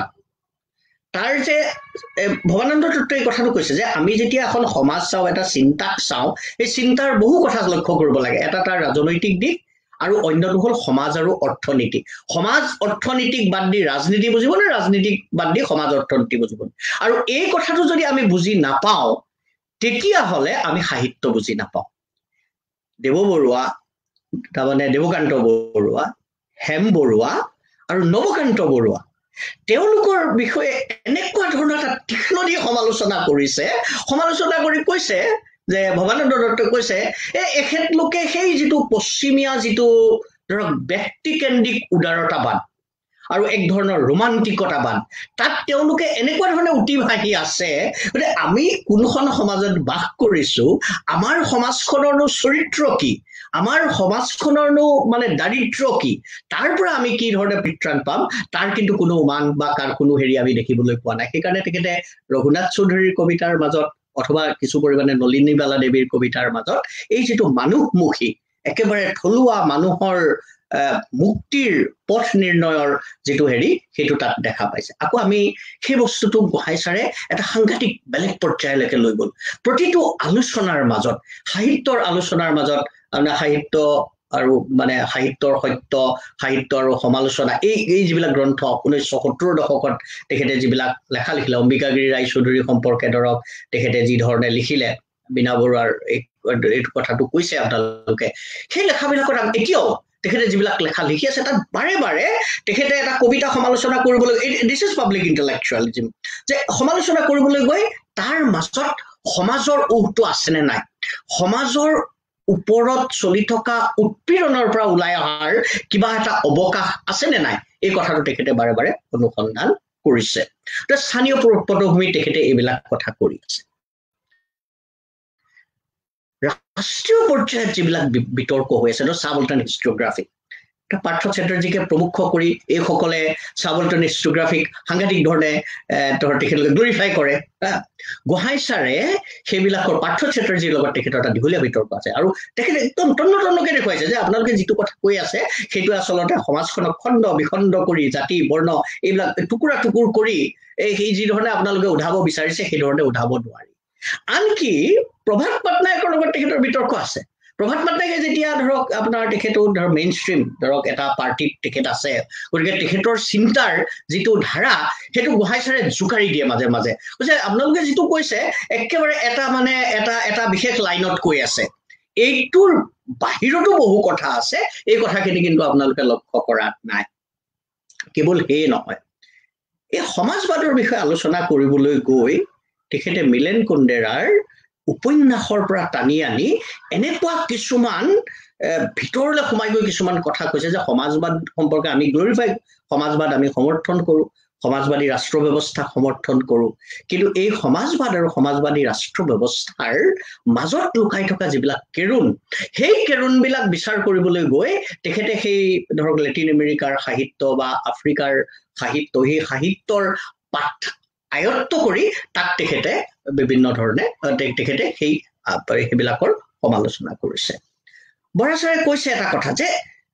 D: তাৰ যে ভৱানন্দ দত্তই এই কথাটো কৈছে যে আমি যেতিয়া এখন সমাজ চাওঁ এটা চিন্তাক চাওঁ এই চিন্তাৰ বহু কথা লক্ষ্য কৰিব লাগে এটা তাৰ ৰাজনৈতিক দিশ আৰু অন্যটো হল সমাজ আৰু অৰ্থনীতি সমাজ অৰ্থনীতিক বাদ দি ৰাজনীতি বুজিব নে ৰাজনীতিক বাদ দি সমাজ অৰ্থনীতি বুজিব আৰু এই কথাটো যদি আমি বুজি নাপাওঁ তেতিয়া হলে আমি সাহিত্য বুজি নাপাওঁ দেৱ বৰুৱা তাৰমানে দেৱকান্ত বৰুৱা হেম বৰুৱা আৰু নৱকান্ত বৰুৱা তেওঁলোকৰ বিষয়ে এনেকুৱা ধৰণৰ এটা তীক্ষ্ণ দি সমালোচনা কৰিছে সমালোচনা কৰি কৈছে যে ভৱানন্দ দত্তই কৈছে এই এখেত লোকে সেই যিটো পশ্চিমীয়া যিটো ধৰক ব্যক্তিকেন্দ্ৰিক উদাৰতাবাদ আৰু এক ধৰণৰ ৰোমান্টিকতাবাদ তাত তেওঁলোকে এনেকুৱা ধৰণে উটি ভাহি আছে যে আমি কোনখন সমাজত বাস কৰিছো আমাৰ সমাজখনৰনো চৰিত্ৰ কি আমাৰ সমাজখনৰনো মানে দাৰিদ্ৰ কি তাৰ পৰা আমি কি ধৰণে পৰিত্ৰাণ পাম তাৰ কিন্তু কোনো মান বা কাৰ কোনো হেৰি আমি দেখিবলৈ পোৱা নাই সেইকাৰণে তেখেতে ৰঘুনাথ চৌধুৰীৰ কবিতাৰ মাজত অথবা কিছু পৰিমাণে নলিনীবালা দেৱীৰ কবিতাৰ মাজত এই যিটো মানুহমুখী একেবাৰে থলুৱা মানুহৰ মুক্তিৰ পথ নিৰ্ণয়ৰ যিটো হেৰি সেইটো তাত দেখা পাইছে আকৌ আমি সেই বস্তুটো গোহাঁই ছাৰে এটা সাংঘাতিক বেলেগ পৰ্যায়লৈকে লৈ গ'ল প্ৰতিটো আলোচনাৰ মাজত সাহিত্যৰ আলোচনাৰ মাজত মানে সাহিত্য আৰু মানে সাহিত্যৰ সত্য সাহিত্য আৰু সমালোচনা এই এই যিবিলাক গ্ৰন্থ ঊনৈছশ সত্তৰ দশকত তেখেতে যিবিলাক লেখা লিখিলে অম্বিকাগিৰি ৰায়চৌধুৰী সম্পৰ্কে ধৰক তেখেতে যি ধৰণে লিখিলে বীণা বৰুৱাৰ এই কথাটো কৈছে আপোনালোকে সেই লেখাবিলাকত এতিয়াও তেখেতে যিবিলাক লেখা লিখি আছে তাত বাৰে বাৰে তেখেতে এটা কবিতা সমালোচনা কৰিবলৈ দিছ ইজ পাব্লিক ইণ্টেলেকচুৱেলিজিম যে সমালোচনা কৰিবলৈ গৈ তাৰ মাজত সমাজৰ উহটো আছেনে নাই সমাজৰ ওপৰত চলি থকা উৎপীড়নৰ পৰা ওলাই অহাৰ কিবা এটা অৱকাশ আছেনে নাই এই কথাটো তেখেতে বাৰে বাৰে অনুসন্ধান কৰিছে তো স্থানীয় পটভূমি তেখেতে এইবিলাক কথা কৰি আছে ৰাষ্ট্ৰীয় পৰ্যায়ত যিবিলাক বিতৰ্ক হৈ আছে তো সাবলটান হিষ্ট্ৰিঅগ্ৰাফি পাৰ্থ চেটাৰ্জীকে প্ৰমুখ কৰি এইসকলে সাবলটান হিষ্ট্ৰিঅগ্ৰাফিক সাংঘাতিক ধৰণে ধৰ তেখেতলোকে গ্লৰিফাই কৰে গোহাঁই ছাৰে সেইবিলাকৰ পাৰ্থ চেটাৰ্জীৰ লগত তেখেতৰ এটা দীঘলীয়া বিতৰ্ক আছে আৰু তেখেতে একদম তন্ন তন্নকে দেখুৱাইছে যে আপোনালোকে যিটো কথা কৈ আছে সেইটো আচলতে সমাজখনক খণ্ড বিখণ্ড কৰি জাতি বৰ্ণ এইবিলাক টুকুৰা টুকুৰ কৰি এই যি ধৰণে আপোনালোকে উধাব বিচাৰিছে সেই ধৰণে উধাব নোৱাৰি আনকি প্ৰভাত পটনায়কৰ লগত তেখেতৰ বিতৰ্ক আছে প্ৰভাত পটনায়কে যেতিয়া ধৰক আপোনাৰ তেখেতৰ ধৰ মেইন ষ্ট্ৰীম ধৰক এটা পাৰ্টিত তেখেত আছে গতিকে তেখেতৰ চিন্তাৰ যিটো ধাৰা সেইটো গোহাঁই ছাৰে জোকাৰি দিয়ে মাজে মাজে কৈছে আপোনালোকে যিটো কৈছে একেবাৰে এটা মানে এটা এটা বিশেষ লাইনত কৈ আছে এইটোৰ বাহিৰতো বহু কথা আছে এই কথাখিনি কিন্তু আপোনালোকে লক্ষ্য কৰা নাই কেৱল সেই নহয় এই সমাজবাদৰ বিষয়ে আলোচনা কৰিবলৈ গৈ তেখেতে মিলেন কুন্দেৰাৰ উপন্যাসৰ পৰা টানি আনি এনেকুৱা কিছুমান ভিতৰলৈ সোমাই গৈ কিছুমান কথা কৈছে যে সমাজবাদ সম্পৰ্কে আমি গ্লৰিফাই সমাজবাদ আমি সমৰ্থন কৰোঁ সমাজবাদী ৰাষ্ট্ৰ ব্যৱস্থা সমৰ্থন কৰোঁ কিন্তু এই সমাজবাদ আৰু সমাজবাদী ৰাষ্ট্ৰ ব্যৱস্থাৰ মাজত লুকাই থকা যিবিলাক কেৰুণ সেই কেৰুণবিলাক বিচাৰ কৰিবলৈ গৈ তেখেতে সেই ধৰক লেটিন আমেৰিকাৰ সাহিত্য বা আফ্ৰিকাৰ সাহিত্য সেই সাহিত্যৰ পাঠ আয়ত্ত কৰি তাক তেখেতে বিভিন্ন ধৰণে তেখেতে সেই সেইবিলাকৰ সমালোচনা কৰিছে বৰা ছাৰে কৈছে এটা কথা যে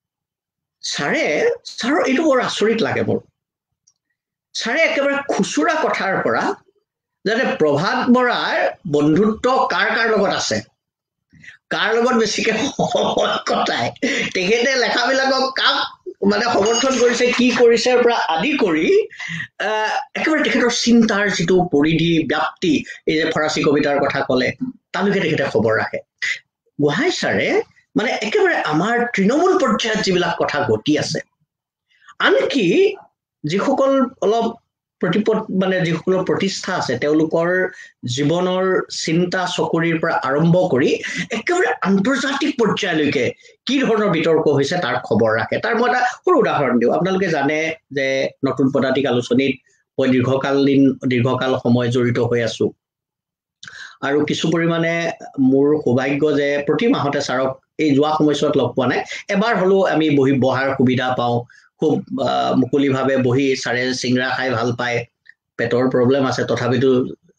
D: ছাৰে ছাৰৰ এইটো বৰ আচৰিত লাগে মোৰ ছাৰে একেবাৰে খুচুৰা কথাৰ পৰা যাতে প্ৰভাত বৰাৰ বন্ধুত্ব কাৰ কাৰ লগত আছে কাৰ লগত বেছিকে সময় কটাই তেখেতে লেখাবিলাকক কাক মানে সমৰ্থন কৰিছে কি কৰিছে পৰা আদি কৰি একেবাৰে তেখেতৰ চিন্তাৰ যিটো পৰিধি ব্যাপ্তি এই যে ফৰাচী কবিতাৰ কথা ক'লে তালৈকে তেখেতে খবৰ ৰাখে গোহাঁই ছাৰে মানে একেবাৰে আমাৰ তৃণমূল পৰ্যায়ত যিবিলাক কথা ঘটি আছে আনকি যিসকল অলপ প্ৰতিপদ মানে যিসকলৰ প্ৰতিষ্ঠা আছে তেওঁলোকৰ জীৱনৰ চিন্তা চকৰিৰ পৰা আৰম্ভ কৰি একেবাৰে আন্তৰ্জাতিক পৰ্যায়লৈকে কি ধৰণৰ বিতৰ্ক হৈছে তাৰ খবৰ ৰাখে তাৰ মই এটা সৰু উদাহৰণ দিওঁ আপোনালোকে জানে যে নতুন পদাতিক আলোচনীত মই দীৰ্ঘকালীন দীৰ্ঘকাল সময় জড়িত হৈ আছো আৰু কিছু পৰিমাণে মোৰ সৌভাগ্য যে প্ৰতি মাহতে ছাৰক এই যোৱা সময়ছোৱাত লগ পোৱা নাই এবাৰ হ'লেও আমি বহি বহাৰ সুবিধা পাওঁ খুব মুকলিভাৱে বহি ছাৰে চিংৰা খাই ভাল পায় পেটৰ প্ৰব্লেম আছে তথাপিতো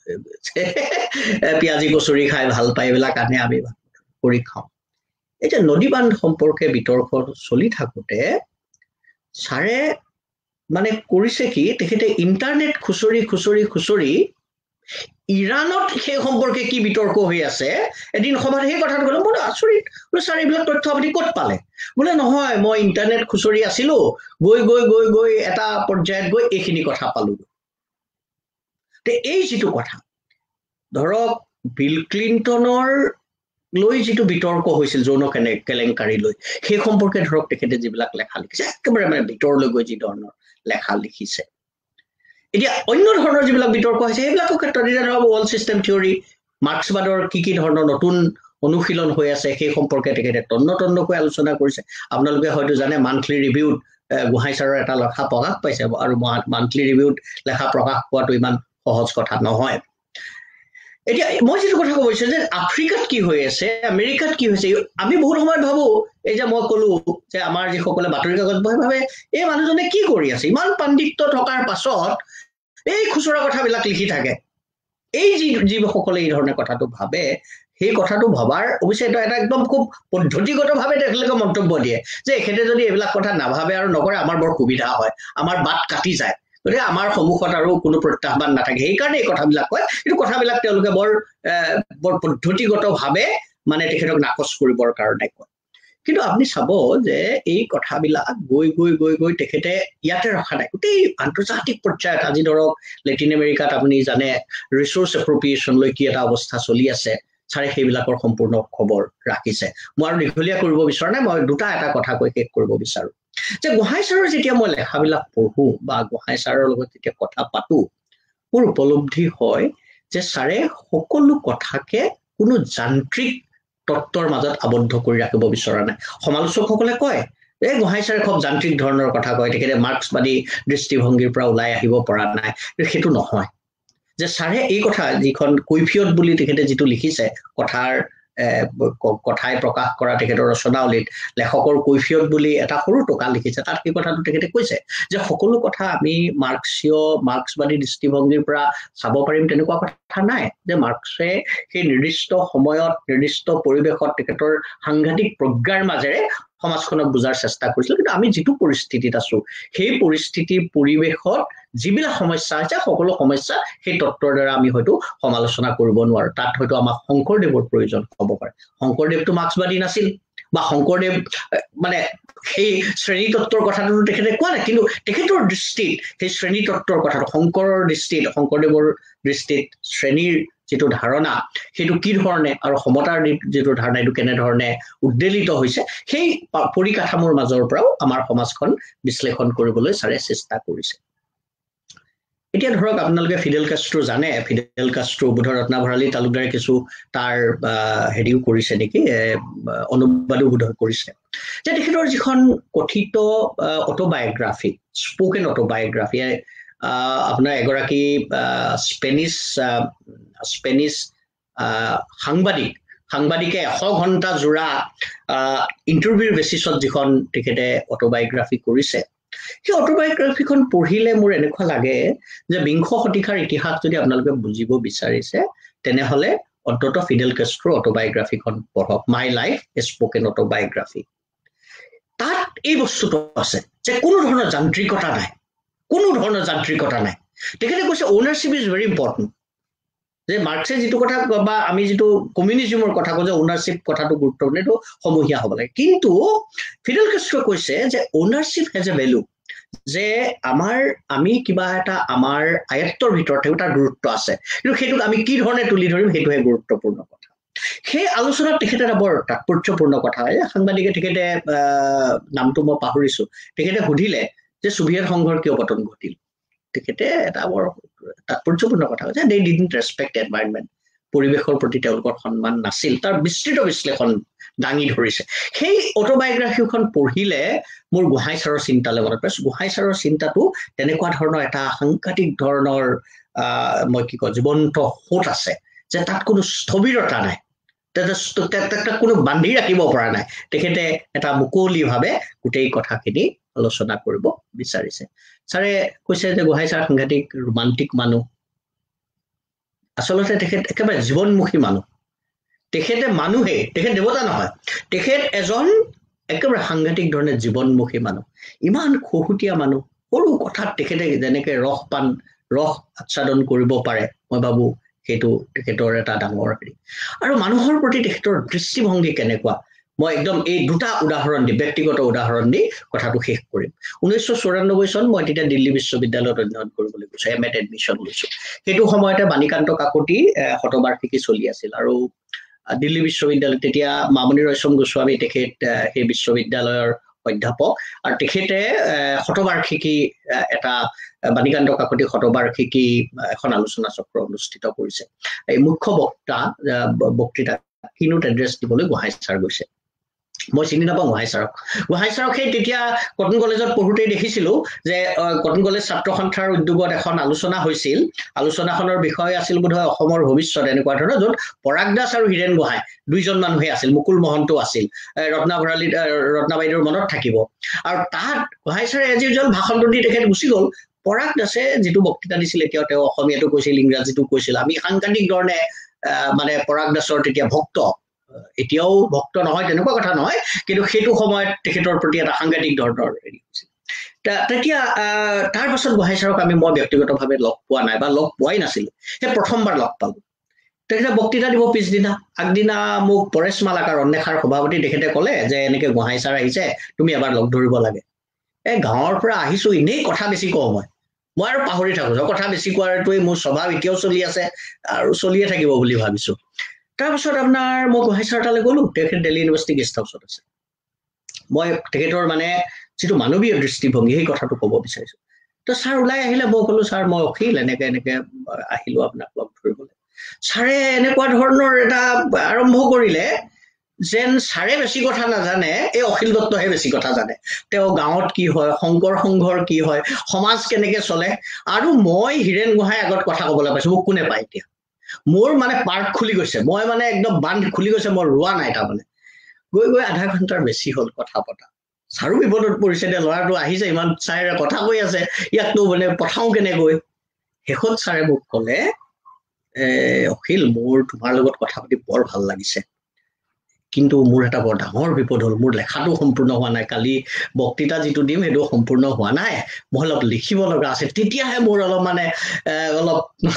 D: পিয়াজি কচুৰি খাই ভাল পায় এইবিলাক আনে আমি কৰি খাওঁ এতিয়া নদী বান্ধ সম্পৰ্কে বিতৰ্ক চলি থাকোঁতে ছাৰে মানে কৰিছে কি তেখেতে ইণ্টাৰনেট খুচৰি খুচৰি খুচৰি ইৰাণত সেই সম্পৰ্কে কি বিতৰ্ক হৈ আছে এদিন সভাত সেই কথাটো ক'লে বৰ আচৰিত বোলে ছাৰ এইবিলাক তথ্য আপুনি ক'ত পালে বোলে নহয় মই ইণ্টাৰনেট খুচৰি আছিলো গৈ গৈ গৈ গৈ এটা পৰ্যায়ত গৈ এইখিনি কথা পালো তে এই যিটো কথা ধৰক বিল ক্লিণ্টনৰ লৈ যিটো বিতৰ্ক হৈছিল যৌন কেলেংকাৰী লৈ সেই সম্পৰ্কে ধৰক তেখেতে যিবিলাক লেখা লিখিছে একেবাৰে মানে ভিতৰলৈ গৈ যি ধৰণৰ লেখা লিখিছে এতিয়া অন্য ধৰণৰ যিবিলাক বিতৰ্ক হৈছে সেইবিলাকৰ ক্ষেত্ৰত এতিয়া ধৰক ৱৰ্ল্ড ছিষ্টেম থিয়ৰী মাৰ্ক্সবাদৰ কি কি ধৰণৰ নতুন অনুশীলন হৈ আছে সেই সম্পৰ্কে তেখেতে তন্ন তন্নকৈ আলোচনা কৰিছে আপোনালোকে হয়তো জানে মান্থলি ৰিভিউত গোহাঁই ছাৰৰ এটা লেখা প্ৰকাশ পাইছে আৰু মান্থলি ৰিভিউত লেখা প্ৰকাশ পোৱাটো ইমান সহজ কথা নহয় এতিয়া মই যেটো কথা কৈছো যে আফ্ৰিকাত কি হৈ আছে আমেৰিকাত কি হৈছে আমি বহুত সময় ভাবো এই যে মই কলো যে আমাৰ যি সকলে বাতৰি কাগজ পঢ়ে ভাবে এই মানুহজনে কি কৰি আছে ইমান পাণ্ডিত্য থকাৰ পাছত এই খুচৰা কথাবিলাক লিখি থাকে এই যি জীৱসকলে এই ধৰণে কথাটো ভাবে সেই কথাটো ভাবার অৱশ্যে এটা এটা একদম খুব পদ্ধতিগতভাৱে তেওঁলোকে মন্তব্য দিয়ে যে এখেতে যদি এইবিলাক কথা নাভাবে আৰু নকৰে আমাৰ বৰ সুবিধা হয় আমাৰ বাট কাটি যায় গতিকে আমাৰ সন্মুখত আৰু কোনো প্ৰত্যাহ্বান নাথাকে সেইকাৰণে এই কথাবিলাক কয় কিন্তু কথাবিলাক তেওঁলোকে বৰ বৰ পদ্ধতিগতভাৱে মানে তেখেতক নাকচ কৰিবৰ কাৰণে কয় কিন্তু আপুনি চাব যে এই কথাবিলাক গৈ গৈ গৈ গৈ তেখেতে ইয়াতে ৰখা নাই গোটেই আন্তৰ্জাতিক পৰ্যায়ত আজি ধৰক লেটিন আমেৰিকাত আপুনি জানে ৰিচোৰ্চ এপ্ৰপ্ৰিয়েশ্যন লৈ কি এটা অৱস্থা চলি আছে ছাৰে সেইবিলাকৰ সম্পূৰ্ণ খবৰ ৰাখিছে মই আৰু দীঘলীয়া কৰিব বিচৰা নাই মই দুটা এটা কথা কৈ শেষ কৰিব বিচাৰো যে গোহাঁই ছাৰৰ যেতিয়া মই লেখাবিলাক পঢ়ো বা গোহাঁই ছাৰৰ লগত যেতিয়া কথা পাতো মোৰ উপলব্ধি হয় যে ছাৰে সকলো কথাকে কোনো যান্ত্ৰিক তত্ত্বৰ মাজত আবদ্ধ কৰি ৰাখিব বিচৰা নাই সমালোচকসকলে কয় এই গোহাঁই ছাৰে খুব যান্ত্ৰিক ধৰণৰ কথা কয় তেখেতে মাৰ্ক্সবাদী দৃষ্টিভংগীৰ পৰা ওলাই আহিব পৰা নাই সেইটো নহয় যে ছাৰে এই কথা যিখন কৈফিয়ত বুলি তেখেতে যিটো লিখিছে কথাৰ কথাই প্ৰকাশ কৰা তেখেতৰ ৰচনাৱলীত লেখকৰ কৈফিয়ত বুলি এটা সৰু টকা লিখিছে তাত এই কথাটো তেখেতে কৈছে যে সকলো কথা আমি মাৰ্ক্সীয় মাৰ্ক্সবাদী দৃষ্টিভংগীৰ পৰা চাব পাৰিম তেনেকুৱা কথা নাই যে মাৰ্ক্সে সেই নিৰ্দিষ্ট সময়ত নিৰ্দিষ্ট পৰিৱেশত তেখেতৰ সাংঘাতিক প্ৰজ্ঞাৰ মাজেৰে সমাজখনক বুজাৰ চেষ্টা কৰিছিল কিন্তু আমি যিটো পৰিস্থিতিত আছো সেই পৰিস্থিতিৰ পৰিৱেশত যিবিলাক সমস্যা আছে সকলো সমস্যা সেই তত্ত্বৰ দ্বাৰা আমি হয়তো সমালোচনা কৰিব নোৱাৰো তাত হয়তো আমাক শংকৰদেৱৰ প্ৰয়োজন হ'ব পাৰে শংকৰদেৱটো মাৰ্ক্সবাদী নাছিল বা শংকৰদেৱ মানে সেই শ্ৰেণী তত্ত্বৰ কথাটো তেখেতে কোৱা নাই কিন্তু তেখেতৰ দৃষ্টিত সেই শ্ৰেণী তত্ত্বৰ কথাটো শংকৰৰ দৃষ্টিত শংকৰদেৱৰ দৃষ্টিত শ্ৰেণীৰ যেটো ধাৰণা সেইটো কি ধৰণে আৰু সমতাৰ যেটো ধাৰণা এটো কেনে ধৰণে উদ্দেলিত হৈছে সেই পৰিকাঠামোৰ মাজৰ পৰাও আমাৰ সমাজখন বিশ্লেষণ কৰিবলৈ ছাৰে চেষ্টা কৰিছে এতিয়া ধৰক আপোনালোকে ফিডেল কাষ্ট্ৰো জানে ফিডেল কাষ্ট্ৰো বুধৰ ৰত্না ভৰালী তালুকদাৰে কিছু তাৰ হেৰিও কৰিছে নেকি অনুবাদো বুধ কৰিছে যে তেখেতৰ যিখন কথিত অটোবায়োগ্ৰাফি স্পোকেন অটোবায়োগ্ৰাফি আপোনাৰ এগৰাকী স্পেনিছ স্পেনিছ সাংবাদিক সাংবাদিকে এশ ঘণ্টা জোৰা ইণ্টাৰভিউৰ বেচিছত যিখন তেখেতে অটোবায়োগ্ৰাফি কৰিছে সেই অটোবায়োগ্ৰাফিখন পঢ়িলে মোৰ এনেকুৱা লাগে যে বিংশ শতিকাৰ ইতিহাস যদি আপোনালোকে বুজিব বিচাৰিছে তেনেহলে অন্তত ফিডেল কাষ্ট্ৰো অটোবায়োগ্ৰাফিখন পঢ়ক মাই লাইফ এ স্পোকেন অটোবায়োগ্ৰাফি তাত এই বস্তুটো আছে যে কোনো ধৰণৰ যান্ত্ৰিকতা নাই কোনো ধৰণৰ যান্ত্ৰিকতা নাই তেখেতে কৈছে ওনাৰশ্বিপ ইজ ভেৰি ইম্পৰ্টেণ্ট যে মাৰ্ক্সে যিটো কথা বা আমি যিটো কমিউনিজমৰ কথা কওঁ যে ওনাৰশ্বিপ কথাটো গুৰুত্বপূৰ্ণ এইটো সমূহীয়া হ'ব লাগে কিন্তু ফিডেল কাষ্ট্ৰো কৈছে যে ওনাৰশ্বিপ হেজ এ ভেলু যে আমাৰ আমি কিবা এটা আমাৰ আয়ত্তৰ ভিতৰত এটা গুৰুত্ব আছে কিন্তু সেইটোক আমি কি ধৰণে তুলি ধৰিম সেইটোহে গুৰুত্বপূৰ্ণ কথা সেই আলোচনাত তেখেতে এটা বৰ তাৎপৰ্যপূৰ্ণ কথা সাংবাদিকে তেখেতে নামটো মই পাহৰিছো তেখেতে সুধিলে যে সোভিয়েট সংঘৰ কিয় পতন ঘটিল তেখেতে এটা বৰ তাৎপৰ্যপূৰ্ণ কথা কৈছে দে ডিডন্ট ৰেসপেক্ট এনভাইৰনমেন্ট পৰিৱেশৰ প্ৰতি তেওঁলোকৰ সন্মান নাছিল তাৰ বিস্তৃত বিশ্লেষণ দাঙি ধৰিছে সেই অটোবায়োগ্ৰাফিখন পঢ়িলে মোৰ গোহাঁই ছাৰৰ চিন্তালৈ মনত পৰে গোহাঁই ছাৰৰ চিন্তাটো তেনেকুৱা ধৰণৰ এটা সাংঘাতিক ধৰণৰ মই কি কওঁ জীৱন্ত সোঁত আছে যে তাত কোনো স্থবিৰতা নাই তাত কোনো বান্ধি ৰাখিব পৰা নাই তেখেতে এটা মুকলিভাৱে গোটেই কথাখিনি আলোচনা কৰিব বিচাৰিছে ছাৰে কৈছে যে গোহাঁই ছাৰ সাংঘাতিক ৰোমান্টিক মানুহ আচলতে তেখেত একেবাৰে জীৱনমুখী মানুহ তেখেতে মানুহে তেখেত দেৱতা নহয় তেখেত এজন একেবাৰে সাংঘাতিক ধৰণে জীৱনমুখী মানুহ ইমান খুহুতীয়া মানুহ সৰু কথাত তেখেতে যেনেকে ৰস পান ৰস আচ্ছাদন কৰিব পাৰে মই ভাবো সেইটো তেখেতৰ এটা ডাঙৰ হেৰি আৰু মানুহৰ প্ৰতি তেখেতৰ দৃষ্টিভংগী কেনেকুৱা মই একদম এই দুটা উদাহৰণ দি ব্যক্তিগত উদাহৰণ দি কথাটো শেষ কৰিম ঊনৈছশ চৌৰান্নব্বৈ চন মই তেতিয়া দিল্লী বিশ্ববিদ্যালয়ত অধ্যয়ন কৰিবলৈ গৈছো এম এত এডমিশ্যন লৈছো সেইটো সময়তে বাণীকান্ত কাকতি শতবাৰ্ষিকী চলি আছিল আৰু দিল্লী বিশ্ববিদ্যালয় তেতিয়া মামনি ৰয়চম গোস্বামী তেখেত সেই বিশ্ববিদ্যালয়ৰ অধ্যাপক আৰু তেখেতে শতবাৰ্ষিকী এটা বাণীকান্ত কাকতি শতবাৰ্ষিকী এখন আলোচনা চক্ৰ অনুষ্ঠিত কৰিছে এই মুখ্য বক্তা বক্তৃতা কিনোট এড্ৰেছ দিবলৈ গোহাঁই ছাৰ গৈছে মই চিনি নাপাওঁ গোহাঁই ছাৰক গোহাঁই ছাৰক সেই তেতিয়া কটন কলেজত পঢ়োতেই দেখিছিলোঁ যে কটন কলেজ ছাত্ৰ সন্থাৰ উদ্যোগত এখন আলোচনা হৈছিল আলোচনাখনৰ বিষয় আছিল বোধহয় অসমৰ ভৱিষ্যত এনেকুৱা ধৰণৰ য'ত পৰাগ দাস আৰু হীৰেণ গোহাঁই দুইজন মানুহে আছিল মুকুল মহন্ত আছিল ৰত্না ভৰালী ৰত্না বাইদেউৰ মনত থাকিব আৰু তাত গোহাঁই ছাৰে এজ ইউজুৱেল ভাষণটো দি তেখেত গুচি গ'ল পৰাগ দাসে যিটো বক্তৃতা দিছিল এতিয়াও তেওঁ অসমীয়াটো কৈছিল ইংৰাজীটো কৈছিল আমি সাংঘাতিক ধৰণে মানে পৰাগ দাসৰ তেতিয়া ভক্ত এতিয়াও ভক্ত নহয় তেনেকুৱা কথা নহয় কিন্তু সেইটো সময়ত তেখেতৰ প্ৰতি এটা সাংঘাতিক ধৰণৰ হেৰি হৈছিল তেতিয়া তাৰ পাছত গোহাঁই ছাৰক আমি মই ব্যক্তিগতভাৱে লগ পোৱা নাই বা লগ পোৱাই নাছিলোঁ সেই প্ৰথমবাৰ লগ পালোঁ তেখেতে বক্তৃতা দিব পিছদিনা আগদিনা মোক পৰেশ মালাকাৰ অন্বেষাৰ সভাপতি তেখেতে ক'লে যে এনেকৈ গোহাঁই ছাৰ আহিছে তুমি এবাৰ লগ ধৰিব লাগে এই গাঁৱৰ পৰা আহিছোঁ এনেই কথা বেছি কওঁ মই মই আৰু পাহৰি থাকোঁ কথা বেছি কোৱাটোৱে মোৰ স্বভাৱ এতিয়াও চলি আছে আৰু চলিয়ে থাকিব বুলি ভাবিছোঁ তাৰপিছত আপোনাৰ মই গোহাঁই ছাৰ তালৈ গ'লোঁ তেখেত দিল্লী ইউনিভাৰ্চিটি গেষ্ট হাউচত আছে মই তেখেতৰ মানে যিটো মানৱীয় দৃষ্টিভংগী সেই কথাটো ক'ব বিচাৰিছোঁ তো ছাৰ ওলাই আহিলে মই ক'লোঁ ছাৰ মই অখিল এনেকৈ এনেকৈ আহিলোঁ আপোনাক লগ ধৰিবলৈ ছাৰে এনেকুৱা ধৰণৰ এটা আৰম্ভ কৰিলে যেন ছাৰে বেছি কথা নাজানে এই অখিল দত্তহে বেছি কথা জানে তেওঁ গাঁৱত কি হয় শংকৰ সংঘৰ কি হয় সমাজ কেনেকৈ চলে আৰু মই হীৰেণ গোহাঁই আগত কথা ক'বলৈ পাইছোঁ মোক কোনে পায় এতিয়া মোৰ মানে পাৰ্ক খুলি গৈছে মই মানে একদম বান্ধ খুলি গৈছে মই ৰোৱা নাই তাৰমানে গৈ গৈ আধা ঘণ্টাৰ বেছি হ'ল কথা পতা ছাৰো বিপদত পৰিছে দে ল'ৰাটো আহিছে ইমান ছাৰে কথা কৈ আছে ইয়াকতো মানে পঠাওঁ কেনেকৈ শেষত ছাৰে মোক ক'লে অখিল মোৰ তোমাৰ লগত কথা পাতি বৰ ভাল লাগিছে কিন্তু মোৰ এটা বৰ ডাঙৰ বিপদ হ'ল মোৰ লেখাটো সম্পূৰ্ণ হোৱা নাই কালি বক্তৃতা যিটো দিম সেইটো সম্পূৰ্ণ হোৱা নাই মই অলপ লিখিব লগা আছে তেতিয়াহে মোৰ অলপ মানে অলপ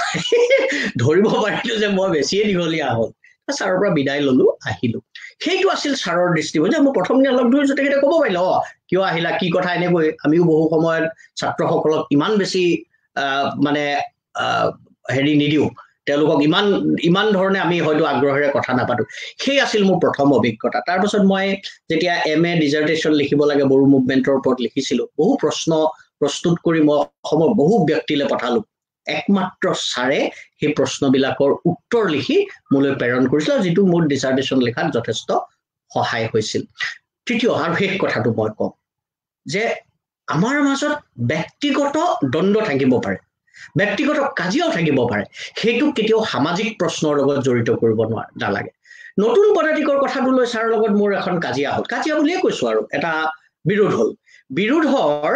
D: ধৰিব পাৰিলোঁ যে মই বেছিয়ে দীঘলীয়া হ'ল ছাৰৰ পৰা বিদায় ল'লোঁ আহিলোঁ সেইটো আছিল ছাৰৰ দৃষ্টিভংগী মই প্ৰথম দিনা লগ ধৰিছোঁ তেখেতে ক'ব পাৰিলে অ কিয় আহিলা কি কথা এনেকৈ আমিও বহু সময়ত ছাত্ৰসকলক ইমান বেছি মানে হেৰি নিদিওঁ তেওঁলোকক ইমান ইমান ধৰণে আমি হয়তো আগ্ৰহেৰে কথা নাপাতোঁ সেই আছিল মোৰ প্ৰথম অভিজ্ঞতা তাৰপাছত মই যেতিয়া এম এ ডিজাৰ্টেশ্যন লিখিব লাগে বড়ো মুভমেণ্টৰ ওপৰত লিখিছিলোঁ বহু প্ৰশ্ন প্ৰস্তুত কৰি মই অসমৰ বহু ব্যক্তিলৈ পঠালোঁ একমাত্ৰ ছাৰে সেই প্ৰশ্নবিলাকৰ উত্তৰ লিখি মোলৈ প্ৰেৰণ কৰিছিল যিটো মোৰ ডিজাৰ্টেশ্যন লিখাত যথেষ্ট সহায় হৈছিল তৃতীয় আৰু শেষ কথাটো মই কওঁ যে আমাৰ মাজত ব্যক্তিগত দ্বন্দ্ব থাকিব পাৰে ব্যক্তিগত কাজিয়াও থাকিব পাৰে সেইটো কেতিয়াও সামাজিক প্ৰশ্নৰ লগত জড়িত কৰিব নোৱাৰে নালাগে নতুন পদাতিকৰ কথাটো লৈ ছাৰৰ লগত মোৰ এখন কাজিয়া হ'ল কাজিয়া বুলিয়ে কৈছোঁ আৰু এটা বিৰোধ হ'ল বিৰোধৰ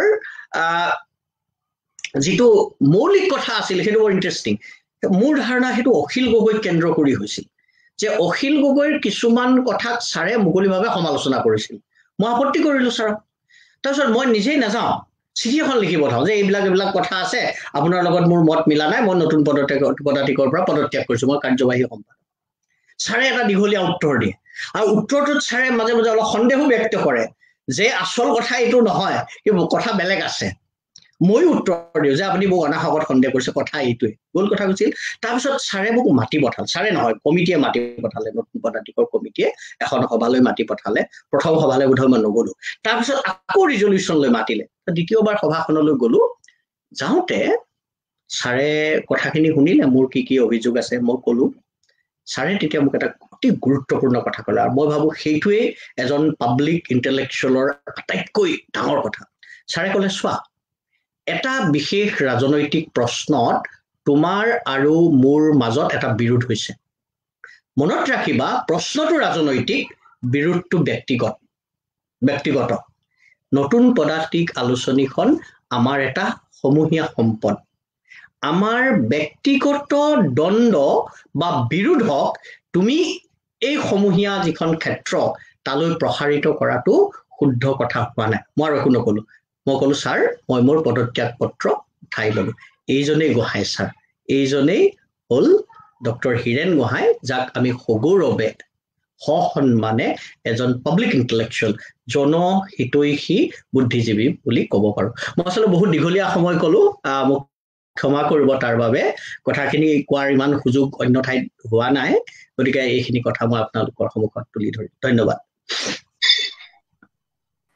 D: যিটো মৌলিক কথা আছিল সেইটো বৰ ইণ্টাৰেষ্টিং মোৰ ধাৰণা সেইটো অখিল গগৈক কেন্দ্ৰ কৰি হৈছিল যে অখিল গগৈৰ কিছুমান কথাত ছাৰে মুকলিভাৱে সমালোচনা কৰিছিল মই আপত্তি কৰিলোঁ ছাৰক তাৰপিছত মই নিজেই নাযাওঁ চিঠি এখন লিখি পঠাওঁ যে এইবিলাক এইবিলাক কথা আছে আপোনাৰ লগত মোৰ মত মিলা নাই মই নতুন পদত্যাগ পদাতিকৰ পৰা পদত্যাগ কৰিছোঁ মই কাৰ্যবাহী সম্পাদক ছাৰে এটা দীঘলীয়া উত্তৰ দিয়ে আৰু উত্তৰটোত ছাৰে মাজে মাজে অলপ সন্দেহো ব্যক্ত কৰে যে আচল কথা এইটো নহয় কি কথা বেলেগ আছে ময়ো উত্তৰ দিওঁ যে আপুনি মোক অনাহকত সন্দেহ কৰিছে কথা এইটোৱে গ'ল কথা কৈছিল তাৰপিছত ছাৰে মোক মাতি পঠাল ছাৰে নহয় কমিটিয়ে মাতি পঠালে নতুন পদাতিকৰ কমিটিয়ে এখন সভালৈ মাতি পঠালে প্ৰথম সভালৈ বোধহয় মই নগ'লোঁ তাৰপিছত আকৌ ৰিজলিউশ্যন লৈ মাতিলে দ্বিতীয়বাৰ সভাখনলৈ গ'লোঁ যাওঁতে ছাৰে কথাখিনি শুনিলে মোৰ কি কি অভিযোগ আছে মই ক'লোঁ ছাৰে তেতিয়া মোক এটা অতি গুৰুত্বপূৰ্ণ কথা ক'লে আৰু মই ভাবোঁ সেইটোৱেই এজন পাব্লিক ইণ্টেলেকচুৱেলৰ আটাইতকৈ ডাঙৰ কথা ছাৰে ক'লে চোৱা এটা বিশেষ ৰাজনৈতিক প্ৰশ্নত তোমাৰ আৰু মোৰ মাজত এটা বিৰোধ হৈছে মনত ৰাখিবা প্ৰশ্নটো ৰাজনৈতিক বিৰোধটো ব্যক্তিগত ব্যক্তিগত নতুন পদাতিক আলোচনীখন আমাৰ এটা সমূহীয়া সম্পদ আমাৰ ব্যক্তিগত দ্বন্দ্ব বা বিৰোধক তুমি এই সমূহীয়া যিখন ক্ষেত্ৰ তালৈ প্ৰসাৰিত কৰাটো শুদ্ধ কথা হোৱা নাই মই আৰু একো নক'লোঁ মই ক'লোঁ ছাৰ মই মোৰ পদত্যাগ পত্ৰ উঠাই ল'লোঁ এইজনেই গোহাঁই ছাৰ এইজনেই হ'ল ডক্টৰ হীৰেণ গোহাঁই যাক আমি সগৌৰৱে সসন্মানে এজন পাব্লিক ইণ্টেলেকচুৱেল জনহিতৈষী বুদ্ধিজীৱী বুলি ক'ব পাৰোঁ মই আচলতে বহুত দীঘলীয়া সময় ক'লোঁ মোক ক্ষমা কৰিব তাৰ বাবে কথাখিনি কোৱাৰ ইমান সুযোগ অন্য ঠাইত হোৱা নাই গতিকে এইখিনি কথা মই আপোনালোকৰ সন্মুখত তুলি ধৰিম ধন্যবাদ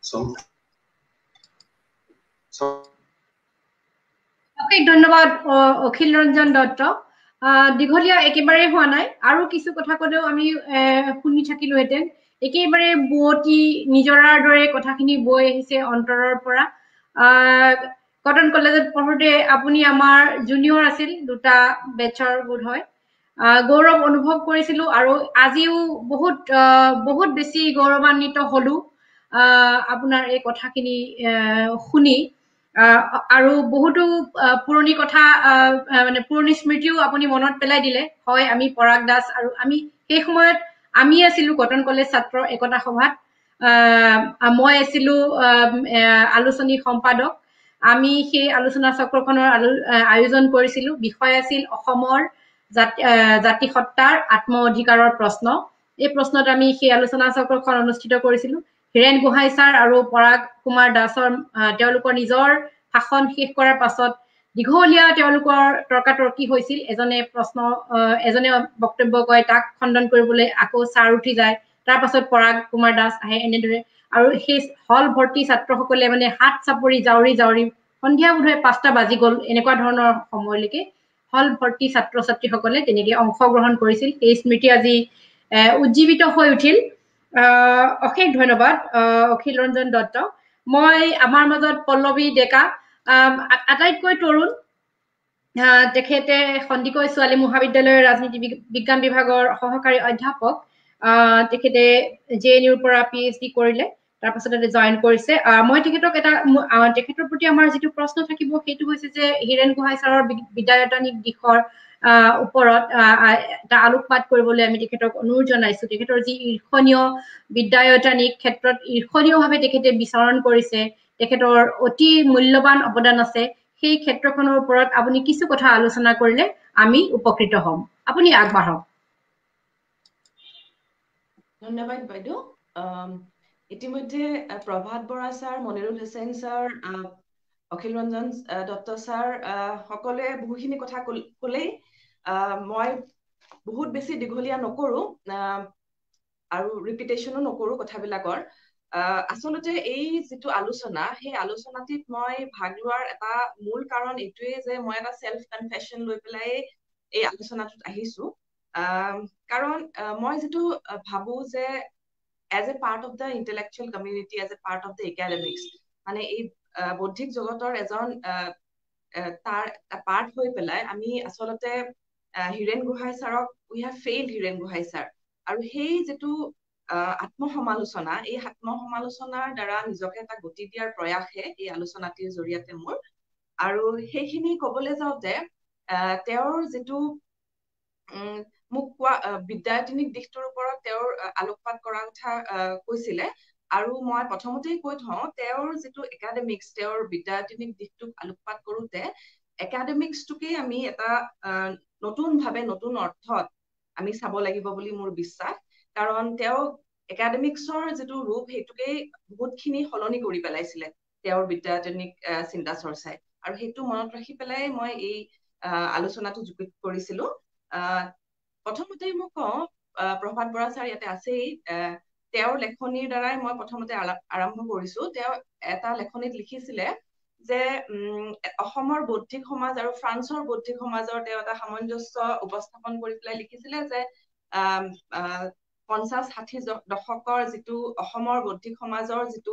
A: অশেষ ধন্যবাদ অখিল ৰঞ্জন দত্ত। দীঘলীয়া একেবাৰে হোৱা নাই, আৰু কিছু কথা ক'লেও আমি শুনি থাকিলোহেঁতেন। একেবাৰে বুৱতি নিজৰাৰ দৰে কথাখিনি বৈ আহিছে অন্তৰৰ পৰা। কটন কলেজত পঢ়োতে আপুনি আমাৰ জুনিয়ৰ আছিল, দুটা বেচৰ বোধ হয়। গৌৰৱ অনুভৱ কৰিছিলো, আৰু আজিও বহুত বহুত বেছি গৌৰৱান্বিত হলো আপোনাৰ এই কথাখিনি শুনি। আৰু বহুতো পুৰণি কথা মানে পুৰণি স্মৃতিও আপুনি মনত পেলাই দিলে। হয়, আমি পৰাগ দাস আৰু আমি সেই সময়ত আমি আছিলো কটন কলেজ ছাত্ৰ একতা সভাত। মই আছিলো আলোচনী সম্পাদক। আমি সেই আলোচনা চক্ৰখনৰ আয়োজন কৰিছিলো। বিষয় আছিল অসমৰ জাতি জাতিসত্তাৰ আত্ম অধিকাৰৰ প্ৰশ্ন। এই প্ৰশ্নত আমি সেই আলোচনা চক্ৰখন অনুষ্ঠিত কৰিছিলো। হীৰেণ গোহাঁই ছাৰ আৰু পৰাগ কুমাৰ দাসৰ তেওঁলোকৰ নিজৰ ভাষণ শেষ কৰাৰ পাছত দীঘলীয়া তেওঁলোকৰ তৰ্কাতৰ্কি হৈছিল। এজনে প্ৰশ্ন এজনে বক্তব্য কয়, তাক খণ্ডন কৰিবলৈ আকৌ ছাৰ উঠি যায়, তাৰ পাছত পৰাগ কুমাৰ দাস আহে। এনেদৰে আৰু সেই হল ভৰ্তি ছাত্ৰসকলে মানে হাত চাপৰি জাউৰি জাউৰি সন্ধিয়া বোধহয় পাঁচটা বাজি গ'ল, এনেকুৱা ধৰণৰ সময়লৈকে হল ভৰ্তি ছাত্ৰ ছাত্ৰীসকলে তেনেকে অংশগ্ৰহণ কৰিছিল। এই স্মৃতি আজি উজ্জীৱিত হৈ উঠিল। অশেষ ধন্যবাদ অখিল ৰঞ্জন দত্ত। মই আমাৰ মাজত পল্লৱী ডেকা, আটাইতকৈ তৰুণ। তেখেতে সন্দিকৈ ছোৱালী মহাবিদ্যালয়ৰ ৰাজনীতি বিজ্ঞান বিভাগৰ সহকাৰী অধ্যাপক। তেখেতে জে এন ইউৰ পৰা পি এইচ ডি কৰিলে, তাৰপাছতে জইন কৰিছে। মই তেখেতক এটা তেখেতৰ প্ৰতি আমাৰ যিটো প্ৰশ্ন থাকিব সেইটো হৈছে যে হীৰেণ গোহাঁই ছাৰৰ বিদ্যায়তনিক দিশৰ ওপৰত এটা আলোকপাত কৰিবলৈ আমি তেখেতক অনুৰোধ জনাইছো। তেখেতৰ যি ঈৰ্ষণীয় বিদ্যায়তনিক ক্ষেত্ৰত ঈৰ্ষণীয়ভাৱে তেখেতে বিচৰণ কৰিছে, তেখেতৰ অতি মূল্যৱান অৱদান আছে। সেই ক্ষেত্ৰখনৰ ওপৰত আপুনি কিছু কথা আলোচনা কৰিলে আমি উপকৃত হ'ম। আপুনি আগবাঢ়ক।
E: ধন্যবাদ বাইদেউ। ইতিমধ্যে Prabhat Bora sir, Monirul Hussain sir, Akhil Ranjan Dutta sir সকলোৱে বহুখিনি কথা ক'লেই। মই বহুত বেছি দীঘলীয়া নকৰো আৰু ৰিপিটেশ্যনো নকৰো কথাবিলাকৰ। আচলতে এই যিটো আলোচনা, সেই আলোচনাটিত মই ভাগ লোৱাৰ এটা মূল কাৰণ এইটোৱে যে মই এটা চেল্ফ কনফেশ্যন লৈ পেলাই এই আলোচনাটোত আহিছো। কাৰণ মই যিটো ভাবো যে as a part of the intellectual community, as a part of the academics, মানে এই বৌদ্ধিক জগতৰ এজন তাৰ পাৰ্ট হৈ পেলাই আমি আচলতে হীৰেণ গোহাঁই ছাৰক we have failed Hiren Gohain sir. আৰু সেই যিটো আত্মসমালোচনা, এই আত্মসমালোচনাৰ দ্বাৰা নিজকে এটা গতি দিয়াৰ প্ৰয়াসে এই আলোচনাটিৰ জৰিয়তে মোৰ। আৰু সেইখিনি কবলৈ যাওঁতে তেওঁৰ যিটো উম মোক কোৱা বিদ্যায়তনিক দিশটোৰ ওপৰত তেওঁৰ আলোকপাত কৰাৰ কথা কৈছিলে। আৰু মই প্ৰথমতেই কৈ থওঁ, তেওঁৰ যিটো একাডেমিক্স, তেওঁৰ বিদ্যায়তনিক দিশটোক আলোকপাত কৰোতে একাডেমিক্সটোকে আমি এটা নতুন ভাৱে নতুন অৰ্থত আমি চাব লাগিব বুলি মোৰ বিশ্বাস। কাৰণ তেওঁ একাডেমিক্সৰ যিটো ৰূপ সেইটোকেই বহুতখিনি সলনি কৰি পেলাইছিলে তেওঁৰ বিদ্যায়তনিক চিন্তা চৰ্চাই। আৰু সেইটো মনত ৰাখি পেলাই মই এই আলোচনাটো যুগুত কৰিছিলো। প্ৰথমতে মই কওঁ, প্ৰভাত বৰা ছাৰ ইয়াতে আছেই। তেওঁৰ লেখনিৰ দ্বাৰাই মই প্ৰথমতে আৰম্ভ কৰিছো। তেওঁ এটা লেখনিত লিখিছিলে যে উম অসমৰ বৌদ্ধিক সমাজ আৰু ফ্ৰান্সৰ বৌদ্ধিক সমাজৰ তেওঁ এটা সামঞ্জস্য উপস্থাপন কৰি পেলাই লিখিছিলে যে আহ পঞ্চাশ ষাঠি দশকৰ যিটো অসমৰ বৌদ্ধিক সমাজৰ যিটো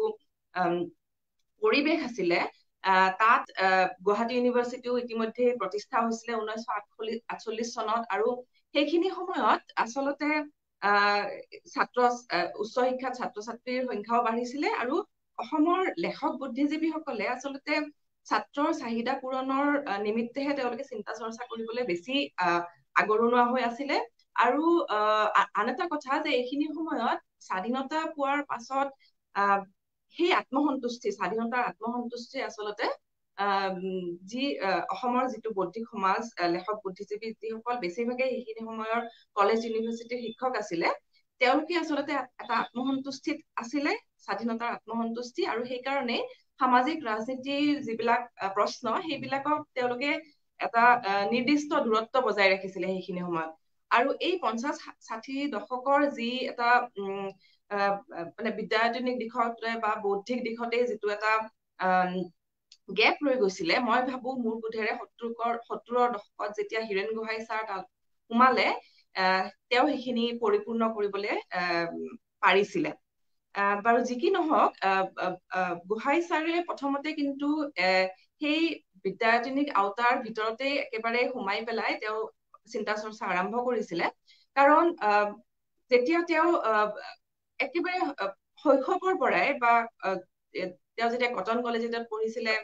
E: পৰিৱেশ আছিলে, তাত গুৱাহাটী ইউনিভাৰ্চিটিও ইতিমধ্যে প্ৰতিষ্ঠা হৈছিলে ঊনৈছশ আঠচল্লিশ চনত। আৰু সেইখিনি সময়ত আচলতে আহ ছাত্ৰ উচ্চ শিক্ষাত ছাত্ৰ ছাত্ৰীৰ সংখ্যাও বাঢ়িছিলে। আৰু অসমৰ লেখক বুদ্ধিজীৱীসকলে আচলতে ছাত্ৰৰ চাহিদা পূৰণৰ নিমিত্তেহে তেওঁলোকে চিন্তা চৰ্চা কৰিবলৈ বেছি আগৰণুৱা হৈ আছিলে। আৰু আন এটা কথা যে এইখিনি সময়ত স্বাধীনতা পোৱাৰ পাছত আহ সেই আত্মসন্তুষ্টি, স্বাধীনতাৰ আত্মসন্তুষ্টি আচলতে আহ যি অসমৰ যিটো বৌদ্ধিক সমাজ, লেখক বুদ্ধিজীৱী যিসকল বেছিভাগে সেইখিনি সময়ৰ কলেজ ইউনিভাৰ্চিটিৰ শিক্ষক আছিলে, তেওঁলোকে আচলতে এটা আত্মসন্তুষ্টিত আছিলে, স্বাধীনতাৰ আত্মসন্তুষ্টি। আৰু সেইকাৰণে সামাজিক ৰাজনীতিৰ যিবিলাক প্ৰশ্ন সেইবিলাকক তেওঁলোকে এটা নিৰ্দিষ্ট দূৰত্ব বজাই ৰাখিছিলে সেইখিনি সময়ত। আৰু এই পঞ্চাশ ষাঠি দশকৰ যি এটা উম মানে বিদ্যায়তনিক দিশতে বা বৌদ্ধিক দিশতে যিটো এটা গেপ ৰৈ গৈছিলে মই ভাবো মোৰ বোধেৰে সত্তৰৰ সত্তৰৰ দশকত যেতিয়া হীৰেণ গোহাঁই ছাৰ তাত সোমালে তেওঁ সেইখিনি পৰিপূৰ্ণ কৰিবলৈ পাৰিছিলে বাৰু যি কি নহওক গোহাঁই ছাৰে প্ৰথমতে কিন্তু সেই বিদ্যায়তনিক আওতাৰ ভিতৰতে একেবাৰে সোমাই পেলাই তেওঁ চিন্তা চৰ্চা আৰম্ভ কৰিছিলে কাৰণ যেতিয়া তেওঁ একেবাৰে শৈশৱৰ পৰাই বা তেওঁ যেতিয়া কটন কলেজত পঢ়িছিলে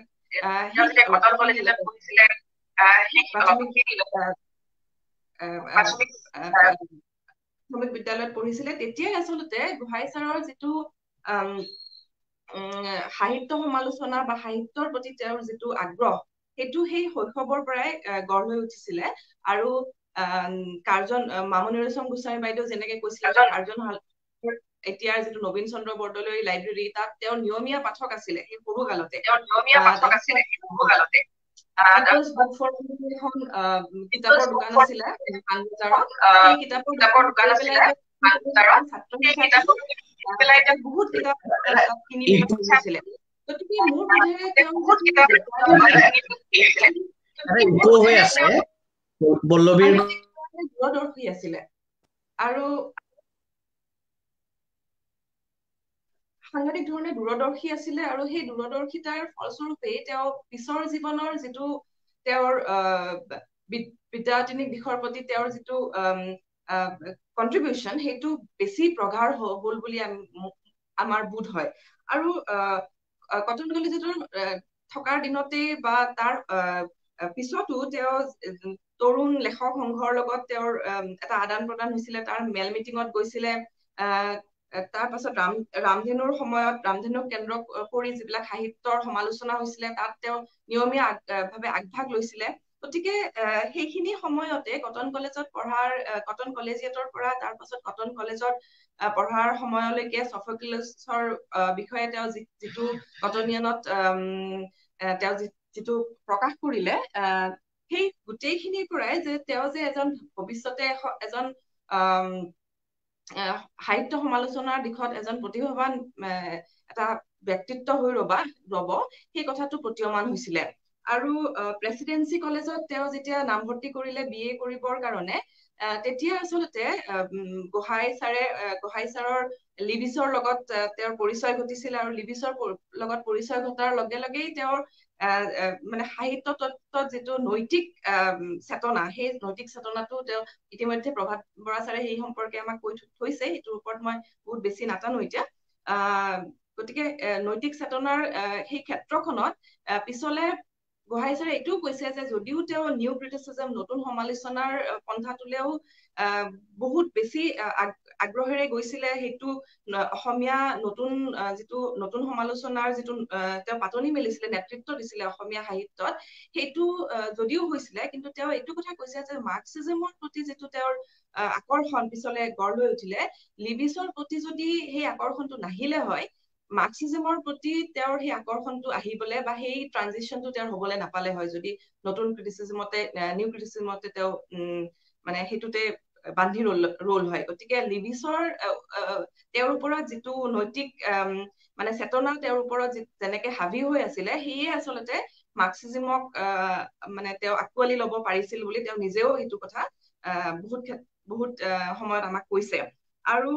E: প্ৰাথমিক বিদ্যালয়ত পঢ়িছিলে তেতিয়াই আচলতে গোহাঁই ছাৰৰ যিটো সাহিত্য সমালোচনা বা সাহিত্যৰ প্ৰতি তেওঁৰ যিটো আগ্ৰহ সেইটো সেই শৈশৱৰ পৰাই গঢ় লৈ উঠিছিলে আৰু কাৰ্জন মামণি ৰয়ছম গোস্বামী বাইদেউ যেনেকে কৈছিলে কাৰ্জন হল এতিয়াৰ যিটো নবীন চন্দ্ৰ বৰদলৈ লাইব্ৰেৰী তাত তেওঁৰ নিয়মীয়া পাঠক আছিলে সেই সৰু কালতে তেওঁৰ নিয়মীয়া পাঠক আছিলে সেই সৰু কালতে কিতাপৰ দোকান আছিলে পাণবজাৰত সেই কিতাপৰ দোকান আছিলে বহুত কিতাপ কিনি পঢ়িছিলে গতিকে মোৰ বোধেৰে তেওঁ দূৰদৰ্শী আছিলে আৰু সাংঘাতিক ধৰণে দূৰদৰ্শী আছিলে আৰু সেই দূৰদৰ্শিতাৰ ফলস্বৰূপে তেওঁ পিছৰ জীৱনৰ যিটো তেওঁৰ বিদ্যায়তনিক দিশৰ প্ৰতি তেওঁৰ যিটো কন্ট্ৰিবিউশন সেইটো বেছি প্ৰগাঢ় হল বুলি আমাৰ বোধ হয় আৰু কটন কলেজৰ থকাৰ দিনতে বা তাৰ পিছতো তেওঁ তৰুণ লেখক সংঘৰ লগত তেওঁৰ এটা আদান প্ৰদান হৈছিলে তাৰ মেল মিটিঙত গৈছিলে তাৰ পাছত ৰাম ৰামধেনুৰ সময়ত ৰামধেনুক কেন্দ্ৰ কৰি যিবিলাক সাহিত্যৰ সমালোচনা হৈছিলে তাত তেওঁ নিয়মীয়া ভাৱে আগভাগ লৈছিলে গতিকে সেইখিনি সময়তে কটন কলেজত পঢ়াৰ কটন কলেজিয়েটৰ পৰা তাৰ পাছত কটন কলেজত পঢ়াৰ সময়লৈকে ছফ'ক্লিছৰ বিষয়ে তেওঁ যিটো কটনিয়ানত তেওঁ যিটো প্ৰকাশ কৰিলে সেই গোটেইখিনিৰ পৰাই যে তেওঁ যে এজন ভৱিষ্যতে এজন সাহিত্য সমালোচনাৰ দিশত এজন প্ৰতিভাৱান এটা ব্যক্তিত্ব হৈ ৰবা ৰব সেই কথাটো প্ৰতীয়মান হৈছিলে আৰু প্ৰেসিডেন্সি কলেজত তেওঁ যেতিয়া নামভৰ্তি কৰিলে বি এ কৰিবৰ কাৰণে তেতিয়া আচলতে গোহাঁই ছাৰে গোহাঁই ছাৰৰ লিবিছৰ লগত তেওঁৰ পৰিচয় ঘটিছিল আৰু লিবিছৰ লগত পৰিচয় ঘটাৰ লগে লগেই তেওঁৰ মানে সাহিত্য তত্ত্বত যিটো নৈতিক চেতনা সেই নৈতিক চেতনাটো তেওঁ ইতিমধ্যে প্ৰভাত বৰা ছাৰে সেই সম্পৰ্কে আমাক কৈ থৈছে সেইটোৰ ওপৰত মই বহুত বেছি নাটানো এতিয়া গতিকে নৈতিক চেতনাৰ সেই ক্ষেত্ৰখনত পিছলে গোহাঁই ছাৰে এইটোও কৈছে যে যদিও তেওঁ নিউ ক্ৰিটিচিজম নতুন সমালোচনাৰ পন্থাটোলেও বহুত বেছি আগ্ৰহেৰে গৈছিলে সেইটো অসমীয়া নতুন যিটো নতুন সমালোচনাৰ যিটো তেওঁ পাতনি মেলিছিলে নেতৃত্ব দিছিলে অসমীয়া সাহিত্যত সেইটো যদিও হৈছিলে কিন্তু তেওঁ এইটো কথা কৈছে যে মাৰ্কচিজমৰ প্ৰতি যিটো তেওঁৰ আকৰ্ষণ পিছলে গঢ় লৈ উঠিলে লিবিছৰ প্ৰতি যদি সেই আকৰ্ষণটো নাহিলে হয় মাৰ্কচিজমৰ প্ৰতি তেওঁৰ সেই আকৰ্ষণটো আহিবলে বা সেই ট্ৰানজিশনটো তেওঁৰ হ'বলে নাপালে হয় যদি নতুন ক্ৰিটিচিজমতে নিউ ক্ৰিটিচিজমতে তেওঁ মানে সেইটোতে বান্ধি ৰল ৰল হয় গতিকে লিবিছৰ তেওঁৰ ওপৰত যিটো নৈতিক মানে চেতনা তেওঁৰ ওপৰত যেনেকে হাবি হৈ আছিলে সেয়ে আচলতে মাৰ্কচিজমক মানে তেওঁ আকোৱালি ল'ব পাৰিছিল বুলি তেওঁ নিজেও এইটো কথা বহুত বহুত সময়ত আমাক কৈছে আৰু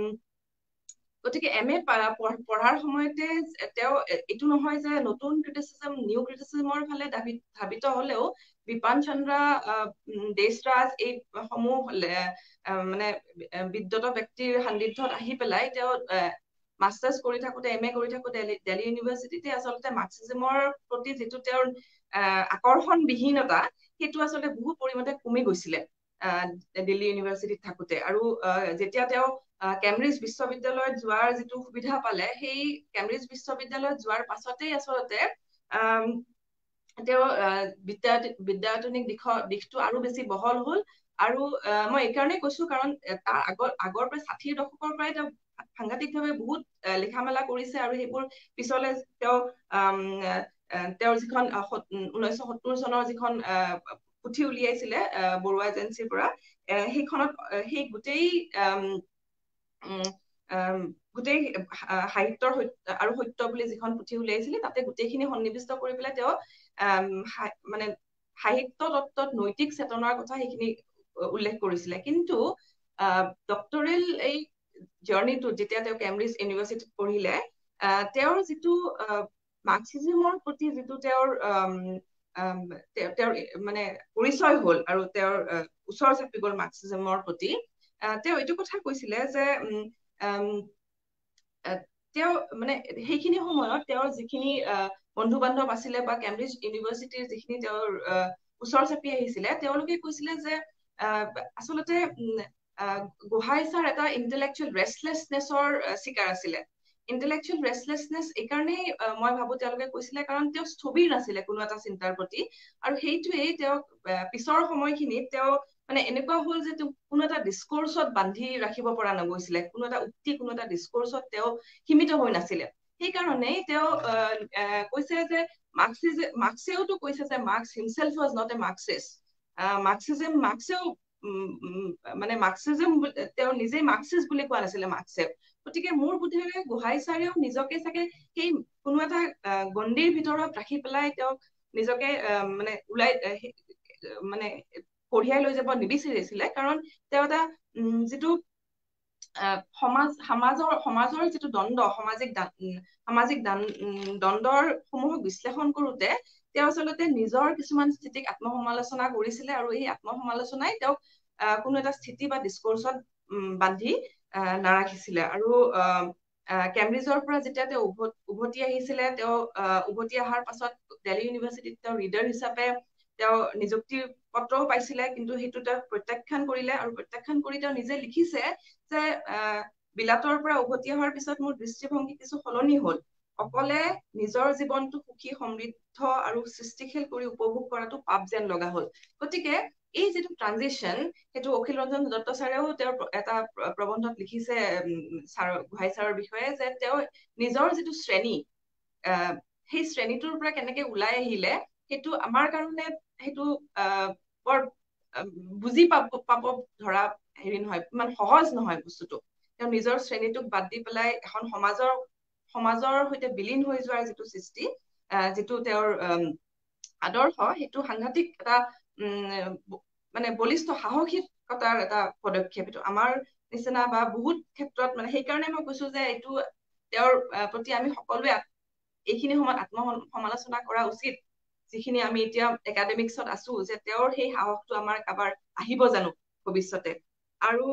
E: গতিকে এম এ পঢ়াৰ সময়তে তেওঁ এইটো নহয় যে নতুন ক্ৰিটিচিজম নিউ ক্ৰিটিচিজমৰ ফালে ধাবিত হলেও বিপান চন্দ্ৰ দেশৰাজ এই সমূহ মানে বিদ্যত ব্যক্তিৰ সান্নিধ্যত আহি পেলাই তেওঁ মাষ্টাৰ্ছ কৰি থাকোতে এম এ কৰি থাকোতে দিল্লী ইউনিভাৰ্চিটিতে আচলতে মাৰ্কচিজমৰ প্ৰতি যিটো তেওঁৰ আকৰ্ষণ বিহীনতা সেইটো আচলতে বহু পৰিমাণে কমি গৈছিলে দিল্লী ইউনিভাৰ্চিটিত থাকোতে আৰু যেতিয়া তেওঁ কেম্ব্ৰিজ বিশ্ববিদ্যালয়ত যোৱাৰ যিটো সুবিধা পালে সেই কেম্ব্ৰিজ বিশ্ববিদ্যালয়ত যোৱাৰ পাছতেই আচলতে তেওঁ বিদ্যায়তনিক দিশৰ দিশটো আৰু বেছি বহল হ'ল আৰু মই এইকাৰণে কৈছো কাৰণ তাৰ আগৰ আগৰ পৰা ষাঠিৰ দশকৰ পৰাই তেওঁ সাংঘাতিকভাৱে বহুত লিখা মেলা কৰিছে আৰু সেইবোৰ পিছলে তেওঁ তেওঁৰ যিখন ঊনৈছশ সত্তৰ চনৰ যিখন পুথি উলিয়াইছিলে বৰুৱা এজেন্সিৰ পৰা সেইখনত সেই গোটেই গোটেই সাহিত্যৰ আৰু সত্য বুলি যিখন পুথি উলিয়াইছিলে তাতে গোটেইখিনি সন্নিৱিষ্ট কৰি পেলাই তেওঁ মানে সাহিত্য তত্ত্বত নৈতিক চেতনাৰ কথা সেইখিনি উল্লেখ কৰিছিলে কিন্তু ডক্টৰেল এই জাৰ্নিটো যেতিয়া তেওঁ কেম্ব্ৰিজ ইউনিভাৰ্চিটিত পঢ়িলে তেওঁৰ যিটো মাৰ্কচিজমৰ প্ৰতি যিটো তেওঁৰ তেওঁৰ মানে পৰিচয় হ'ল আৰু তেওঁৰ ওচৰ চাপি গ'ল মাৰ্কচিজমৰ প্ৰতি তেওঁ এইটো কথা কৈছিলে যে তেওঁ মানে সেইখিনি সময়ত তেওঁৰ যিখিনি বন্ধু বান্ধৱ আছিলে বা কেম্ব্ৰিজ ইউনিভাৰ্চিটিৰ যিখিনি তেওঁৰ ওচৰ চাপি আহিছিলে তেওঁলোকে কৈছিলে যে আচলতে গোহাঁই ছাৰ এটা ইণ্টেলেকচুৱেল ৰেষ্টলেছনেছৰ চিকাৰ আছিলে ইণ্টেলেকচুৱেল ৰেষ্টলেছনেছ এইকাৰণেই মই ভাবো তেওঁলোকে কৈছিলে কাৰণ তেওঁ স্থবিৰ নাছিলে কোনো এটা চিন্তাৰ প্ৰতি আৰু সেইটোৱেই তেওঁ পিছৰ সময়খিনিত তেওঁ মানে এনেকুৱা হ'ল যে কোনো এটা ডিস্কোৰ্চত বান্ধি ৰাখিব পৰা নগৈছিলে কোনো এটা উক্তি কোনো এটা ডিস্কোৰ্চত তেওঁ সীমিত হৈ নাছিলে সেইকাৰণেই তেওঁ কৈছে যে মাৰ্কসিজ মাৰ্কসেওতো কৈছে যে Marx himself was not a Marxist Marxism মাৰ্কসেও মানে মাৰ্কসিজম তেওঁ নিজে মাৰ্কসিষ্ট বুলি কোৱা নাছিলে মাৰ্কসে গতিকে মোৰ বোধেৰে গোহাঁই ছাৰেও নিজকে চাগে সেই কোনো এটা গণ্ডিৰ ভিতৰত ৰাখি পেলাই তেওঁ নিজকে মানে ওলাই মানে কঢ়িয়াই লৈ যাব নিবিচাৰিছিলে কাৰণ তেওঁ এটা যিটো সমাজ সমাজৰ সমাজৰ যিটো দ্বন্দ্ব সামাজিক সামাজিক দ্বন্দ্বৰ সমূহক বিশ্লেষণ কৰোতে তেওঁ আচলতে নিজৰ কিছুমান স্থিতিক আত্মসমালোচনা কৰিছিলে আৰু এই আত্মসমালোচনাই তেওঁক কোনো এটা স্থিতি বা ডিস্কোৰ্চত বান্ধি নাৰাখিছিলে আৰু কেম্ব্ৰিজৰ পৰা যেতিয়া তেওঁ উভতি আহিছিলে তেওঁ উভতি অহাৰ পাছত দিল্লী ইউনিভাৰ্চিটিত তেওঁ ৰিডাৰ হিচাপে তেওঁ নিযুক্তি পত্ৰও পাইছিলে কিন্তু সেইটো তেওঁ প্ৰত্যাখ্যান কৰিলে আৰু প্ৰত্যাখ্যান কৰি তেওঁ নিজে লিখিছে যে বিলাতৰ পৰা উভতি অহাৰ পিছত মোৰ দৃষ্টিভংগী কিছু সলনি হ'ল অকলে নিজৰ জীৱনটো সুখী সমৃদ্ধ আৰু সৃষ্টিশীল কৰি উপভোগ কৰাটো পাপ যেন লগা হ'ল গতিকে এই যিটো ট্ৰানজিশন সেইটো অখিল ৰঞ্জন দত্ত ছাৰেও তেওঁৰ এটা প্ৰবন্ধত লিখিছে ছাৰ গোহাঁই ছাৰৰ বিষয়ে যে তেওঁ নিজৰ যিটো শ্ৰেণী সেই শ্ৰেণীটোৰ পৰা কেনেকে ওলাই আহিলে সেইটো আমাৰ কাৰণে সেইটো বৰ বুজি পাব পাব ধৰা হেৰি নহয় ইমান সহজ নহয় বস্তুটো তেওঁ নিজৰ শ্ৰেণীটোক বাদ দি পেলাই এখন সমাজৰ সমাজৰ সৈতে বিলীন হৈ যোৱাৰ যিটো সৃষ্টি যিটো তেওঁৰ আদৰ্শ সেইটো সাংঘাতিক এটা মানে বলিষ্ঠ সাহসিকতাৰ এটা পদক্ষেপ এইটো আমাৰ নিচিনা বা বহুত ক্ষেত্ৰত মানে সেইকাৰণে মই কৈছো যে এইটো তেওঁৰ প্ৰতি আমি সকলোৱে এইখিনি সময়ত আত্মসমালোচনা কৰা উচিত যিখিনি আমি এতিয়া একাডেমিক্সত আছো যে তেওঁৰ সেই সাহসটো আমাৰ কাবাৰ আহিব জানো ভৱিষ্যতে আৰু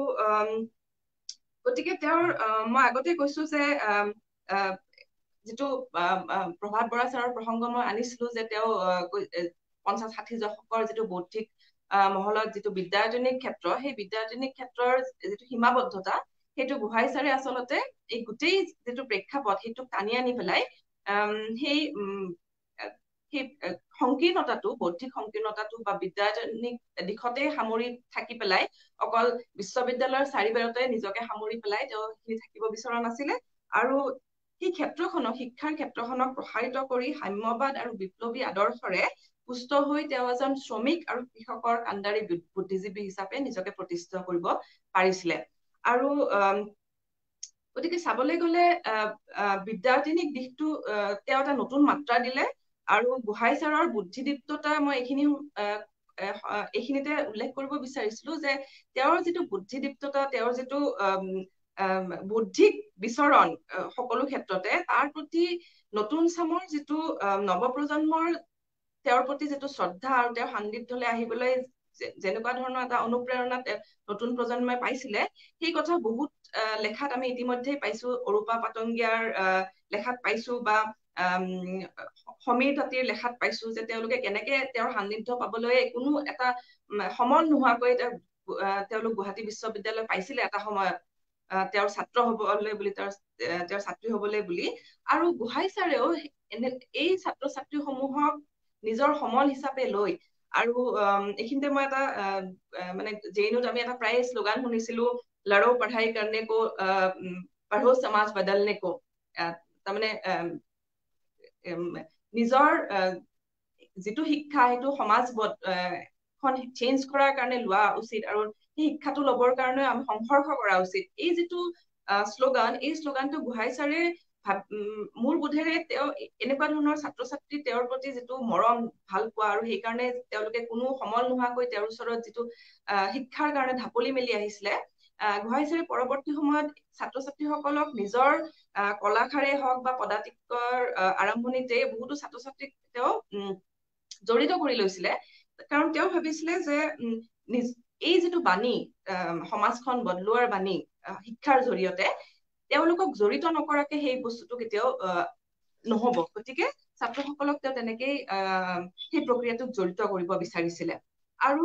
E: গতিকে তেওঁৰ মই আগতে কৈছো যে যিটো প্ৰভাত বৰা ছাৰৰ প্ৰসংগ মই আনিছিলো যে তেওঁ পঞ্চাশ ষাঠি দশকৰ যিটো বৌদ্ধিক মহলত যিটো বিদ্যায়তনিক ক্ষেত্ৰ সেই বিদ্যায়তনিক ক্ষেত্ৰৰ যিটো সীমাবদ্ধতা সেইটো গোহাঁই ছাৰে আচলতে এই গোটেই যিটো প্ৰেক্ষাপট সেইটো টানি আনি পেলাই সেই সেই সংকীৰ্ণতাটো বৌদ্ধিক সংকীৰ্ণতাটো বা বিদ্যায়তনিক দিশতে সামৰি থাকি পেলাই অকল বিশ্ববিদ্যালয়ৰ চাৰিবেৰতে নিজকে সামৰি পেলাই তেওঁ সেইখিনি থাকিব বিচৰা নাছিলে আৰু সেই ক্ষেত্ৰখনক শিক্ষাৰ ক্ষেত্ৰখনক প্ৰসাৰিত কৰি সাম্যবাদ আৰু বিপ্লৱী আদৰ্শৰে পুষ্ট হৈ তেওঁ এজন শ্ৰমিক আৰু কৃষকৰ কাণ্ডাৰী বুদ্ধিজীৱী হিচাপে নিজকে প্ৰতিষ্ঠিত কৰিব পাৰিছিলে আৰু গতিকে চাবলৈ গ'লে বিদ্যায়তনিক দিশটো তেওঁ এটা নতুন মাত্ৰা দিলে আৰু গোহাঁই ছাৰৰ বুদ্ধিদীপ্ততা মই এইখিনি এইখিনিতে উল্লেখ কৰিব বিচাৰিছিলো যে তেওঁৰ যিটো বুদ্ধিদীপ্ততা তেওঁৰ যিটো বৌদ্ধিক বিচৰণ সকলো ক্ষেত্ৰতে তাৰ প্ৰতি নতুন চামৰ যিটো নৱপ্ৰজন্মৰ তেওঁৰ প্ৰতি যিটো শ্ৰদ্ধা আৰু তেওঁৰ সান্নিধ্যলৈ আহিবলৈ যেনেকুৱা ধৰণৰ এটা অনুপ্ৰেৰণা নতুন প্ৰজন্মই পাইছিলে সেই কথা বহুত লেখাত আমি ইতিমধ্যেই পাইছো অৰূপা পাটংগীয়াৰ লেখাত পাইছো বা সমীৰ তাঁতীৰ লেখাত পাইছো যে তেওঁলোকে কেনেকে তেওঁৰ সান্নিধ্য পাবলৈ কোনো এটা সমল নোহোৱাকৈ তেওঁলোক গুৱাহাটী বিশ্ববিদ্যালয় পাইছিলে এটা সময়ত তেওঁৰ ছাত্ৰ হবলৈ বুলি তেওঁৰ তেওঁৰ ছাত্ৰী হবলৈ বুলি আৰু গোহাঁই ছাৰেও এই ছাত্ৰ ছাত্ৰী সমূহক নিজৰ সমল হিচাপে লৈ আৰু এইখিনিতে মই এটা মানে জেইনুত আমি এটা প্ৰায় শ্লোগান শুনিছিলো লড়ো পঢ়াই কৰনে কো পঢ়ো সমাজ বদলনে কো তাৰমানে নিজৰ যিটো শিক্ষা সেইটো সমাজ খন চেঞ্জ কৰাৰ কাৰণে লোৱা উচিত আৰু সেই শিক্ষাটো লবৰ কাৰণে আমি সংঘৰ্ষ কৰা উচিত এই যিটো শ্লোগান, এই শ্লোগানটো গোহাঁই ছাৰে মোৰ বোধেৰে তেওঁ এনেকুৱা ধৰণৰ ছাত্ৰ ছাত্ৰী তেওঁৰ প্ৰতি যিটো মৰম ভাল পোৱা আৰু সেইকাৰণে তেওঁলোকে কোনো সমল নোহোৱাকৈ তেওঁৰ ওচৰত যিটো শিক্ষাৰ কাৰণে ঢাপলি মেলি আহিছিলে, গোহাঁই ছাৰে পৰৱৰ্তী সময়ত ছাত্ৰ ছাত্ৰীসকলক নিজৰ কলাশাৰে হওক বা পদাতিকৰ আৰম্ভণিতে বহুতো ছাত্ৰ ছাত্ৰীক তেওঁ জড়িত কৰি লৈছিলে। কাৰণ তেওঁ ভাবিছিলে যে এই যিটো বাণী, সমাজখন বদলোৱাৰ বাণী শিক্ষাৰ জৰিয়তে, তেওঁলোকক জড়িত নকৰাকে সেই বস্তুটো কেতিয়াও নহব। গতিকে ছাত্ৰসকলক তেওঁ তেনেকেই সেই প্ৰক্ৰিয়াটোক জড়িত কৰিব বিচাৰিছিলে। আৰু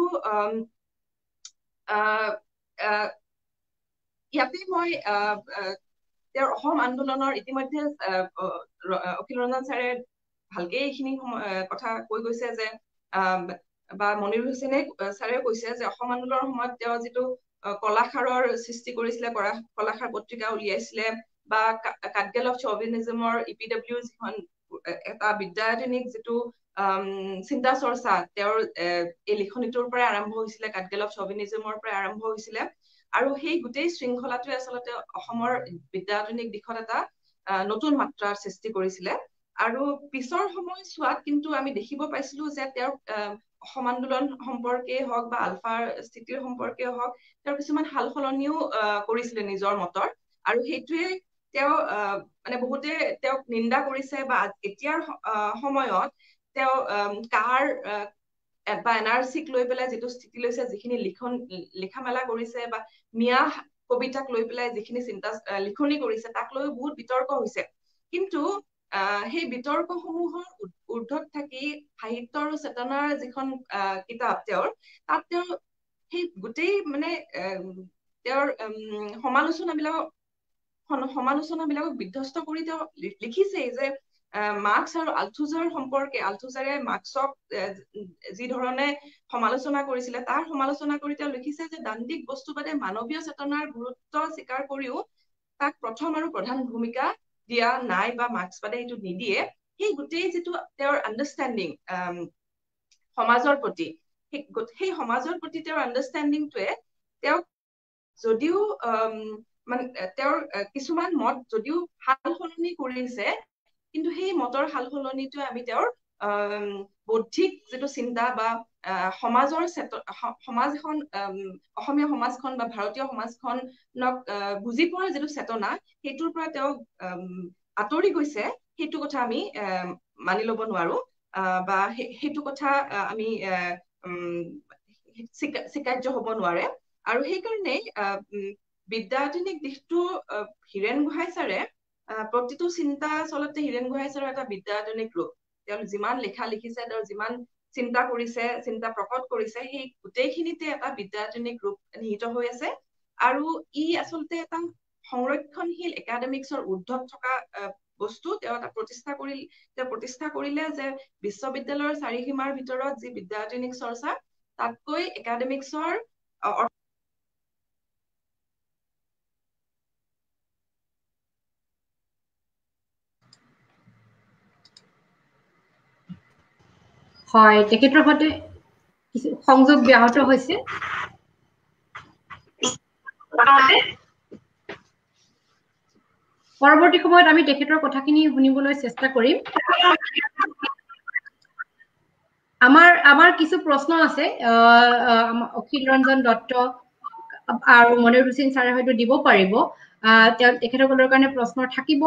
E: ইয়াতে মই তেওঁৰ অসম আন্দোলনৰ ইতিমধ্যে অখিল ৰঞ্জন ছাৰে ভালকে এইখিনি কথা কৈ গৈছে যে, বা মনিৰুল হুছেইনে ছাৰে কৈছে যে অসম আন্দোলনৰ সময়ত তেওঁ যিটো কলাশাৰৰ সৃষ্টি কৰিছিলে, কলাশাৰ পত্ৰিকা উলিয়াইছিলে, বা কাটগেল অফ চৌভিনিজমৰ ই পি ডব্লিউ যিখন এটা বিদ্যায়তনিক যিটো চিন্তা চৰ্চা তেওঁৰ এই লিখনিটোৰ পৰাই আৰম্ভ হৈছিলে, কাটগেল অফ চৌভিনিজমৰ পৰাই আৰম্ভ হৈছিলে। আৰু সেই গোটেই শৃংখলাটোৱে আচলতে অসমৰ বিদ্যায়তনিক দিশত এটা নতুন মাত্ৰাৰ সৃষ্টি কৰিছিলে। আৰু পিছৰ সময়ছোৱাত কিন্তু আমি দেখিব পাইছিলো যে তেওঁৰ অসম আন্দোলন সম্পৰ্কে হওক বা আলফাৰ স্থিতিৰ সম্পৰ্কে হওক তেওঁ কিছুমান সাল সলনিও কৰিছিলে নিজৰ মতৰ। আৰু সেইটোৱে তেওঁ মানে বহুতে তেওঁক নিন্দা কৰিছে, বা এতিয়াৰ সময়ত তেওঁ কাৰ বা এন আৰ চিক লৈ পেলাই যিটো স্থিতি লৈছে, যিখিনি লিখন লিখা মেলা কৰিছে, বা মিয়া কবিতাক লৈ পেলাই যিখিনি চিন্তা লিখনি কৰিছে, তাক লৈ বহুত বিতৰ্ক হৈছে। কিন্তু সেই বিতৰ্কসমূহৰ ঊৰ্ধত থাকি সাহিত্য আৰু চেতনাৰ যিখন কিতাপ তেওঁৰ, তাত তেওঁ সেই গোটেই মানে তেওঁৰ সমালোচনাবিলাকক সমালোচনাবিলাকক বিধ্বস্ত কৰি তেওঁ লিখিছেই যে মাৰ্ক্স আৰু আলথুজাৰৰ সম্পৰ্কে, আলথুজাৰে মাৰ্ক্সক যি ধৰণে সমালোচনা কৰিছিলে, তাৰ সমালোচনা কৰি তেওঁ লিখিছে যে দাণ্ডিক বস্তুবাদে মানৱীয় চেতনাৰ গুৰুত্ব স্বীকাৰ কৰিও তাক প্ৰথম আৰু প্ৰধান ভূমিকা দিয়া নাই, বা মাৰ্ক্সবাদে এইটো নিদিয়ে। সেই গোটেই যিটো তেওঁৰ আণ্ডাৰষ্টেণ্ডিং সমাজৰ প্ৰতি, সেই সমাজৰ প্ৰতি তেওঁৰ আণ্ডাৰষ্টেণ্ডিংটোৱে তেওঁক যদিও মানে তেওঁৰ কিছুমান মত যদিও সাল সলনি কৰিছে, কিন্তু সেই মতৰ সাল সলনিটোৱে আমি তেওঁৰ বৌদ্ধিক যিটো চিন্তা বা সমাজৰ সমাজ এখন অসমীয়া সমাজখন বা ভাৰতীয় সমাজখনক বুজি পোৱাৰ যিটো চেতনা, সেইটোৰ পৰা তেওঁ আঁতৰি গৈছে, সেইটো কথা আমি মানি লব নোৱাৰো, বা সেইটো কথা আমি স্বীকাৰ্য হব নোৱাৰে। আৰু সেইকাৰণে বিদ্যায়তনিক দিশটো হীৰেণ গোহাঁই ছাৰে প্ৰতিটো চিন্তা আচলতে হীৰেণ গোহাঁই ছাৰৰ এটা বিদ্যায়তনিক ৰূপ। তেওঁ যিমান লিখা লিখিছে, তেওঁ যিমান চিন্তা কৰিছে, চিন্তা প্ৰকট কৰিছে, সেই গোটেইখিনিতে এটা বিদ্যায়তনিক ৰূপ নিহিত হৈ আছে। আৰু ই আচলতে এটা সংৰক্ষণশীল একাডেমিক্সৰ ঊৰ্ধত থকা বস্তু। তেওঁ এটা প্ৰতিষ্ঠা কৰিল তেওঁ প্ৰতিষ্ঠা কৰিলে যে বিশ্ববিদ্যালয়ৰ চাৰিসীমাৰ ভিতৰত যি বিদ্যায়তনিক চৰ্চা, তাতকৈ একাডেমিক্সৰ
A: হয়, তেখেতৰ সৈতে কিছু সংযোগ ব্যাহত হৈছে। পৰৱৰ্তী সময়ত আমি তেখেতৰ কথাখিনি শুনিবলৈ চেষ্টা কৰিম। আমাৰ আমাৰ কিছু প্ৰশ্ন আছে, অখিল ৰঞ্জন দত্ত আৰু মনিৰুল হুছেইন ছাৰে হয়তো দিব পাৰিব। তেওঁ তেখেতসকলৰ কাৰণে প্ৰশ্ন থাকিব।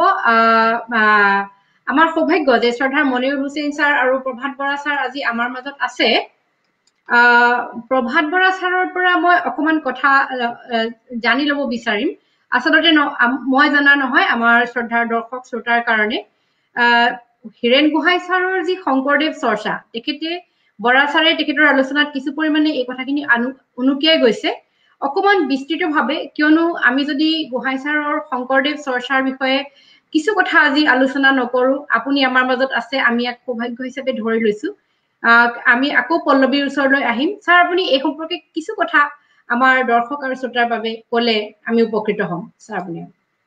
A: আমাৰ সৌভাগ্য যে শ্ৰদ্ধাৰ মনিৰুল হুছেইন ছাৰ আৰু প্ৰভাত বৰা ছাৰ আজি আমাৰ মাজত আছে। প্ৰভাত বৰা ছাৰৰ পৰা মই অকমান কথা জানি ল'ব বিচাৰিম। আচলতে মই জনা নহয়, আমাৰ শ্ৰদ্ধাৰ দৰ্শক শ্ৰোতাৰ কাৰণে হীৰেণ গোহাঁই ছাৰৰ যি শংকৰদেৱ চৰ্চা, তেখেতে বৰা ছাৰে তেখেতৰ আলোচনাত কিছু পৰিমাণে এই কথাখিনি উনুকিয়াই গৈছে অকমান বিস্তৃতভাৱে, কিয়নো আমি যদি গোহাঁই ছাৰৰ শংকৰদেৱ চৰ্চাৰ বিষয়ে কিছু কথা আজি আলোচনা নকৰো, আপুনি আমাৰ মাজত আছে, আমি এক সৌভাগ্য হিচাপে ধৰি লৈছো। আমি আকৌ পল্লৱীৰ ওচৰলৈ আহিম। ছাৰ, আপুনি এই সম্পৰ্কে কিছু কথা আমাৰ দৰ্শক আৰু শ্ৰোতাৰ বাবে কলে আমি উপকৃত হম। ছাৰ, আপুনি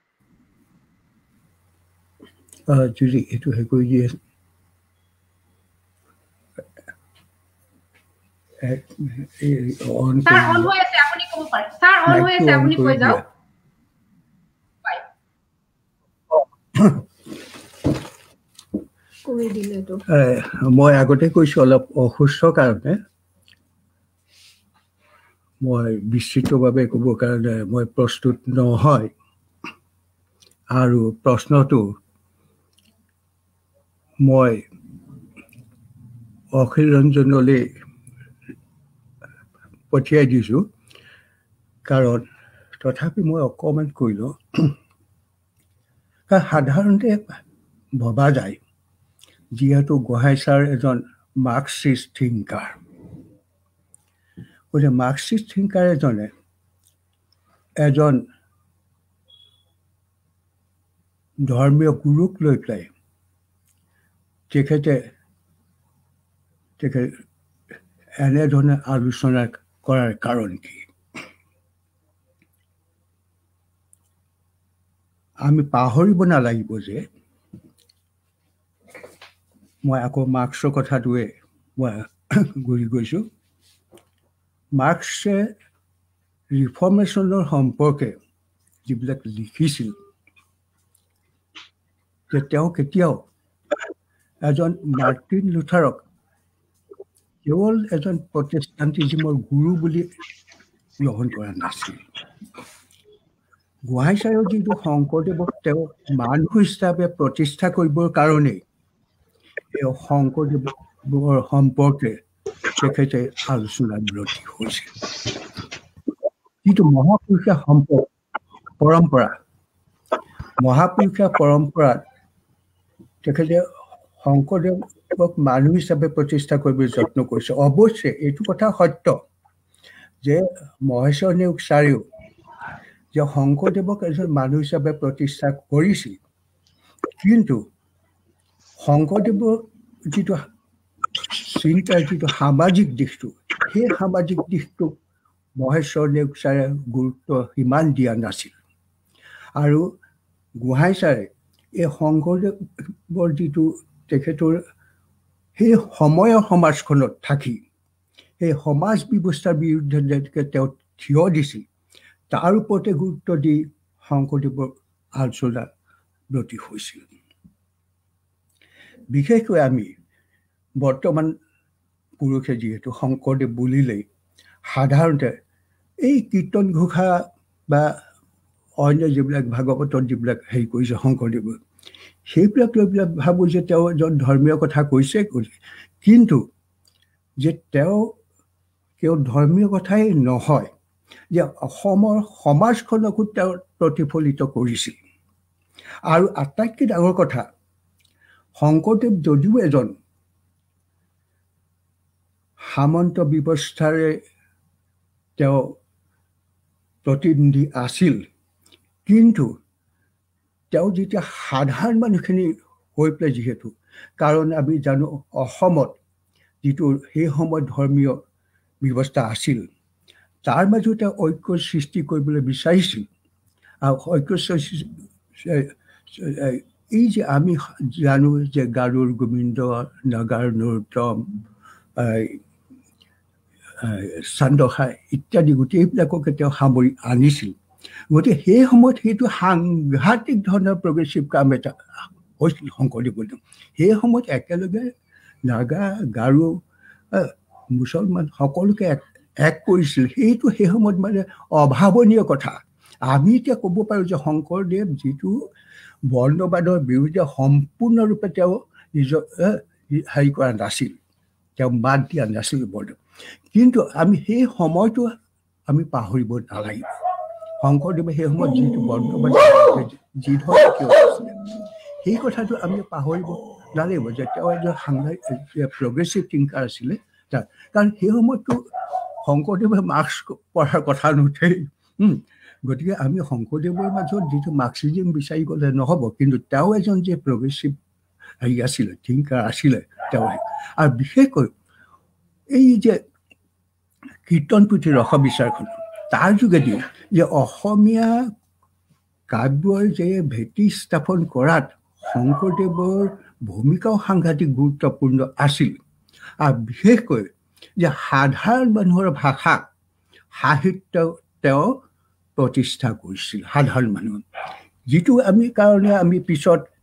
B: যদি এইটো হে কৰি দিয়ে
A: ছাৰ অন হৈ আছে, আপুনি ক'ব পাৰে। ছাৰ অন হৈ আছে, আপুনি কৈ যাওক।
B: মই আগতে কৈছোঁ অলপ অসুস্থ কাৰণে মই বিস্তৃতভাৱে ক'বৰ কাৰণে মই প্ৰস্তুত নহয় আৰু প্ৰশ্নটো মই অখিল ৰঞ্জনলৈ পঠিয়াই দিছোঁ কাৰণ তথাপি মই অকণমান কৈ লওঁ কাৰণ সাধাৰণতে ভবা যায় যিহেতু গোহাঁই ছাৰ এজন মাৰ্কছিষ্ট থিংকাৰ গতিকে মাৰ্কছিষ্ট থিংকাৰ এজনে এজন ধৰ্মীয় গুৰুক লৈ পেলাই তেখেতে তেখেত এনেধৰণে আলোচনা কৰাৰ কাৰণ কি আমি পাহৰিব নালাগিব যে মই আকৌ মাৰ্কছৰ কথাটোৱে মই ঘূৰি গৈছোঁ মাৰ্কছে ৰিফৰ্মেশ্যনৰ সম্পৰ্কে যিবিলাক লিখিছিল যে তেওঁ কেতিয়াও এজন মাৰ্টিন লুথাৰক কেৱল এজন প্ৰটেষ্টাণ্টিজিমৰ গুৰু বুলি গ্ৰহণ কৰা নাছিল গোহাঁই ছাৰৰ যিটো শংকৰদেৱক তেওঁ মানুহ হিচাপে প্ৰতিষ্ঠা কৰিবৰ কাৰণেই এই শংকৰদেৱৰ সম্পৰ্কে তেখেতে আলোচনা ব্ৰতী হৈছিল যিটো মহাপুৰুষীয়া সম্পৰ্ক পৰম্পৰা মহাপুৰুষীয়া পৰম্পৰাত তেখেতে শংকৰদেৱক মানুহ হিচাপে প্ৰতিষ্ঠা কৰিবলৈ যত্ন কৰিছে অৱশ্যে এইটো কথা সত্য যে মহেশ্বৰ নেওগ ছাৰেও যে শংকৰদেৱক এজন মানুহ হিচাপে প্ৰতিষ্ঠা কৰিছিল কিন্তু শংকৰদেৱৰ যিটো চিন্তাৰ যিটো সামাজিক দিশটো সেই সামাজিক দিশটোক মহেশ্বৰ নেওগ ছাৰে গুৰুত্ব সিমান দিয়া নাছিল আৰু গোহাঁই ছাৰে এই শংকৰদেৱৰ যিটো তেখেতৰ সেই সময়ৰ সমাজখনত থাকি সেই সমাজ ব্যৱস্থাৰ বিৰুদ্ধে যেনেকৈ তেওঁ থিয় দিছিল তাৰ ওপৰতে গুৰুত্ব দি শংকৰদেৱৰ আলোচনা ব্ৰতী হৈছিল বিশেষকৈ আমি বৰ্তমান পুৰুষে যিহেতু শংকৰদেৱ বুলিলেই সাধাৰণতে এই কীৰ্তন ঘোষা বা অন্য যিবিলাক ভাগৱতত যিবিলাক হেৰি কৰিছে শংকৰদেৱে সেইবিলাক লৈ পেলাই ভাবোঁ যে তেওঁ এজন ধৰ্মীয় কথা কৈছে কিন্তু যে তেওঁ কেৱল ধৰ্মীয় কথাই নহয় যে অসমৰ সমাজখনকো তেওঁ প্ৰতিফলিত কৰিছিল আৰু আটাইতকৈ ডাঙৰ কথা শংকৰদেৱ যদিও এজন সামন্ত ব্যৱস্থাৰে তেওঁ প্ৰতিনিধি আছিল কিন্তু তেওঁ যেতিয়া সাধাৰণ মানুহখিনি হৈ পেলাই যিহেতু কাৰণ আমি জানো অসমত যিটো সেই সময়ত ধৰ্মীয় ব্যৱস্থা আছিল তাৰ মাজতে ঐক্য সৃষ্টি কৰিবলৈ বিচাৰিছিল আৰু ঐক্য এই যে আমি জানো যে গাৰুৰ গোবিন্দ নগাৰ নৰোত্তম চান্দখাই ইত্যাদি গোটেইবিলাককে তেওঁ সামৰি আনিছিল গতিকে সেই সময়ত সেইটো সাংঘাতিক ধৰণৰ প্ৰগ্ৰেছিভ কাম এটা হৈছিল শংকৰদেৱৰ সেই সময়ত একেলগে নাগা গাৰো মুছলমান সকলোকে এক কৰিছিল সেইটো সেই সময়ত মানে অভাৱনীয় কথা আমি এতিয়া ক'ব পাৰোঁ যে শংকৰদেৱ যিটো বৰ্ণবাদৰ বিৰুদ্ধে সম্পূৰ্ণৰূপে তেওঁ নিজৰ হেৰি কৰা নাছিল তেওঁ বাদ দিয়া নাছিল বৰ্ণ কিন্তু আমি সেই সময়টো আমি পাহৰিব নালাগিব শংকৰদেৱে সেই সময়ত যিটো বৰ্ণবাদ যি ধৰণে কিয় আছিলে সেই কথাটো আমি পাহৰিব নালাগিব যে তেওঁ এজন সাংঘাতিক প্ৰগ্ৰেছিভ থিংকাৰ আছিলে কাৰণ সেই সময়ততো শংকৰদেৱে মাৰ্কছ পঢ়াৰ কথা নুঠেই গতিকে আমি শংকৰদেৱৰ মাজত যিটো মাৰ্কছিজিম বিচাৰি গ'লে নহ'ব কিন্তু তেওঁ এজন যে প্ৰগ্ৰেছিভ হেৰি আছিলে থিংকাৰ আছিলে তেওঁ আৰু বিশেষকৈ এই যে কীৰ্তন পুথিৰ ৰসবিচাৰখন তাৰ যোগেদি যে অসমীয়া কাব্যৰ যে ভেটি স্থাপন কৰাত শংকৰদেৱৰ ভূমিকাও সাংঘাতিক গুৰুত্বপূৰ্ণ আছিল আৰু বিশেষকৈ যে সাধাৰণ মানুহৰ ভাষা সাহিত্য তেওঁ প্ৰতিষ্ঠা কৰিছিল সাধাৰণ মানুহ যিটো আমি কাৰণে আমি পিছত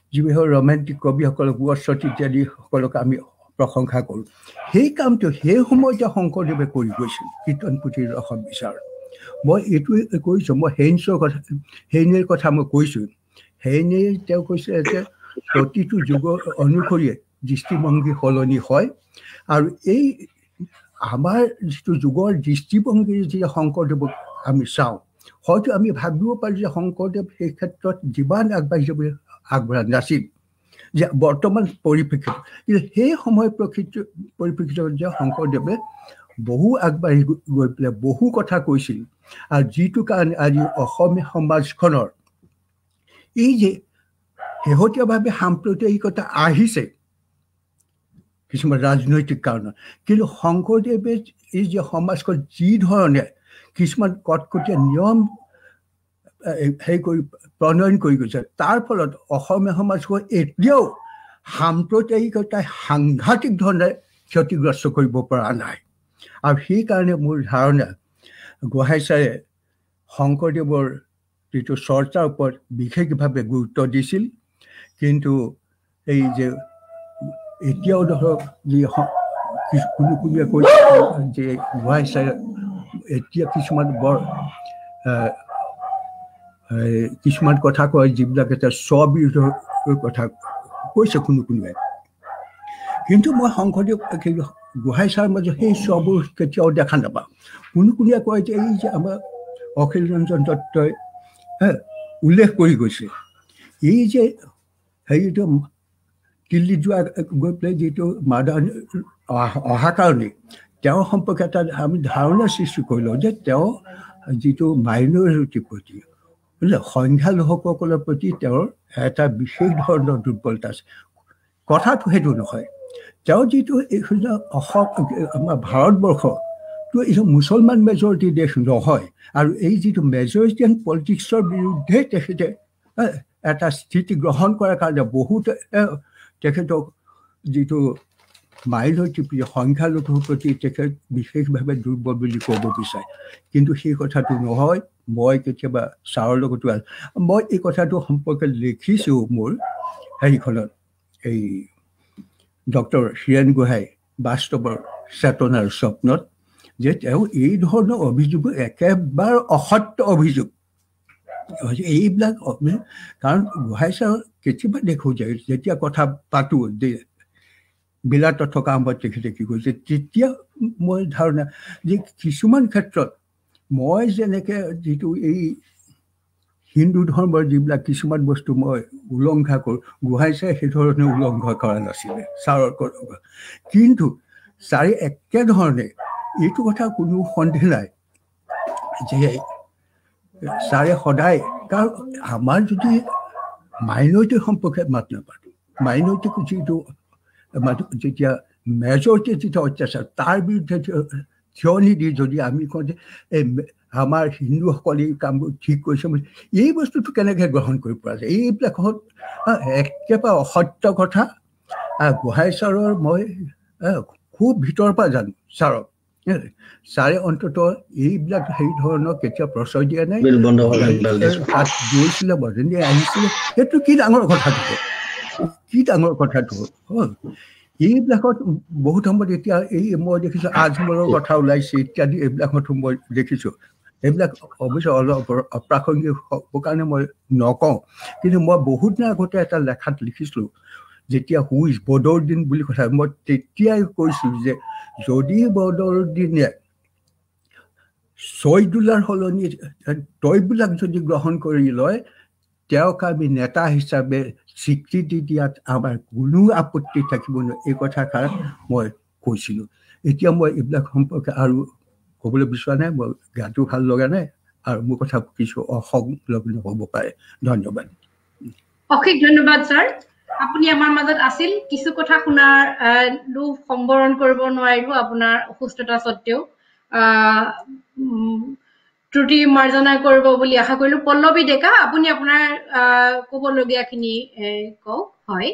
B: যিবোৰ ৰোমান্টিক কবিসকলক ৱৰ্ডশ্বট ইত্যাদি সকলক আমি প্ৰশংসা কৰোঁ সেই কামটো সেই সময়তে শংকৰদেৱে কৰি গৈছিল কীৰ্তন পুথিৰ অসম বিচাৰ মই এইটোৱে কৈছোঁ মই হেইনছৰ কথা হেইনেৰ কথা মই কৈছোঁ হেইনে তেওঁ কৈছে যে প্ৰতিটো যুগৰ অনুসৰিয়ে দৃষ্টিভংগী সলনি হয় আৰু এই আমাৰ যিটো যুগৰ দৃষ্টিভংগীৰ যি শংকৰদেৱক আমি চাওঁ হয়তো আমি ভাবিব পাৰোঁ যে শংকৰদেৱ সেই ক্ষেত্ৰত যিমান আগবাঢ়ি যাব আগবঢ়া নাছিল যে বৰ্তমান পৰিপ্ৰেক্ষিত কিন্তু সেই সময় প্ৰকৃত পৰিপ্ৰেক্ষিতত যে শংকৰদেৱে বহু আগবাঢ়ি গৈ পেলাই বহু কথা কৈছিল আৰু যিটো কাৰণে আজি অসমীয়া সমাজখনৰ এই যে শেহতীয়াভাৱে সাম্প্ৰদায়িকতা আহিছে কিছুমান ৰাজনৈতিক কাৰণত কিন্তু শংকৰদেৱে এই যে সমাজখন যি ধৰণে কিছুমান কটকটীয়া নিয়ম সেই কৰি প্ৰণয়ন কৰি গৈছে তাৰ ফলত অসমীয়া সমাজখন এতিয়াও সাম্প্ৰদায়িকতাই সাংঘাতিক ধৰণে ক্ষতিগ্ৰস্ত কৰিব পৰা নাই আৰু সেইকাৰণে মোৰ ধাৰণা গোহাঁই ছাৰে শংকৰদেৱৰ যিটো চৰ্চাৰ ওপৰত বিশেষভাৱে গুৰুত্ব দিছিল কিন্তু এই যে এতিয়াও ধৰক যি কোনো কোনোৱে কৈছে যে গোহাঁই ছাৰে এতিয়া কিছুমান বৰ কিছুমান কথা কয় যিবিলাক এটা স্ববিৰোধৰ কথা কৈছে কোনো কোনোৱে কিন্তু মই শংকৰদেৱ গোহাঁই ছাৰৰ মাজত সেই স্ববোৰ কেতিয়াও দেখা নাপাওঁ কোনো কোনোৱে কয় যে এই যে আমাৰ অখিল ৰঞ্জন দত্তই উল্লেখ কৰি গৈছে এই যে হেৰিটো দিল্লী যোৱা গৈ পেলাই যিটো মাদান অহা কাৰণে তেওঁৰ সম্পৰ্কে এটা আমি ধাৰণা সৃষ্টি কৰি লওঁ যে তেওঁ যিটো মাইনৰিটিৰ প্ৰতি বুজিলে সংখ্যালঘুসকলৰ প্ৰতি তেওঁৰ এটা বিশেষ ধৰণৰ দুৰ্বলতা আছে কথাটো সেইটো নহয় তেওঁ যিটো এইখন অসম আমাৰ ভাৰতবৰ্ষটো এইটো মুছলমান মেজৰিটি দেশ নহয় আৰু এই যিটো মেজৰিটিয়ান পলিটিক্সৰ বিৰুদ্ধে তেখেতে এটা স্থিতি গ্ৰহণ কৰাৰ কাৰণে বহুতে তেখেতক যিটো মাইনৰিটিৰ প্ৰতি সংখ্যালঘুৰ প্ৰতি তেখেত বিশেষভাৱে দুৰ্বল বুলি ক'ব বিচাৰে কিন্তু সেই কথাটো নহয় মই কেতিয়াবা ছাৰৰ লগতো মই এই কথাটো সম্পৰ্কে লিখিছোঁ মোৰ হেৰিখনত এই ডক্টৰ হীৰেণ গোহাঁই বাস্তৱৰ চেতনাৰ স্বপ্নত যে তেওঁ এই ধৰণৰ অভিযোগ একেবাৰে অসত্য অভিযোগ এইবিলাক কাৰণ গোহাঁই ছাৰৰ কেতিয়াবা দেখোঁ যে যেতিয়া কথা পাতোঁ যে বিলাতত থকা সময়ত তেখেতে কি কৰিছে তেতিয়া মই ধাৰণা যে কিছুমান ক্ষেত্ৰত মই যেনেকৈ যিটো এই হিন্দু ধৰ্মৰ যিবিলাক কিছুমান বস্তু মই উলংঘা কৰোঁ গোহাঁই ছাৰে সেই ধৰণে উলংঘা কৰা নাছিলে ছাৰৰ কিন্তু ছাৰে একেধৰণে এইটো কথা কোনো সন্দেহ নাই যে ছাৰে সদায় কাৰণ আমাৰ যদি মাইনৰিটিৰ সম্পৰ্কে মাত নাপাতোঁ মাইনৰিটিক যিটো যেতিয়া মেজৰিটিৰ যিটো অত্যাচাৰ তাৰ বিৰুদ্ধে থিয় নিদি যদি আমি কওঁ যে এই আমাৰ হিন্দুসকলে এই কামবোৰ ঠিক কৰিছে এই বস্তুটো কেনেকৈ গ্ৰহণ কৰিব পৰা যায় এইবিলাক একেবাৰে অসত্য কথা গোহাঁই ছাৰৰ মই খুব ভিতৰৰ পৰা জানো ছাৰক ছাৰে অন্ততঃ এইবিলাক হেৰি ধৰণৰ কেতিয়াও প্ৰশ্ৰয় দিয়া নাই তাত গৈছিলে বদলি আহিছিলে সেইটো কি ডাঙৰ কথাটো কি ডাঙৰ কথাটো হ'ল এইবিলাকত বহুত সময়ত এতিয়া এই মই দেখিছোঁ আজমলৰ কথা ওলাইছে ইত্যাদি এইবিলাকতো মই দেখিছোঁ এইবিলাক অৱশ্যে অলপ অপ্ৰাসংগিক হ'বৰ কাৰণে মই নকওঁ কিন্তু মই বহুত দিন আগতে এটা লেখাত লিখিছিলোঁ যেতিয়া হুইজ বদৰুদ্দিন বুলি কথা মই তেতিয়াই কৈছিলোঁ যে যদি বদৰুদ্দিনে ছয়দুলাৰ সলনি তৈবিলাক যদি গ্ৰহণ কৰি লয় তেওঁক আমি নেতা হিচাপে স্বীকৃতি দিয়াত আমাৰ কোনো আপত্তি থাকিব নোৱাৰে এই কথাষাৰ মই কৈছিলোঁ এতিয়া মই এইবিলাক সম্পৰ্কে আৰু ক'বলৈ বিচৰা নাই মই গাটো ভাল লগা নাই আৰু মোৰ কথা কিছু অসংলগ্ন হ'ব পাৰে ধন্যবাদ
A: অশেষ ধন্যবাদ ছাৰ আপুনি আমাৰ মাজত আছিল কিছু কথা শুনাৰ লোভ সম্বৰণ কৰিব নোৱাৰিব আপোনাৰ অসুস্থতা সত্ত্বেও ত্ৰুটি মাৰ্জনা কৰিব বুলি আশা কৰিলোঁ পল্লৱী ডেকা আপুনি আপোনাৰ ক'বলগীয়াখিনি কওক হয়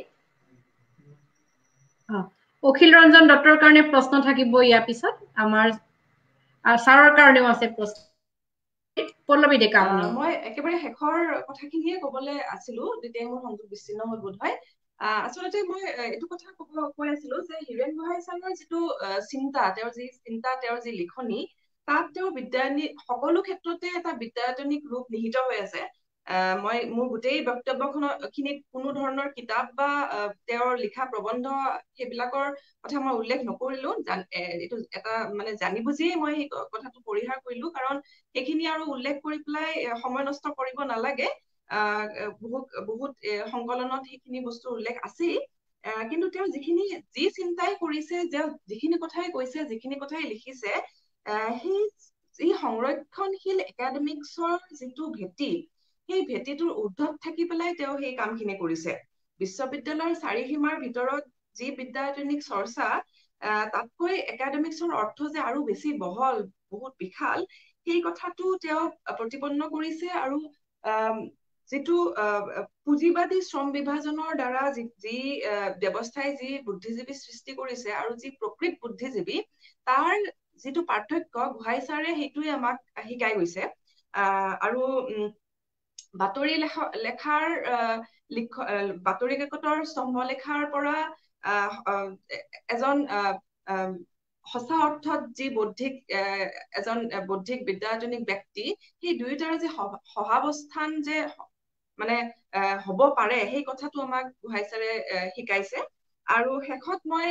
A: অখিল ৰঞ্জন দত্তৰ কাৰণে প্ৰশ্ন থাকিব ইয়াৰ পিছত আমাৰ ছাৰৰ কাৰণেও আছে প্ৰশ্ন পল্লৱী ডেকা
E: মই একেবাৰে শেষৰ কথাখিনিয়ে ক'বলৈ আছিলো তেতিয়া মোৰ সংযোগ বিচ্ছিন্ন হ'ল বোধ হয় আচলতে মই এইটো কথা ক'ব কৈ আছিলো যে হীৰেণ গোহাঁই ছাৰৰ যিটো চিন্তা তেওঁৰ যি চিন্তা তেওঁৰ যি লিখনি তাত তেওঁৰ বিদ্যায়নী সকলো ক্ষেত্ৰতে এটা বিদ্যায়তনিক ৰূপ নিহিত হৈ আছে মই মোৰ গোটেই বক্তব্যখিনিত কোনো ধৰণৰ কিতাপ বা তেওঁৰ লিখা প্ৰবন্ধ সেইবিলাকৰ কথা মই উল্লেখ নকৰিলো এইটো এটা মানে জানি বুজিয়ে মই এই কথাটো পৰিহাৰ কৰিলো কাৰণ এইখিনি আৰু উল্লেখ কৰি পেলাই সময় নষ্ট কৰিব নালাগে বহুত বহুত সংকলনত সেইখিনি বস্তু উল্লেখ আছিল কিন্তু তেওঁ যিখিনি যি চিন্তাই কৰিছে যে যিখিনি কথাই কৈছে যিখিনি কথাই লিখিছে সেই এই সংৰক্ষণশীল একাডেমিক্সৰ যিটো ভেটি সেই ভেটিটোৰ ঊৰ্ধত থাকি পেলাই তেওঁ সেই কামখিনি কৰিছে বিশ্ববিদ্যালয়ৰ চাৰিসীমাৰ ভিতৰত যি বিদ্যায়তনিক চৰ্চা তাতকৈ একাডেমিক্সৰ অৰ্থ যে আৰু বেছি বহল বহুত বিশাল সেই কথাটো তেওঁ প্ৰতিপন্ন কৰিছে আৰু যিটো পুঁজিবাদী শ্ৰম বিভাজনৰ দ্বাৰা যি ব্যৱস্থাই যি বুদ্ধিজীৱী সৃষ্টি কৰিছে আৰু যি প্ৰকৃত বুদ্ধিজীৱী তাৰ যিটো পাৰ্থক্য গোহাঁই ছাৰে সেইটোৱে আমাক শিকাই গৈছে আৰু বাতৰি লেখাৰ বাতৰি কাকতৰ স্তম্ভ লেখাৰ পৰা এজন সঁচা অৰ্থত যি বৌদ্ধিক এজন বৌদ্ধিক বিদ্যায়তনিক ব্যক্তি সেই দুয়োটাৰ যে সহাৱস্থান যে মানে হ'ব পাৰে সেই কথাটো আমাক গোহাঁই ছাৰে শিকাইছে আৰু শেষত মই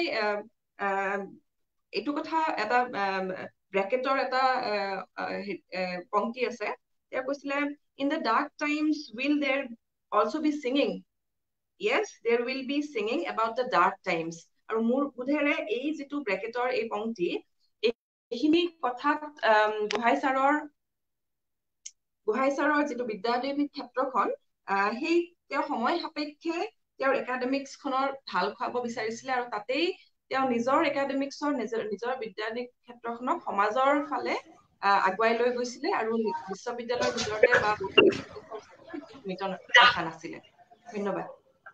E: এইটো কথা এটা ব্ৰেকেটৰ এটা পংক্তি আছে তেওঁ কৈছিলে in the dark times will there also be singing yes there will be singing about the dark times আৰু মোৰ বুধেৰে এই যিটো ব্ৰেকেটৰ এই পংক্তি এইখিনি কথাত গোহাঁই ছাৰৰ গোহাঁই ছাৰৰ যিটো বিদ্যায়তনিক ক্ষেত্ৰখন সেই তেওঁ সময় সাপেক্ষে তেওঁৰ একাডেমিক্সখনৰ ঢাল খুৱাব বিচাৰিছিলে আৰু তাতেই তেওঁ নিজৰ একাডেমিক্সৰ নিজৰ নিজৰ বিদ্যায়তনিক ক্ষেত্ৰখনক সমাজৰ ফালে আগুৱাই লৈ গৈছিলে আৰু বিশ্ববিদ্যালয়ৰ ভিতৰতে বা সীমিত ৰখা নাছিলে ধন্যবাদ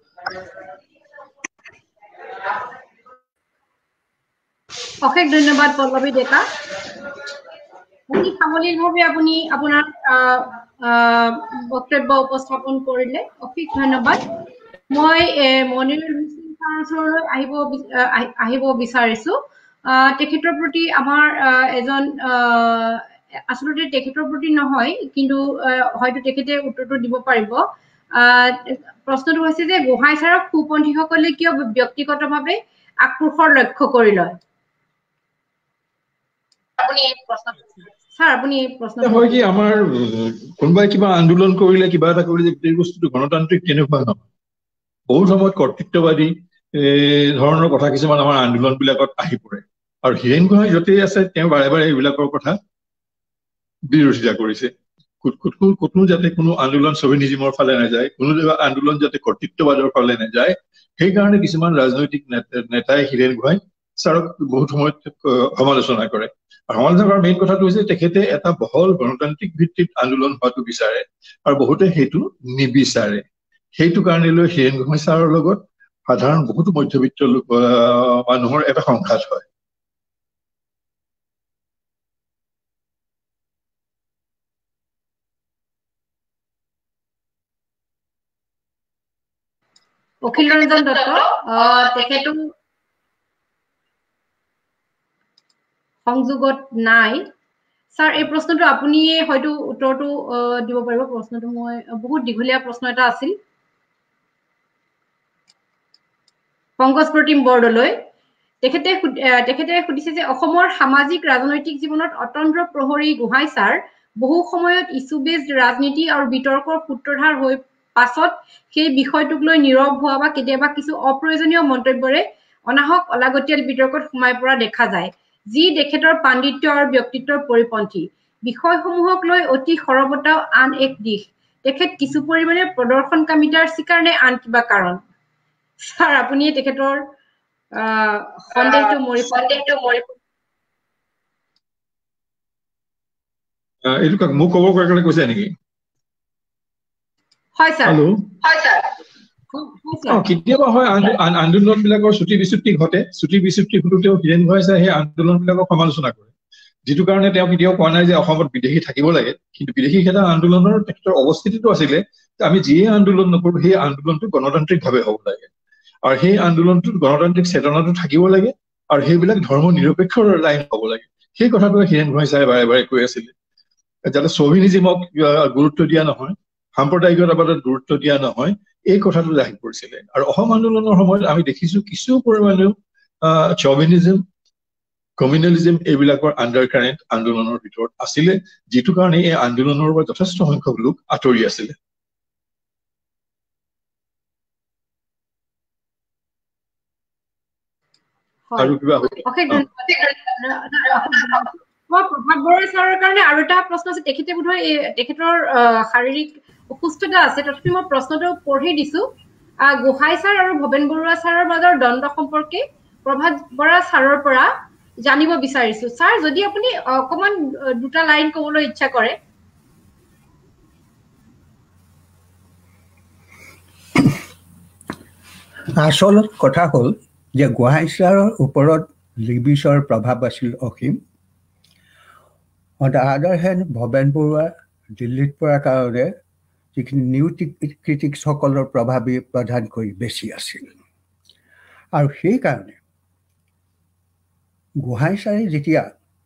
A: অশেষ ধন্যবাদ পল্লৱী ডেকা অতি সামূহিকভাৱে আপুনি আপোনাৰ বক্তব্য উপস্থাপন কৰিলে অশেষ ধন্যবাদ মই মনিৰুল হুছেইন ছাৰৰ ওচৰলৈ আহিব আহিব বিচাৰিছো তেখেতৰ প্ৰতি আমাৰ এজন আচলতে তেখেতৰ প্ৰতি নহয় কিন্তু হয়তো তেখেতে উত্তৰটো দিব পাৰিব প্ৰশ্নটো হৈছে যে গোহাঁই ছাৰক সুপন্থীসকলে কিয় ব্যক্তিগতভাৱে আক্ৰোশৰ লক্ষ্য কৰি লয় আপুনি এই প্ৰশ্ন স্যাৰ আপুনি এই প্ৰশ্ন
C: হয় কি আমাৰ কোনোবাই কিবা আন্দোলন কৰিলে কিবা এটা কৰিলে গোটেই বস্তুটো গণতান্ত্ৰিক তেনেকুৱা নহয় বহুত সময়ত কৰ্তৃত্ববাদী ধৰণৰ কথা কিছুমান আমাৰ আন্দোলন বিলাকত আহি পৰে আৰু হীৰেণ গোহাঁই য'তেই আছে তেওঁ বাৰে বাৰে এইবিলাকৰ কথা বিৰোধিতা কৰিছে কোনো যাতে কোনো আন্দোলন চভিনিজিমৰ ফালে নাযায় কোনো আন্দোলন যাতে কৰ্তৃত্ববাদৰ ফালে নাযায় সেইকাৰণে কিছুমান ৰাজনৈতিক নেতাই হীৰেণ গোহাঁই ছাৰক বহুত সময়ত সমালোচনা কৰে আৰু সমালোচনা কৰাৰ মেইন কথাটো হৈছে তেখেতে এটা বহল গণতান্ত্ৰিক ভিত্তিত আন্দোলন হোৱাটো বিচাৰে আৰু বহুতে সেইটো নিবিচাৰে সেইটো কাৰণে লৈ হীৰেণ গোহাঁই ছাৰৰ লগত সাধাৰণ বহুতো মধ্যবিত্ত মানুহৰ এটা সংঘাত হয়
A: অখিল ৰঞ্জন দত্ত তেখেতো সংযোগত নাই স্যাৰ এই প্ৰশ্নটো আপুনিয়ে হয়তো উত্তৰটো দিব পাৰিব প্ৰশ্নটো মই বহুত দীঘলীয়া প্ৰশ্ন এটা আছিল পংকজ প্ৰতিম বৰদলৈ তেখেতে তেখেতে সুধিছে যে অসমৰ সামাজিক ৰাজনৈতিক জীৱনত অতন্ত্ৰ প্ৰহৰী গোহাঁই ছাৰ বহু সময়ত ইস্যু বেছড ৰাজনীতি আৰু বিতৰ্কৰ সূত্ৰধাৰ হৈ পাছত সেই বিষয়টোক লৈ নীৰৱ হোৱা বা কেতিয়াবা কিছু অপ্ৰয়োজনীয় মন্তব্যৰে অনাহক অলাগতিয়াল বিতৰ্কত সোমাই পৰা দেখা যায় যি তেখেতৰ পাণ্ডিত্য আৰু ব্যক্তিত্বৰ পৰিপন্থী বিষয়সমূহক লৈ অতি সৰবতা আন এক দিশ তেখেত কিছু পৰিমাণে প্ৰদৰ্শনকামিতাৰ চিকাৰ নে আন কিবা কাৰণ স্যাৰ আপুনি তেখেতৰ সন্দেহটো মৰি সন্দেহটো মৰি
C: এইটো মোক ক'ব কাৰণে কৈছে নেকি
A: হয় স্যাৰ
C: হেল্ল'
A: হয় স্যাৰ
C: কেতিয়াবা হয় আন্দোলন বিলাকৰ ছুটি বিচ্যুতি ঘটে ছুটি বিচ্যুতি ঘটোতেও হীৰেণ গোহাঁই ছাৰে সেই আন্দোলন বিলাকক সমালোচনা কৰে যিটো কাৰণে তেওঁ কেতিয়াও কোৱা নাই যে অসমত বিদেশী থাকিব লাগে কিন্তু বিদেশী খেদা আন্দোলনৰ তেখেতৰ অৱস্থিতিটো আছিলে যে আমি যিয়ে আন্দোলন নকৰো সেই আন্দোলনটো গণতান্ত্ৰিকভাৱে হ'ব লাগে আৰু সেই আন্দোলনটোত গণতান্ত্ৰিক চেতনাটো থাকিব লাগে আৰু সেইবিলাক ধৰ্ম নিৰপেক্ষৰ লাইন হ'ব লাগে সেই কথাটো হিৰেণ গোহাঁই ছাৰে বাৰে বাৰে কৈ আছিলে যাতে চভিনিজিমক গুৰুত্ব দিয়া নহয় সাম্প্ৰদায়িকতাবাদত গুৰুত্ব দিয়া নহয় এই কথাটো ৰাখি পৰিছিলে আৰু অসম আন্দোলনৰ সময়ত আমি দেখিছো কিছু পৰিমাণেও চভিনিজিম কমিউনেলিজম এইবিলাকৰ আণ্ডাৰ কাৰেণ্ট আন্দোলনৰ ভিতৰত আছিলে যিটো কাৰণে এই আন্দোলনৰ পৰা যথেষ্ট সংখ্যক লোক আঁতৰি আছিলে আৰু কিবা
A: প্ৰভাত বৰা ছাৰৰ কাৰণে আৰু এটা প্ৰশ্ন আছে তেখেতে বোধহয় তেখেতৰ শাৰীৰিক অসুস্থতা আছে তথাপি মই প্ৰশ্নটো পঢ়ি দিছো গোহাঁই ছাৰ আৰু ভৱেন বৰুৱা ছাৰৰ মাজৰ দ্বন্দ্ব সম্পৰ্কে প্ৰভাত বৰা ছাৰৰ পৰা জানিব বিচাৰিছো ছাৰ যদি আপুনি অকমান দুটা লাইন ক'বলৈ ইচ্ছা কৰে
B: আসল কথা হ'ল যে গোহাঁই ছাৰৰ ওপৰত লিবিছৰ প্ৰভাৱ আছিল অসীম on the other hand Bhaben Barua দিল্লীত পৰাৰ কাৰণে যিখিনি নিউ ক্ৰিটিকসকলৰ প্ৰভাৱী প্ৰধানকৈ বেছি আছিল আৰু সেইকাৰণে গোহাঁই ছাৰে যেতিয়া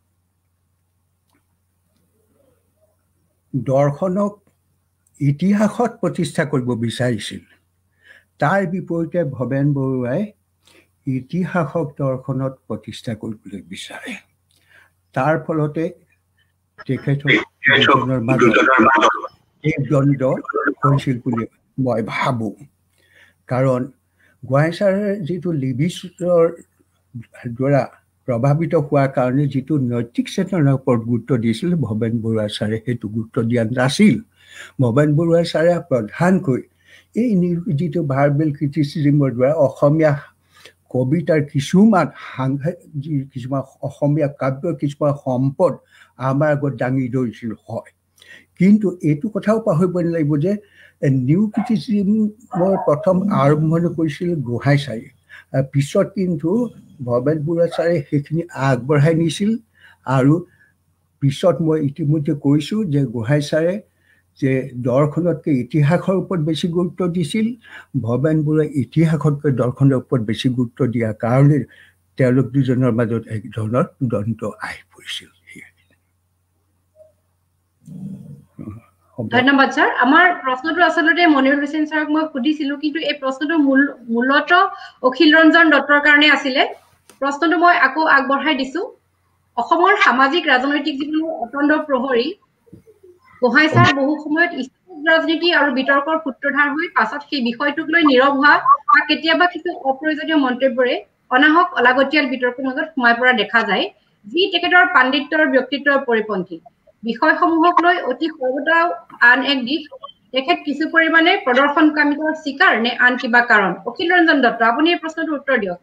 B: দৰ্শনক ইতিহাসত প্ৰতিষ্ঠা কৰিব বিচাৰিছিল তাৰ বিপৰীতে ভৱেন বৰুৱাই ইতিহাসক দৰ্শনত প্ৰতিষ্ঠা কৰিবলৈ বিচাৰে তাৰ ফলতে তেখেতৰ মাজত এক দ্বন্দ্ব হৈছিল বুলি মই ভাবোঁ কাৰণ গোহাঁই ছাৰে যিটো লিবিছৰ দ্বাৰা প্ৰভাৱিত হোৱাৰ কাৰণে যিটো নৈতিক চেতনাৰ ওপৰত গুৰুত্ব দিছিল ভৱেন বৰুৱা ছাৰে সেইটো গুৰুত্ব দিয়া নাছিল ভৱেন বৰুৱা ছাৰে প্ৰধানকৈ এই যিটো ভাৰ্বেল ক্ৰিটিচিজিমৰ দ্বাৰা অসমীয়া কবিতাৰ কিছুমান কিছুমান অসমীয়া কাব্যৰ কিছুমান সম্পদ আমাৰ আগত দাঙি ধৰিছিল হয় কিন্তু এইটো কথাও পাহৰিব নালাগিব যে নিউ ক্ৰিটিচিজিমৰ প্ৰথম আৰম্ভণি কৰিছিল গোহাঁই ছাৰে পিছত কিন্তু ভৱেন বৰুৱা ছাৰে সেইখিনি আগবঢ়াই নিছিল আৰু পিছত মই ইতিমধ্যে কৈছোঁ যে গোহাঁই ছাৰে যে দৰ্শনতকৈ ইতিহাসৰ ওপৰত বেছি গুৰুত্ব দিছিল ভৱেন বৰুৱাই ইতিহাসতকৈ দৰ্শনৰ ওপৰত বেছি গুৰুত্ব দিয়াৰ কাৰণে তেওঁলোক দুজনৰ মাজত এক ধৰণৰ দ্বন্দ্ব আহি পৰিছিল
A: ধন্যবাদ ছাৰ আমাৰ প্ৰশ্নটো আচলতে মনিৰুল হুছেইন ছাৰক মই সুধিছিলো কিন্তু এই প্ৰশ্নটো মূলত অখিল ৰঞ্জন দত্তৰ কাৰণে আছিলে প্ৰশ্নটো মই আকৌ আগবঢ়াই দিছো অসমৰ সামাজিক ৰাজনৈতিক জীৱনৰ অতন্দ প্ৰহৰী গোহাঁই ছাৰ বহু সময়ত ইছলামিক ৰাজনীতি আৰু বিতৰ্কৰ সূত্ৰধাৰ হৈ পাছত সেই বিষয়টোক লৈ নীৰৱ হোৱা বা কেতিয়াবা কিছু অপ্ৰয়োজনীয় মন্তব্যৰে অনাহক অলাগতিয়াল বিতৰ্কৰ মাজত সোমাই পৰা দেখা যায় যি তেখেতৰ পাণ্ডিত্যৰ ব্যক্তিত্বৰ পৰিপন্থী বিষয়সমূহক লৈ অতি সৰ্বদা আন এক দিশ তেখেত কিছু পৰিমাণে প্ৰদৰ্শনকামিতাৰ চিকাৰ নে আন কিবা কাৰণ অখিল ৰঞ্জন দত্ত আপুনি এই প্ৰশ্নটোৰ উত্তৰ দিয়ক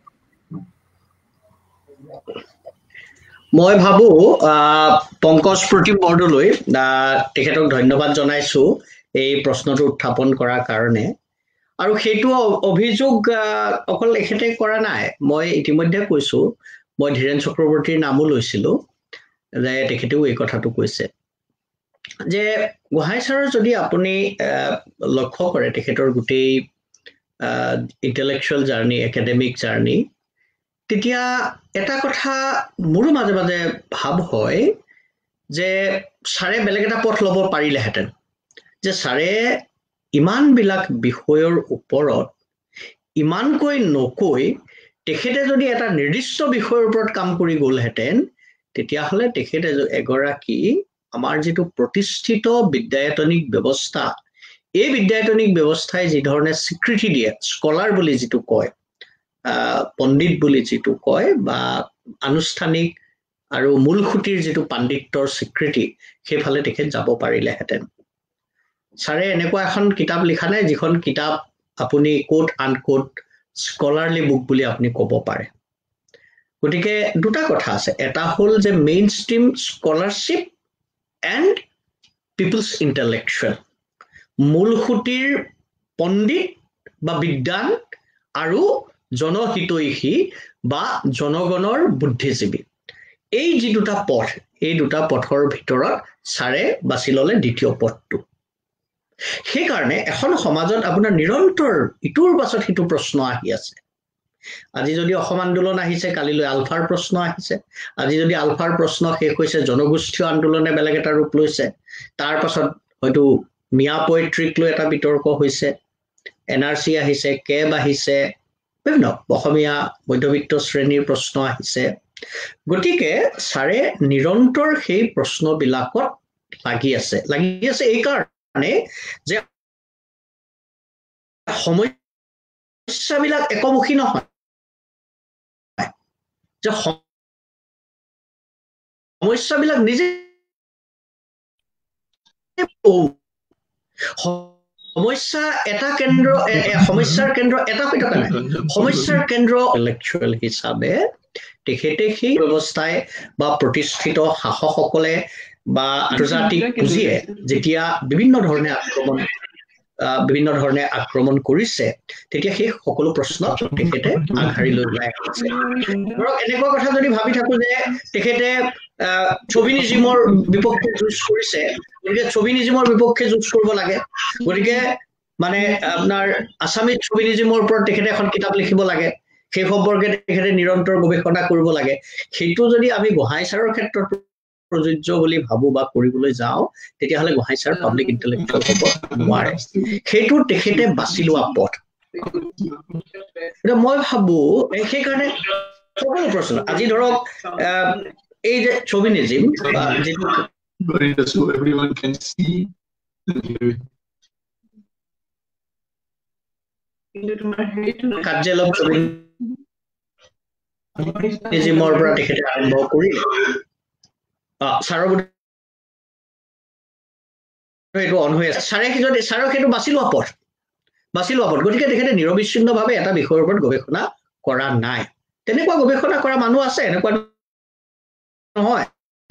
D: মই ভাবো পংকজ প্ৰতিম বৰদলৈ তেখেতক ধন্যবাদ জনাইছো এই প্ৰশ্নটো উত্থাপন কৰাৰ কাৰণে আৰু সেইটো অভিযোগ অকল এখেতে কৰা নাই মই ইতিমধ্যে কৈছো মই ধীৰেন চক্ৰৱৰ্তীৰ নামো লৈছিলো যে তেখেতেও এই কথাটো কৈছে যে গোহাঁই ছাৰৰ যদি আপুনি লক্ষ্য কৰে তেখেতৰ গোটেই ইণ্টেলেকচুৱেল জাৰ্নি একাডেমিক জাৰ্নি তেতিয়া এটা কথা মোৰো মাজে মাজে ভাব হয় যে ছাৰে বেলেগ এটা পথ ল'ব পাৰিলেহেঁতেন যে ছাৰে ইমানবিলাক বিষয়ৰ ওপৰত ইমানকৈ নকৈ তেখেতে যদি এটা নিৰ্দিষ্ট বিষয়ৰ ওপৰত কাম কৰি গ'লহেঁতেন তেতিয়াহ'লে তেখেতে এগৰাকী আমাৰ যিটো প্ৰতিষ্ঠিত বিদ্যায়তনিক ব্যৱস্থা এই বিদ্যায়তনিক ব্যৱস্থাই যি ধৰণে স্বীকৃতি দিয়ে স্কলাৰ বুলি যিটো কয় পণ্ডিত বুলি যিটো কয় বা আনুষ্ঠানিক আৰু মূলসুঁতিৰ যিটো পাণ্ডিত্যৰ স্বীকৃতি সেইফালে তেখেত যাব পাৰিলেহেঁতেন ছাৰে এনেকুৱা এখন কিতাপ লিখা নাই যিখন কিতাপ আপুনি কোট আনকোট স্কলাৰলি বুক বুলি আপুনি ক'ব পাৰে গতিকে দুটা কথা আছে এটা হ'ল যে mainstream scholarship and people's intellectual মূলসুঁতিৰ পণ্ডিত বা বিদ্বান আৰু জনহিতৈষী বা জনগণৰ বুদ্ধিজীৱী এই যি দুটা পথ এই দুটা পথৰ ভিতৰত ছাৰে বাছি ললে দ্বিতীয় পথটো সেইকাৰণে এখন সমাজত আপোনাৰ নিৰন্তৰ ইটোৰ পাছত সিটো প্ৰশ্ন আহি আছে আজি যদি অসম আন্দোলন আহিছে কালিলৈ আলফাৰ প্ৰশ্ন আহিছে আজি যদি আলফাৰ প্ৰশ্ন শেষ হৈছে জনগোষ্ঠীয় আন্দোলনে বেলেগ এটা ৰূপ লৈছে তাৰ পাছত হয়তো মিয়া পয়েট্ৰিক লৈ এটা বিতৰ্ক হৈছে এনআৰসি আহিছে কেব আহিছে বিভিন্ন অসমীয়া মধ্যবিত্ত শ্ৰেণীৰ প্ৰশ্ন আহিছে গতিকে ছাৰে নিৰন্তৰ সেই প্ৰশ্নবিলাকত লাগি আছে লাগি আছে এই কাৰণে যে সমস্যাবিলাক একমুখী নহয় যে সমস্যাবিলাক নিজে সমস্যা এটা কেন্দ্ৰ সমস্যাৰ কেন্দ্ৰ এটা হৈ থকা নাই সমস্যাৰ কেন্দ্ৰ ইন্টেলেকচুৱেল হিচাপে তেখেতে সেই ব্যৱস্থাই বা প্ৰতিষ্ঠিত শাসকসকলে বা আন্তৰ্জাতিক পুঁজিয়ে যেতিয়া বিভিন্ন ধৰণে আক্ৰমণ বিভিন্ন ধৰণে আক্ৰমণ কৰিছে তেতিয়া সেই সকলো প্ৰশ্ন তেখেতে আগশাৰী লৈ ওলাই আহিছে ধৰক এনেকুৱা কথা যদি ভাবি থাকো যে তেখেতে চৌবিনিজিমৰ বিপক্ষে যুঁজ কৰিছে গতিকে চৌবিনিজিমৰ বিপক্ষে যুঁজ কৰিব লাগে গতিকে মানে আপোনাৰ আছামিজ চৌবিনিজিমৰ ওপৰত তেখেতে এখন কিতাপ লিখিব লাগে সেই সম্পৰ্কে তেখেতে নিৰন্তৰ গৱেষণা কৰিব লাগে সেইটো যদি আমি গোহাঁই ছাৰৰ ক্ষেত্ৰত প্ৰযোজ্য বুলি ভাবো বা কৰিবলৈ যাওঁ তেতিয়াহ'লে গোহাঁই ছাৰ পাব্লিক ইন্টেলেকচুৱেল হ'ব নোৱাৰে সেইটো তেখেতে বাছি লোৱা পথ মই ভাবো সেইকাৰণে সকলো প্ৰশ্ন আজি ধৰক এই যে চৌবিনিজিম বা যিটো কাৰ্যালয় চৌবিনিজিমৰ পৰা তেখেতে আৰম্ভ কৰি ছাৰৰ এইটো অন হৈ আছে ছাৰে যদি ছাৰক সেইটো বাছি লোৱা পথ বাছি লোৱা পথ গতিকে তেখেতে নিৰবিচ্ছিন্নভাৱে এটা বিষয়ৰ ওপৰত গৱেষণা কৰা নাই তেনেকুৱা গৱেষণা কৰা মানুহ আছে এনেকুৱা নহয়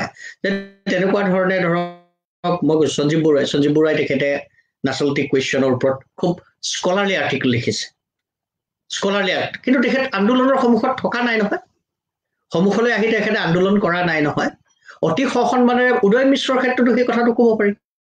D: তেনেকুৱা ধৰণে ধৰক মই সঞ্জীৱ বৰুৱাই সঞ্জীৱ বৰুৱাই তেখেতে নাচলটি কুৱেশ্যনৰ ওপৰত খুব স্কলাৰলি আৰ্টিকেল লিখিছে স্কলাৰলি আৰ্ট কিন্তু তেখেত আন্দোলনৰ সন্মুখত থকা নাই নহয় সন্মুখলৈ আহি তেখেতে আন্দোলন কৰা নাই নহয় অতি সসন্মানেৰে উদয়ন মিশ্ৰৰ ক্ষেত্ৰতো সেই কথাটো ক'ব পাৰি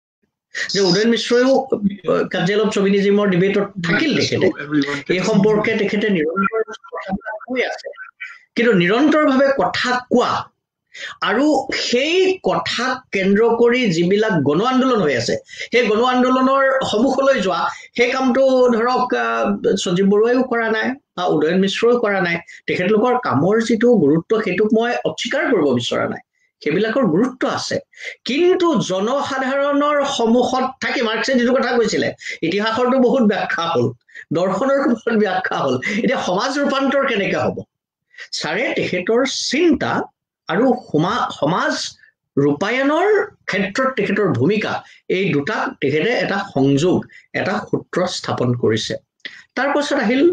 D: যে উদয়ন মিশ্ৰও কাৰ্যালয় চৌবিনিজিমৰ ডিবেটত থাকিল তেখেতে এই সম্পৰ্কে তেখেতে নিৰন্তৰ কথা কৈ আছে কিন্তু নিৰন্তৰভাৱে কথা কোৱা আৰু সেই কথা কেন্দ্ৰ কৰি যিবিলাক গণ আন্দোলন হৈ আছে সেই গণ আন্দোলনৰ সন্মুখলৈ যোৱা সেই কামটো ধৰক সঞ্জীৱ বৰুৱাইও কৰা নাই বা উদয়ন মিশ্ৰও কৰা নাই তেখেতলোকৰ কামৰ যিটো গুৰুত্ব সেইটোক মই অস্বীকাৰ কৰিব বিচৰা নাই সেইবিলাকৰ গুৰুত্ব আছে কিন্তু জনসাধাৰণৰ সন্মুখত থাকি মাৰ্ক্সে যিটো কথা কৈছিলে ইতিহাসৰটো বহুত ব্যাখ্যা হ'ল দৰ্শনৰ বহুত ব্যাখ্যা হ'ল এতিয়া সমাজ ৰূপান্তৰ কেনেকৈ হ'ব ছাৰে তেখেতৰ চিন্তা আৰু সমাজ ৰূপায়নৰ ক্ষেত্ৰত তেখেতৰ ভূমিকা এই দুটা তেখেতে এটা সংযোগ এটা সূত্ৰ স্থাপন কৰিছে তাৰ পাছত আহিল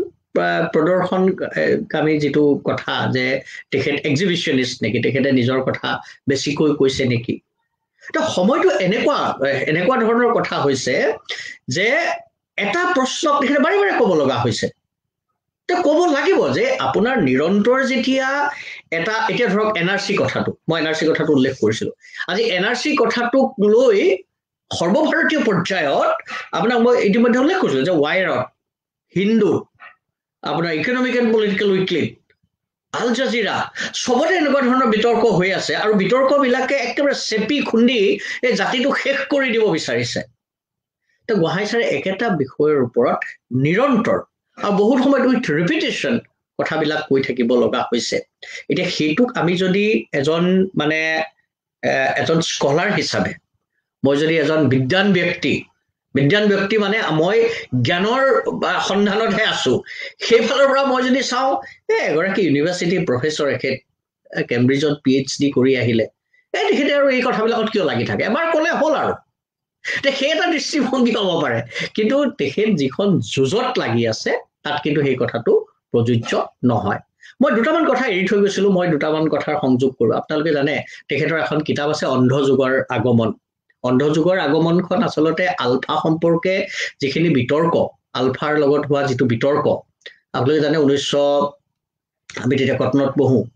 D: প্ৰদৰ্শনকামী যিটো কথা যে তেখেত এক্সিবিশনিষ্ট নেকি তেখেতে নিজৰ কথা বেছিকৈ কৈছে নেকি তো সময়টো এনেকুৱা এনেকুৱা ধৰণৰ কথা হৈছে যে এটা প্ৰশ্ন তেখেতে বাৰে বাৰে ক'ব লগা হৈছে তো ক'ব লাগিব যে আপোনাৰ নিৰন্তৰ যেতিয়া এটা এতিয়া ধৰক এনআৰসি কথাটো মই এনআৰসি কথাটো উল্লেখ কৰিছিলোঁ আজি এনআৰসি কথাটোক লৈ সৰ্বভাৰতীয় পৰ্যায়ত আপোনাক মই ইতিমধ্যে উল্লেখ কৰিছিলোঁ যে ৱাইৰত হিন্দু আপোনাৰ economic and political weekly Al Jazeera সবতে এনেকুৱা ধৰণৰ বিতৰ্ক হৈ আছে আৰু বিতৰ্কবিলাকে একেবাৰে চেপি খুন্দি এই জাতিটো শেষ কৰি দিব বিচাৰিছে তো গোহাঁই ছাৰে একেটা বিষয়ৰ ওপৰত নিৰন্তৰ আৰু বহুত সময়ত উইথ ৰিপিটেশ্যন কথাবিলাক কৈ থাকিব লগা হৈছে এতিয়া সেইটোক আমি যদি এজন মানে এজন স্কলাৰ হিচাপে মই যদি এজন বিজ্ঞান ব্যক্তি বিজ্ঞান ব্যক্তি মানে মই জ্ঞানৰ সন্ধানতহে আছো সেইফালৰ পৰা মই যদি চাওঁ এগৰাকী ইউনিভাৰ্চিটি প্ৰফেচৰ এখেত কেম্ব্ৰিজত পি এইচ ডি কৰি আহিলে এই তেখেতে আৰু এই কথাবিলাকত কিয় লাগি থাকে এবাৰ ক'লে হ'ল আৰু সেই এটা দৃষ্টিভংগী হ'ব পাৰে কিন্তু তেখেত যিখন যুঁজত লাগি আছে তাত কিন্তু সেই কথাটো প্ৰযোজ্য নহয় মই দুটামান কথা এৰি থৈ গৈছিলোঁ মই দুটামান কথাৰ সংযোগ কৰোঁ আপোনালোকে জানে তেখেতৰ এখন কিতাপ আছে অন্ধ যুগৰ আগমন অন্ধ যুগৰ আগমনখন আচলতে আলফা সম্পৰ্কে যিখিনি বিতৰ্ক আলফাৰ লগত হোৱা যিটো বিতৰ্ক আপোনালোকে জানে ঊনৈছশ আমি তেতিয়া কটনত পঢ়োঁ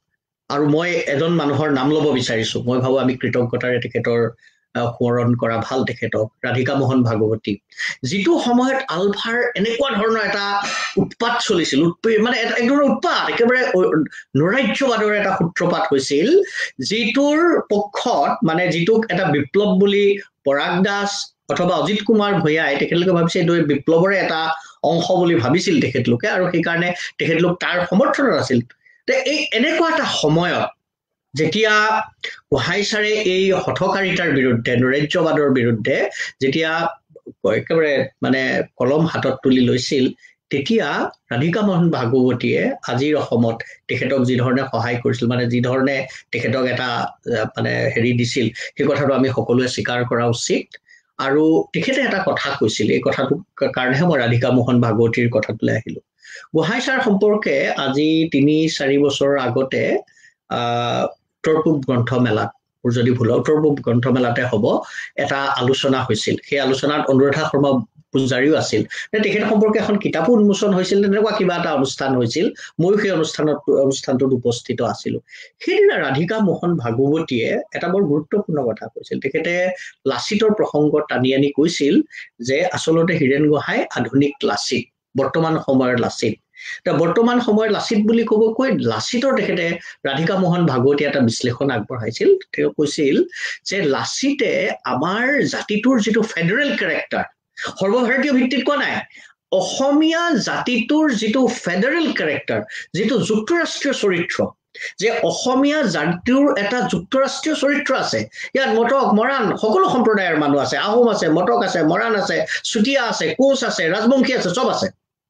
D: আৰু মই এজন মানুহৰ নাম ল'ব বিচাৰিছো মই ভাবো আমি কৃতজ্ঞতাৰে তেখেতৰ সোঁৱৰণ কৰা ভাল তেখেতক ৰাধিকা মোহন ভাগৱতী যিটো সময়ত আলফাৰ এনেকুৱা ধৰণৰ এটা উৎপাত চলিছিল মানে এক ধৰণৰ উৎপাত একেবাৰে নৈৰাজ্যবাদৰ এটা সূত্ৰপাত হৈছিল যিটোৰ পক্ষত মানে যিটোক এটা বিপ্লৱ বুলি পৰাগ দাস অথবা অজিত কুমাৰ ভূঞাই তেখেতলোকে ভাবিছে এইটো বিপ্লৱৰে এটা অংশ বুলি ভাবিছিল তেখেতলোকে আৰু সেইকাৰণে তেখেতলোক তাৰ সমৰ্থনত আছিল তে এই এনেকুৱা এটা সময়ত যেতিয়া গোহাঁই ছাৰে এই হঠকাৰিতাৰ বিৰুদ্ধে নৈৰাজ্যবাদৰ বিৰুদ্ধে যেতিয়া একেবাৰে মানে কলম হাতত তুলি লৈছিল তেতিয়া ৰাধিকা মোহন ভাগৱতীয়ে আজিৰ অসমত তেখেতক যি ধৰণে সহায় কৰিছিল মানে যি ধৰণে তেখেতক এটা মানে হেৰি দিছিল সেই কথাটো আমি সকলোৱে স্বীকাৰ কৰা উচিত আৰু তেখেতে এটা কথা কৈছিল এই কথাটো কাৰণেহে মই ৰাধিকা মোহন ভাগৱতীৰ কথাটোলৈ আহিলো গোহাঁই ছাৰ সম্পৰ্কে আজি তিনি চাৰি বছৰৰ আগতে আহ উত্তৰ পূব গ্ৰন্থমেলাত যদি ভুল উত্তৰ পূব গ্ৰন্থমেলাতে হ'ব এটা আলোচনা হৈছিল সেই আলোচনাত অনুৰাধা শৰ্মা পূজাৰীও আছিল তেখেত সম্পৰ্কে এখন কিতাপো উন্মোচন হৈছিল তেনেকুৱা কিবা এটা অনুষ্ঠান হৈছিল ময়ো সেই অনুষ্ঠানত অনুষ্ঠানটোত উপস্থিত আছিলো সেইদিনা ৰাধিকা মোহন ভাগৱতীয়ে এটা বৰ গুৰুত্বপূৰ্ণ কথা কৈছিল তেখেতে লাচিতৰ প্ৰসংগ টানি আনি কৈছিল যে আচলতে হীৰেণ গোহাঁই আধুনিক লাচিত বৰ্তমান সময়ৰ লাচিত তা বৰ্তমান সময়ৰ লাচিত বুলি ক'ব কৈ লাচিতৰ তেখেতে ৰাধিকা মোহন ভাগৱতী এটা বিশ্লেষণ আগবঢ়াইছিল তেওঁ কৈছিল যে লাচিতে আমাৰ জাতিটোৰ যিটো ফেডাৰেল কেৰেক্টাৰ সৰ্বভাৰতীয় ভিত্তিত কোৱা নাই অসমীয়া জাতিটোৰ যিটো ফেডাৰেল কেৰেক্টাৰ যিটো যুক্তৰাষ্ট্ৰীয় চৰিত্ৰ যে অসমীয়া জাতিটোৰ এটা যুক্তৰাষ্ট্ৰীয় চৰিত্ৰ আছে ইয়াত মটক মৰাণ সকলো সম্প্ৰদায়ৰ মানুহ আছে আহোম আছে মটক আছে মৰাণ আছে চুতীয়া আছে কোচ আছে ৰাজবংশী আছে সব আছে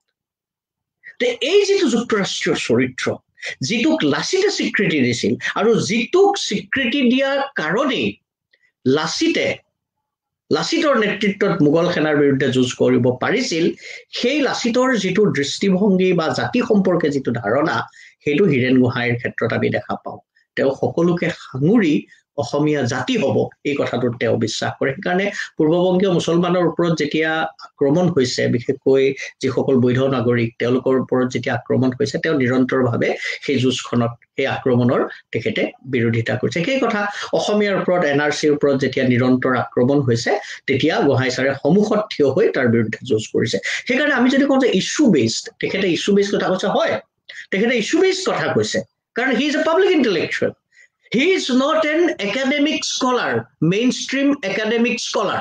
D: তে এই যিটো যুক্তৰাষ্ট্ৰীয় চৰিত্ৰ যিটোক লাচিতে স্বীকৃতি দিছিল আৰু যিটোক স্বীকৃতি দিয়াৰ কাৰণে লাচিতে লাচিতৰ নেতৃত্বত মোগল সেনাৰ বিৰুদ্ধে যুঁজ কৰিব পাৰিছিল সেই লাচিতৰ যিটো দৃষ্টিভংগী বা জাতি সম্পৰ্কে যিটো ধাৰণা সেইটো হীৰেণ গোহাঁইৰ ক্ষেত্ৰত আমি দেখা পাওঁ তেওঁ সকলোকে সাঙুৰি অসমীয়া জাতি হ'ব এই কথাটোত তেওঁ বিশ্বাস কৰে সেইকাৰণে পূৰ্ববংগীয় মুছলমানৰ ওপৰত যেতিয়া আক্ৰমণ হৈছে বিশেষকৈ যিসকল বৈধ নাগৰিক তেওঁলোকৰ ওপৰত যেতিয়া আক্ৰমণ হৈছে তেওঁ নিৰন্তৰভাৱে সেই যুঁজখনত সেই আক্ৰমণৰ তেখেতে বিৰোধিতা কৰিছে সেই কথা অসমীয়াৰ ওপৰত এন আৰ চিৰ ওপৰত যেতিয়া নিৰন্তৰ আক্ৰমণ হৈছে তেতিয়া গোহাঁই ছাৰে সন্মুখত থিয় হৈ তাৰ বিৰুদ্ধে যুঁজ কৰিছে সেইকাৰণে আমি যদি কওঁ যে ইছ্যু বেছড তেখেতে ইছ্যু বেছড কথা কৈছে হয় তেখেতে ইছ্যু বেছড কথা কৈছে কাৰণ he is a public intellectual He is not an academic scholar, mainstream academic scholar.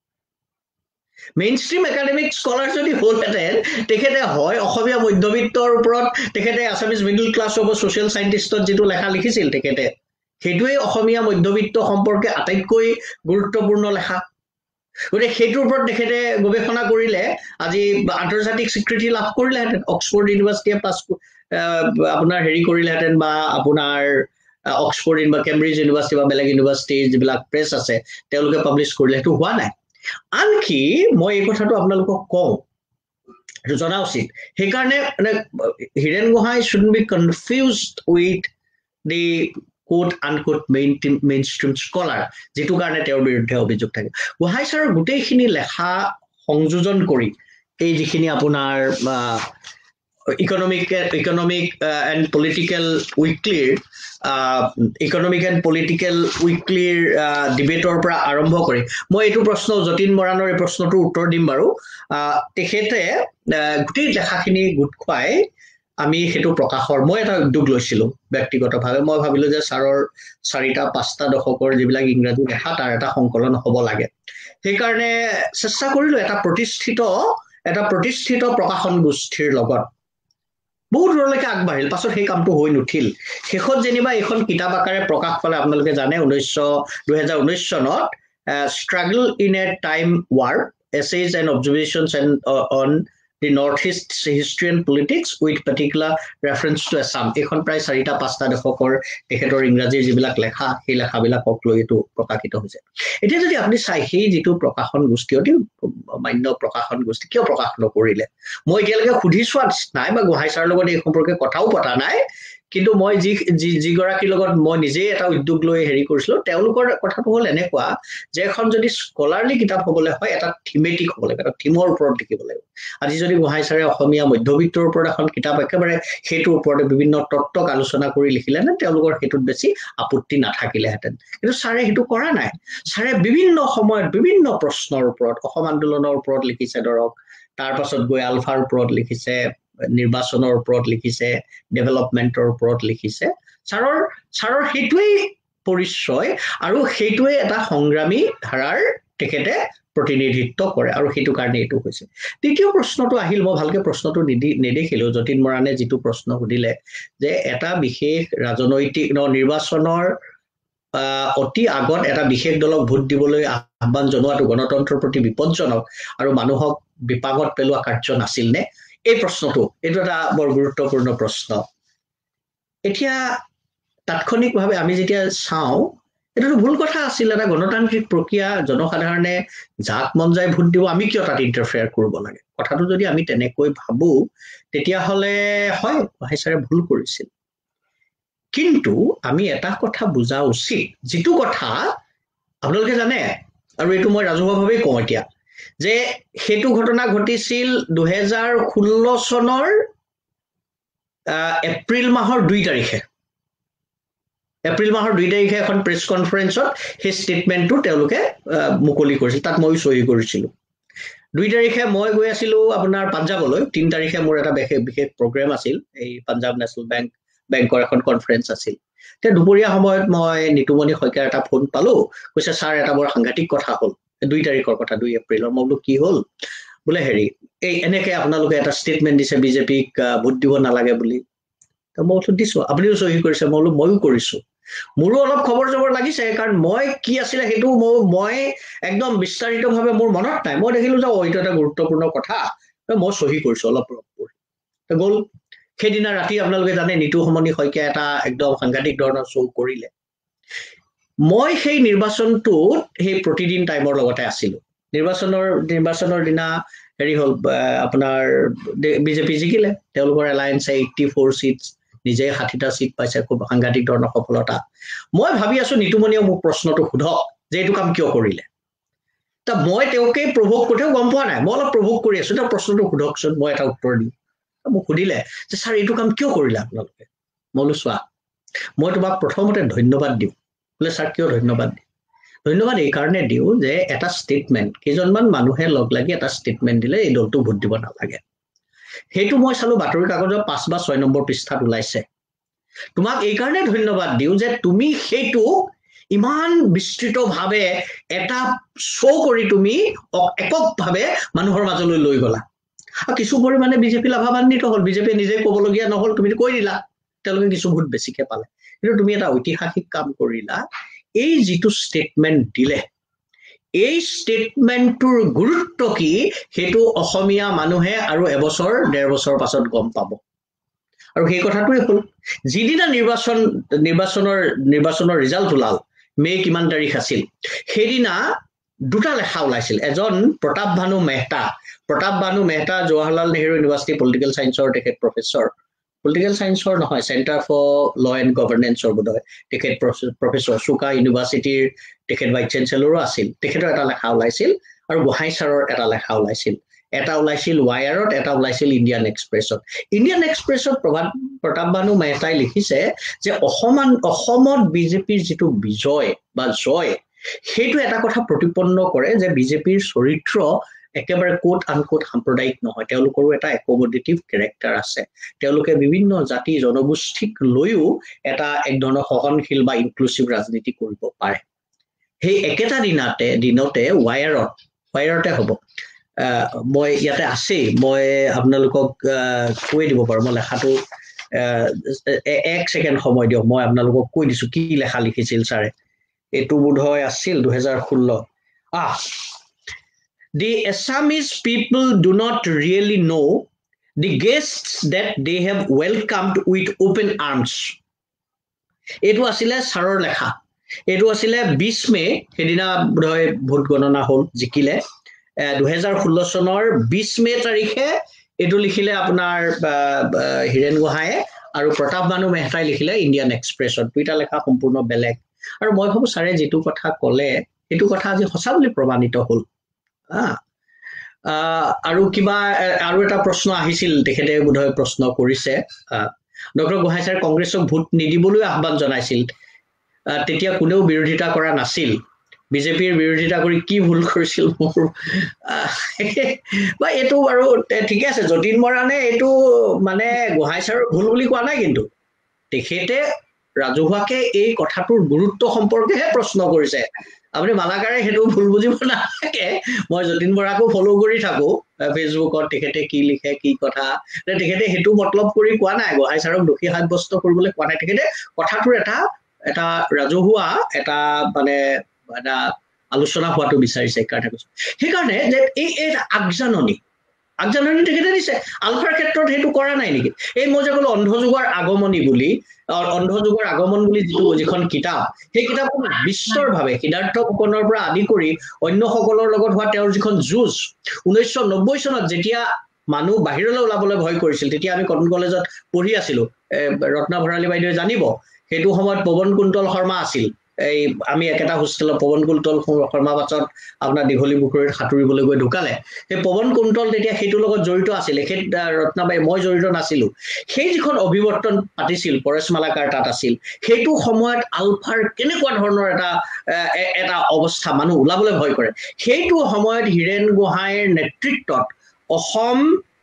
D: Mainstream academic scholar যদি হলহেঁতেন তেখেতে হয় অসমীয়া মধ্যবিত্তৰ ওপৰত তেখেতে Assamese middle class of social চাইণ্টিষ্টত যিটো লেখা লিখিছিল তেখেতে সেইটোৱে অসমীয়া মধ্যবিত্ত সম্পৰ্কে আটাইতকৈ গুৰুত্বপূৰ্ণ লেখা গতিকে সেইটোৰ ওপৰত তেখেতে গৱেষণা কৰিলে আজি আন্তৰ্জাতিক স্বীকৃতি লাভ কৰিলেহেঁতেন অক্সফৰ্ড ইউনিভাৰ্চিটিয়ে পাছ আপোনাৰ হেৰি কৰিলেহেঁতেন বা আপোনাৰ অক্সফৰ্ড বা কেম্ব্ৰিজ ইউনিভাৰ্চিটি বা বেলেগ ইউনিভাৰ্চিটি যিবিলাক প্ৰেছ আছে তেওঁলোকে পাব্লিছ কৰিলে সেইটো হোৱা নাই আনকি মই এই কথাটো আপোনালোকক কওঁ এইটো জনা উচিত সেইকাৰণে মানে Hiren Gohain shouldn't be confused with the quote unquote main mainstream scholar যিটো কাৰণে তেওঁৰ বিৰুদ্ধে অভিযোগ থাকে গোহাঁই ছাৰৰ গোটেইখিনি লেখা সংযোজন কৰি এই যিখিনি আপোনাৰ ইকনমিক ইকনমিক এণ্ড পলিটিকেল উইকলিৰ ইকনমিক এণ্ড পলিটিকেল উইকলিৰ ডিবেটৰ পৰা আৰম্ভ কৰি মই এইটো প্ৰশ্ন যতীন মৰাণৰ এই প্ৰশ্নটোৰ উত্তৰ দিম বাৰু তেখেতে গোটেই লেখাখিনি গোট খুৱাই আমি সেইটো প্ৰকাশৰ মই এটা উদ্যোগ লৈছিলোঁ ব্যক্তিগতভাৱে মই ভাবিলোঁ যে ছাৰৰ চাৰিটা পাঁচটা দশকৰ যিবিলাক ইংৰাজী লেখা তাৰ এটা সংকলন হ'ব লাগে সেইকাৰণে চেষ্টা কৰিলোঁ এটা প্ৰতিষ্ঠিত এটা প্ৰতিষ্ঠিত প্ৰকাশন গোষ্ঠীৰ লগত বহুত দূৰলৈকে আগবাঢ়িল পাছত সেই কামটো হৈ নুঠিল শেষত যেনিবা এইখন কিতাপ আকাৰে প্ৰকাশ পালে আপোনালোকে জানে ঊনৈছশ দুহেজাৰ ঊনৈছ চনত struggle in a time war essays and observations and on the north east history and politics with particular reference to Assam এইখন প্ৰায় চাৰিটা পাঁচটা দশকৰ তেখেতৰ ইংৰাজীৰ যিবিলাক লেখা সেই লেখাবিলাকক লৈ এইটো প্ৰকাশিত হৈছে এতিয়া যদি আপুনি চাই সেই যিটো প্ৰকাশন গোষ্ঠী অতি মান্য প্ৰকাশন গোষ্ঠী কিয় প্ৰকাশ নকৰিলে মই এতিয়ালৈকে সুধি চোৱা নাই বা গোহাঁই ছাৰৰ লগত এই সম্পৰ্কে কথাও পতা নাই কিন্তু মই যি যিগৰাকীৰ লগত মই নিজে এটা উদ্যোগ লৈ হেৰি কৰিছিলো তেওঁলোকৰ কথাটো হ'ল এনেকুৱা যে এখন যদি স্কলাৰলি কিতাপ হ'বলৈ হয় এটা থিমেটিক হ'ব লাগে এটা থিমৰ ওপৰত লিখিব লাগিব আজি যদি গোহাঁই ছাৰে অসমীয়া মধ্যবিত্তৰ ওপৰত এখন কিতাপ একেবাৰে সেইটোৰ ওপৰত বিভিন্ন তত্ত্বক আলোচনা কৰি লিখিলে না তেওঁলোকৰ সেইটোত বেছি আপত্তি নাথাকিলেহেঁতেন কিন্তু ছাৰে সেইটো কৰা নাই ছাৰে বিভিন্ন সময়ত বিভিন্ন প্ৰশ্নৰ ওপৰত অসম আন্দোলনৰ ওপৰত লিখিছে ধৰক তাৰ পাছত গৈ আলফাৰ ওপৰত লিখিছে নিৰ্বাচনৰ ওপৰত লিখিছে ডেভেলপমেন্টৰ ওপৰত লিখিছে ছাৰৰ ছাৰৰ সেইটোৱেই পৰিচয় আৰু সেইটোৱে এটা সংগ্ৰামী ধাৰাৰ তেখেতে প্ৰতিনিধিত্ব কৰে আৰু সেইটো কাৰণে এইটো হৈছে দ্বিতীয় প্ৰশ্নটো আহিল মই ভালকে প্ৰশ্নটো নেদেখিলো যতীন মৰাণে যিটো প্ৰশ্ন সুধিলে যে এটা বিশেষ ৰাজনৈতিক নিৰ্বাচনৰ অতি আগত এটা বিশেষ দলক ভোট দিবলৈ আহ্বান জনোৱাটো গণতন্ত্ৰৰ প্ৰতি বিপদজনক আৰু মানুহক বিপাকত পেলোৱা কাৰ্য নাছিল নে এই প্ৰশ্নটো এইটো এটা বৰ গুৰুত্বপূৰ্ণ প্ৰশ্ন এতিয়া তাৎক্ষণিকভাৱে আমি যেতিয়া চাওঁ এটাটো ভুল কথা আছিল এটা গণতান্ত্ৰিক প্ৰক্ৰিয়া জনসাধাৰণে যাক মন যায় ভোট দিব আমি কিয় তাত ইন্টাৰফেয়াৰ কৰিব লাগে কথাটো যদি আমি তেনেকৈ ভাবো তেতিয়া হলে হয় গোহাঁইছাৰে ভুল কৰিছিল কিন্তু আমি এটা কথা বুজা উচিত যেটো কথা আপোনালোকে জানে আৰু এইটো মই ৰাজহুৱাভাৱে কওঁ এতিয়া যে হেতু ঘটনা ঘটিছিল দুই হাজাৰ ষোল্ল চনৰ এপ্ৰিল মাহৰ দুই তাৰিখে এপ্ৰিল মাহৰ দুই তাৰিখে এখন প্ৰেছ কনফাৰেন্সত হে ষ্টেটমেন্টটো তেওঁলোকে মুকলি কৰিছিল তাত মই সহি কৰিছিলো দুই তাৰিখে মই গৈ আছিলো আপোনাৰ পাঞ্জাবলৈ তিন তাৰিখে মোৰ এটা বিশেষ বিশেষ প্ৰগ্ৰাম আছিল এই পাঞ্জাব নেশ্যনেল বেংক বেংকৰ এখন কনফাৰেন্স আছিল তে দুপৰীয়া সময়ত মই নিতুমণি শইকীয়াৰ এটা ফোন পালো কৈছে স্যাৰ এটা বৰ সাংঘাতিক কথা হ'ল দুই তাৰিখৰ কথা দুই এপ্ৰিলৰ মই বোলো কি হ'ল বোলে হেৰি এই এনেকে আপোনালোকে এটা ষ্টেটমেন্ট দিছে বিজেপিক ভোট দিব নালাগে বুলি তো মই দিছো আপুনিও সহি কৰিছে মই বোলো ময়ো কৰিছো মোৰো অলপ খবৰ জবৰ লাগিছে কাৰণ মই কি আছিল হেতু মই একদম বিস্তাৰিতভাৱে মোৰ মনত নাই মই দেখিলো যে এইটো এটা গুৰুত্বপূৰ্ণ কথা মই সহি কৰিছো অলপ অলপ তো গল সেইদিনা ৰাতি আপোনালোকে জানে নিতু সমনি শইকীয়া এটা একদম সাংঘাতিক ধৰণৰ শ্ব কৰিলে মই সেই নিৰ্বাচনটোত সেই প্ৰতিদিন টাইমৰ লগতে আছিলো নিৰ্বাচনৰ নিৰ্বাচনৰ দিনা হেৰি হ'ল আপোনাৰ বিজেপি জিকিলে তেওঁলোকৰ এলায়েন্সে চৌৰাশী সিট নিজে ষাঠিটা সিট পাইছে খুব সাংঘাতিক ধৰণৰ সফলতা মই ভাবি আছো নিতুমণিয়ে মোক প্ৰশ্নটো সুধক যে এইটো কাম কিয় কৰিলে তা মই তেওঁকে প্ৰভোক কৰিও গম পোৱা নাই মই অলপ প্ৰভোক কৰি আছো তা প্ৰশ্নটো সুধকচোন মই এটা উত্তৰ দিম মোক সুধিলে যে স্যাৰ এইটো কাম কিয় কৰিলে আপোনালোকে মই চোৱা মই তোমাক প্ৰথমতে ধন্যবাদ দিম বোলে স্যাৰ কিয় ধন্যবাদ দিম ধন্যবাদ এই কাৰণে দিও যে এটা ষ্টেটমেন্ট কেইজনমান মানুহে লগ লাগি এটা ষ্টেটমেন্ট দিলে এই দলটো ভোট দিব নালাগে হেতু মই চালো বাতৰি কাগজৰ পাঁচ বা ছয় নম্বৰ পৃষ্ঠাত ওলাইছে তোমাক এই কাৰণে ধন্যবাদ দিও যে তুমি হেতু ইমান বিস্তৃতভাৱে এটা শো কৰি তুমি এককভাৱে মানুহৰ মাজলৈ লৈ গলা আৰু কিছু পৰিমাণে বিজেপি লাভান্বিত হ'ল বিজেপি নিজে ক'বলগীয়া নহল তুমি কৈ দিলা তেওঁলোকে কিছু ভোট বেছিকে পালে কিন্তু তুমি এটা ঐতিহাসিক কাম কৰিলা এই যিটো ষ্টেটমেন্ট দিলে এই ষ্টেটমেন্টৰ গুৰুত্ব কি হেতু অসমীয়া মানুহে আৰু এবছৰ ডেৰ বছৰ পাছত গম পাব আৰু সেই কথাটোই হ'ল যিদিনা নিৰ্বাচন নিৰ্বাচনৰ নিৰ্বাচনৰ ৰিজাল্ট ওলাল মে কিমান তাৰিখ আছিল সেইদিনা দুটা লেখা ওলাইছিল এজন প্ৰতাপ ভানু মেহতা প্ৰতাপ ভানু মেহতা জৱাহৰলাল নেহৰু ইউনিভাৰ্চিটি পলিটিকেল সায়েন্সৰ তেখেত প্ৰফেসৰ পলিটিকেল সায়েন্সৰ নহয় সেন্টাৰ ফৰ ল এণ্ড গভৰ্নেন্সৰ বোধহয় তেখেত প্ৰফেসৰ সুকা ইউনিভাৰ্চিটিৰ তেখেত ভাইচ চেঞ্চেলৰো আছিল তেখেতৰ এটা লেখা ওলাইছিল আৰু গোহাঁইছাৰৰ এটা লেখা ওলাইছিল এটা ওলাইছিল ৱায়াৰত এটা ওলাইছিল ইণ্ডিয়ান এক্সপ্ৰেছত ইণ্ডিয়ান এক্সপ্ৰেছত প্ৰভাত প্ৰতাপ ভানু মেহতাই লিখিছে যে অসমান অসমত বিজেপিৰ যিটো বিজয় বা জয় সেইটো এটা কথা প্ৰতিপন্ন কৰে যে বিজেপিৰ চৰিত্ৰ একেবাৰে কোট আনকোট সাম্প্ৰদায়িক নহয় তেওঁলোকৰো এটা একমোডেটিভ ক্যাৰেক্টাৰ আছে তেওঁলোকে বিভিন্ন জাতি জনগোষ্ঠীক লৈও এটা এক ধৰণৰ সহনশীল বা ইনক্লুসিভ ৰাজনীতি কৰিব পাৰে সেই একেটা দিনতে দিনতে ৱায়াৰত ৱায়াৰতে হ'ব মই ইয়াতে আছে মই আপোনালোকক কৈ দিব পাৰো মই লেখাটো এক সেকেন্ড সময় দিয়ক মই আপোনালোকক কৈ দিছো কি লেখা লিখিছিল ছাৰে এটো বোধহয় আছিল দুই হাজাৰ ষোল্ল আহ The Assamese people do not really know the guests that they have welcomed with open arms. Etu asile sarar lekha. Etu asile বিশ মে হেদিনা বধয় ভোট গণনা হল জিকিলে দুই হাজাৰ ষোল্ল চনৰ বিশ মে তাৰিখে এটো লিখিলে আপোনাৰ হিৰেন গোহাঁয়ে আৰু প্ৰতাপ বানু মেহতাই লিখিলে ইণ্ডিয়ান এক্সপ্ৰেছত দুইটা লেখা সম্পূৰ্ণ বেলেগ আৰু মই ভাবো ছাৰে যেটো কথা ক'লে সেইটো কথা আজি সঁচা বুলি প্ৰমাণিত হ'ল আৰু কিবা আৰু এটা প্ৰশ্ন আহিছিল তেখেতে বোধহয় প্ৰশ্ন কৰিছে ডক্টৰ গোহাঁই ছাৰ কংগ্ৰেছক ভোট নিদিবলৈ আহ্বান জনাইছিল তেতিয়া কোনেও বিৰোধিতা কৰা নাছিল বিজেপিৰ বিৰোধিতা কৰি কি ভুল কৰিছিল মোৰ বা এটো বাৰু ঠিক আছে যতীন বৰানে এটো মানে গোহাঁই ছাৰৰ ভুল বুলি কোৱা নাই কিন্তু তেখেতে ৰাজহুৱাকে এই কথাটোৰ গুৰুত্ব সম্পৰ্কেহে প্ৰশ্ন কৰিছে আপুনি মালাকাৰে হেতু ভুল বুজিব নালাগে মই যতীন বৰাকো ফলো কৰি থাকো ফেসবুকত তেখেতে কি লিখে কি কথা তেখেতে হেতু মতলব কৰি কোৱা নাই গোহাঁই ছাৰক দোষী সাব্যস্ত কৰিবলৈ কোৱা নাই তেখেতে কথাটোৰ এটা এটা ৰাজহুৱা এটা মানে এটা আলোচনা হোৱাটো বিচাৰিছে কাৰণে কৈছো সেইকাৰণে যে এই এই আগজাননী আগজাননী তেখেতে দিছে আলফাৰ ক্ষেত্ৰত হেতু কৰা নাই নেকি এই মই যে ক'লো অন্ধযুগৰ আগমনী বুলি অন্ধযুগৰ আগমন বুলি যিটো যিখন কিতাপ সেই কিতাপখন বিশ্বৰ ভাৱে সিদ্ধাৰ্থ ফুকনৰ পৰা আদি কৰি অন্য সকলৰ লগত হোৱা তেওঁৰ যিখন যুঁজ ঊনৈশ নব্বৈ চনত যেতিয়া মানুহ বাহিৰলৈ ওলাবলৈ ভয় কৰিছিল তেতিয়া আমি কটন কলেজত পঢ়ি আছিলো ৰত্না ভৰালী বাইদেৱে জানিব সেইটো সময়ত পৱন কুন্তল শৰ্মা আছিল এই আমি একেটা হোষ্টেলত পৱন কুন্তল শৰ্মা পাছত আপোনাৰ দীঘলী পুখুৰীত সাঁতুৰিবলৈ গৈ ঢুকালে সেই পৱন কুন্তল তেতিয়া সেইটো লগত জড়িত আছিল সেই ৰত্নাবাই মই জড়িত নাছিলো সেই যিখন অভিৱৰ্তন পাতিছিল পৰেশ মালাকাৰ তাত আছিল সেইটো সময়ত আলফাৰ কেনেকুৱা ধৰণৰ এটা এটা অৱস্থা মানুহ ওলাবলৈ ভয় কৰে সেইটো সময়ত হীৰেন গোহাঁইৰ নেতৃত্বত অসম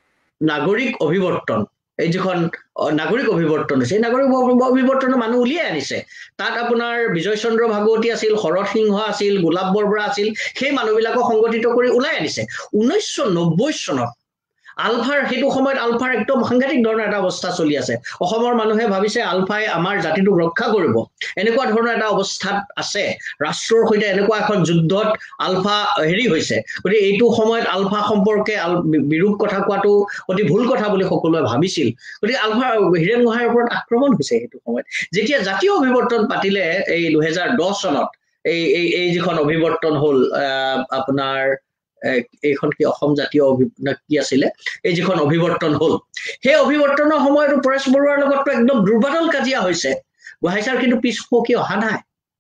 D: নাগৰিক অভিৱৰ্তন এই যিখন নাগৰিক অভিৱৰ্তন হৈছে নাগৰিক অভিৱৰ্তনৰ মানুহ উলিয়াই আনিছে তাত আপোনাৰ বিজয় চন্দ্ৰ ভাগৱতী আছিল শৰৎ সিংহ আছিল গোলাপ বৰবৰা আছিল সেই মানুহবিলাকক সংগঠিত কৰি ওলাই আনিছে ঊনৈশ নব্বৈ চনত আলফাৰ সেইটো সময়ত আলফাৰ একদম সাংঘাতিক ধৰণৰ এটা অৱস্থা চলি আছে অসমৰ মানুহে ভাবিছে আলফাই আমাৰ জাতিটোক ৰক্ষা কৰিব এনেকুৱা ধৰণৰ এটা অৱস্থাত আছে ৰাষ্ট্ৰৰ সৈতে এনেকুৱা এখন যুদ্ধত আলফা হেৰি হৈছে গতিকে এইটো সময়ত আলফা সম্পৰ্কে বিৰূপ কথা কোৱাটো অতি ভুল কথা বুলি সকলোৱে ভাবিছিল গতিকে আলফা হীৰেন গোহাঁইৰ ওপৰত আক্ৰমণ হৈছে সেইটো সময়ত যেতিয়া জাতীয় অভিৱৰ্তন পাতিলে এই দুহেজাৰ দহ চনত এই এই যিখন অভিৱৰ্তন হ'ল আপোনাৰ এইখন কি অসম জাতীয় কি আছিলে এই যিখন অভিৱৰ্তন হ'ল সেই অভিৱৰ্তনৰ সময়ত পৰেশ বৰুৱাৰ লগত একদম দুৰ্বাদল কাজিয়া হৈছে গোহাঁই ছাৰ কিন্তু পিছ পকি অহা নাই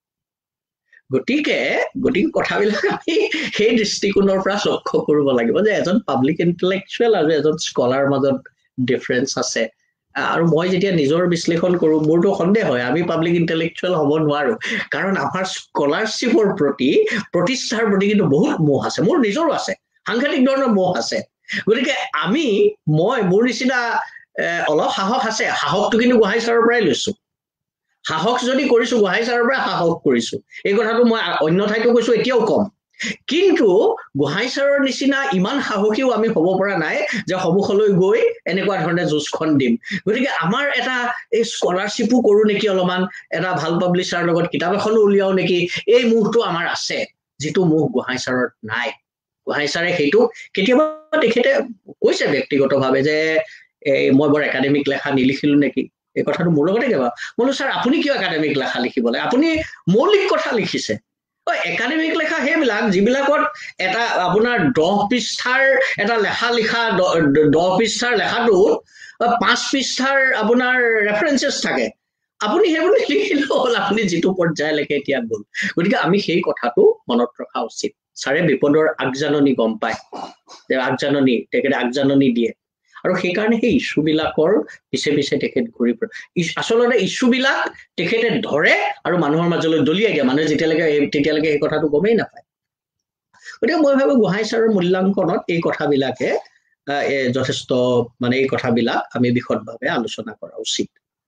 D: গতিকে গতিকে কথাবিলাক আমি সেই দৃষ্টিকোণৰ পৰা লক্ষ্য কৰিব লাগিব যে এজন পাব্লিক ইণ্টেলেকচুৱেল আৰু এজন স্কলাৰ মাজত ডিফাৰেন্স আছে আৰু মই যেতিয়া নিজৰ বিশ্লেষণ কৰো মোৰটো সন্দেহ হয় আমি পাব্লিক ইণ্টেলেকচুৱেল হ'ব নোৱাৰো কাৰণ আমাৰ স্কলাৰশ্বিপৰ প্ৰতি প্ৰতিষ্ঠাৰ প্ৰতি কিন্তু বহুত মোহ আছে মোৰ নিজৰো আছে সাংঘাতিক ধৰণৰ মোহ আছে গতিকে আমি মই মোৰ নিচিনা অলপ সাহস আছে সাহসটো কিন্তু গোহাঁই ছাৰৰ পৰাই লৈছো সাহস যদি কৰিছো গোহাঁই ছাৰৰ পৰা সাহস কৰিছো এই কথাটো মই অন্য ঠাইতো কৈছো এতিয়াও কম কিন্তু গোহাঁই ছাৰৰ নিচিনা ইমান সাহসীও আমি হ'ব পৰা নাই যে সমুখলৈ গৈ এনেকুৱা ধৰণে যুঁজখন দিম গতিকে আমাৰ এটা এই স্কলাৰশ্বিপো কৰো নেকি অলপমান এটা ভাল পাব্লিছাৰৰ লগত কিতাপ এখনো উলিয়াও নেকি এই মুহটো আমাৰ আছে যিটো মুহ গোহাঁই ছাৰৰ নাই গোহাঁই ছাৰে সেইটো কেতিয়াবা তেখেতে কৈছে ব্যক্তিগতভাৱে যে এই মই বৰ একাডেমিক লেখা নিলিখিলো নেকি এই কথাটো মোৰ লগতে কেবা মই ছাৰ আপুনি কিয় একাডেমিক লেখা লিখিবলৈ আপুনি মৌলিক কথা লিখিছে একাডেমিক লেখা সেইবিলাক যিবিলাকত এটা আপোনাৰ দহ পৃষ্ঠাৰ এটা লেখা লিখা দহ পৃষ্ঠাৰ লেখাটো পাঁচ পৃষ্ঠাৰ আপোনাৰ ৰেফাৰেন্সেছ থাকে আপুনি সেইবোৰ লিখিলে হ'ল আপুনি যিটো পৰ্যায় লেখে এতিয়া গ'ল গতিকে আমি সেই কথাটো মনত ৰখা উচিত ছাৰে বিপদৰ আগজাননী গম পায় যে আগজাননী তেখেতে আগজাননী দিয়ে আৰু সেইকাৰণে সেই ইছ্যুবিলাকৰ পিছে পিছে তেখেত ঘূৰি ফুৰে আচলতে ইছ্যুবিলাক তেখেতে ধৰে আৰু মানুহৰ মাজলৈ দলিয়াই দিয়ে মানুহে যেতিয়ালৈকে তেতিয়ালৈকে এই কথাটো গমেই নাপায় গতিকে মই ভাবো গোহাঁই ছাৰৰ মূল্যাংকনত এই কথাবিলাকে যথেষ্ট মানে এই কথাবিলাক আমি বিশদভাৱে আলোচনা কৰা উচিত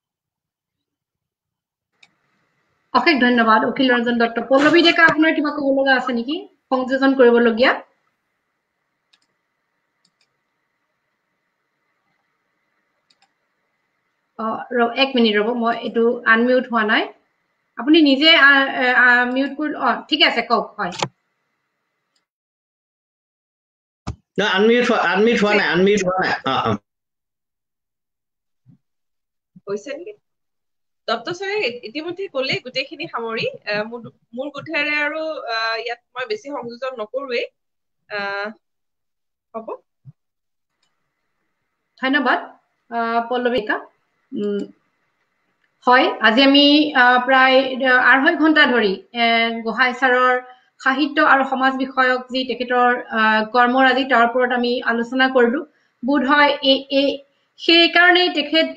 A: অশেষ ধন্যবাদ অখিল ৰঞ্জন দত্ত পল্লৱী ডেকা আপোনাৰ কিবা ক'ব লগা আছে নেকি সংযোজন কৰিবলগীয়া এক মিনিট ৰ'ব মই এইটো আনমিউট হোৱা নাই আপুনি নিজে মিউট কৰি অ ঠিক আছে কওক হয়
D: না আনমিউট আনমিউট হোৱা নাই আনমিউট হোৱা নাই অ অ
E: হৈছে নেকি দত্ত ছাৰে ইতিমধ্যে ক'লে গোটেইখিনি সামৰি মোৰ গোটেৰে আৰু ইয়াত মই বেছি সংযোজন নকৰোৱেই হ'ব
A: ধন্যবাদ পল্লৱী ডেকা হয় আজি আমি প্ৰায় আঢ়ৈ ঘণ্টা ধৰি গোহাঁই ছাৰৰ সাহিত্য আৰু সমাজ বিষয়ক যি তেখেতৰ কৰ্মৰাজি তাৰ ওপৰত আমি আলোচনা কৰিলো বোধ হয় এই সেইকাৰণেই তেখেত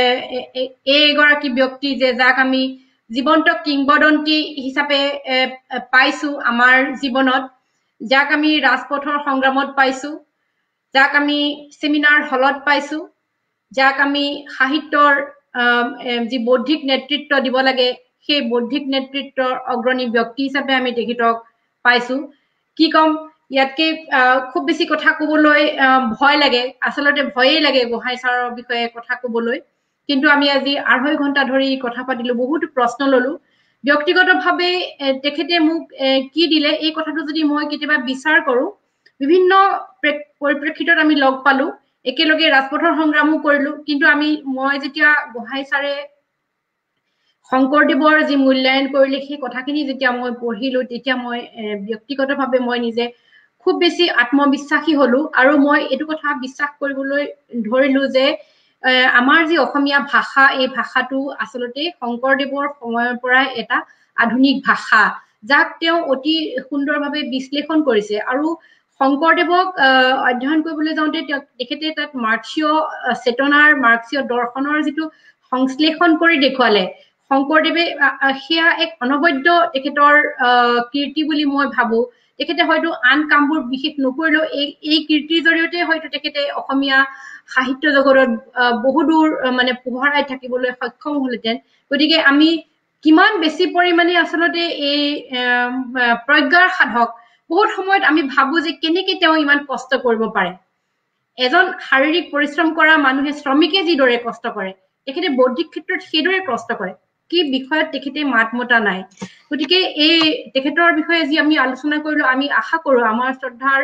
A: এইগৰাকী ব্যক্তি যে যাক আমি জীৱন্ত কিংবদন্তি হিচাপে পাইছো আমাৰ জীৱনত যাক আমি ৰাজপথৰ সংগ্ৰামত পাইছো যাক আমি সেমিনাৰ হলত পাইছো যাক আমি সাহিত্যৰ যি বৌদ্ধিক নেতৃত্ব দিব লাগে সেই বৌদ্ধিক নেতৃত্বৰ অগ্ৰণী ব্যক্তি হিচাপে আমি তেখেতক পাইছো কি কম ইয়াতকে খুব বেছি কথা ক'বলৈ ভয় লাগে আসলতে ভয়েই লাগে গোহাঁই ছাৰৰ বিষয়ে কথা ক'বলৈ কিন্তু আমি আজি আঢ়ৈ ঘণ্টা ধৰি কথা পাতিলো বহুত প্ৰশ্ন ললো ব্যক্তিগতভাৱে তেখেতে মোক কি দিলে এই কথাটো যদি মই কেতিয়াবা বিচাৰ কৰো বিভিন্ন পৰিপ্ৰেক্ষিতত আমি লগ পালো একেলগে ৰাজপথৰ সংগ্ৰামো কৰিলো কিন্তু আমি মই যেতিয়া গোহাঁই ছাৰে শংকৰদেৱৰ যি মূল্যায়ন কৰিলে সেই কথাখিনি যেতিয়া মই পঢ়িলো তেতিয়া মই ব্যক্তিগতভাৱে মই নিজে খুব বেছি আত্মবিশ্বাসী হলো আৰু মই এইটো কথা বিশ্বাস কৰিবলৈ ধৰিলো যে আমাৰ যি অসমীয়া ভাষা এই ভাষাটো আসলতে শংকৰদেৱৰ সময়ৰ পৰা এটা আধুনিক ভাষা যাক তেওঁ অতি সুন্দৰভাৱে বিশ্লেষণ কৰিছে আৰু শংকৰদেৱক অধ্যয়ন কৰিবলৈ যাওঁতে তেখেতে তাত মাৰ্ক্সীয় চেতনাৰ মাৰ্ক্সীয় দৰ্শনৰ যিটো সংশ্লেষণ কৰি দেখুৱালে শংকৰদেৱে সেয়া এক অনবদ্য তেখেতৰ কীৰ্তি বুলি মই ভাবো তেখেতে হয়তো আন কামবোৰ বিশেষ নকৰিলেও এই এই কীৰ্তিৰ জৰিয়তে হয়তো তেখেতে অসমীয়া সাহিত্য জগতত বহুদূৰ মানে পোহৰাই থাকিবলৈ সক্ষম হলহেঁতেন গতিকে আমি কিমান বেছি পৰিমাণে আচলতে এই প্ৰজ্ঞাৰ সাধক বহুত সময়ত আমি ভাবো যে কেনেকে তেওঁ ইমান কষ্ট কৰিব পাৰে এজন শাৰীৰিক পৰিশ্ৰম কৰা মানুহে শ্ৰমিকে যিদৰে কষ্ট কৰে তেখেতে বৌদ্ধিক ক্ষেত্ৰত সেইদৰে কষ্ট কৰে কি বিষয়ত তেখেতে মাত মতা নাই গতিকে এই তেখেতৰ বিষয়ে যি আমি আলোচনা কৰিলো আমি আশা কৰো আমাৰ শ্ৰদ্ধাৰ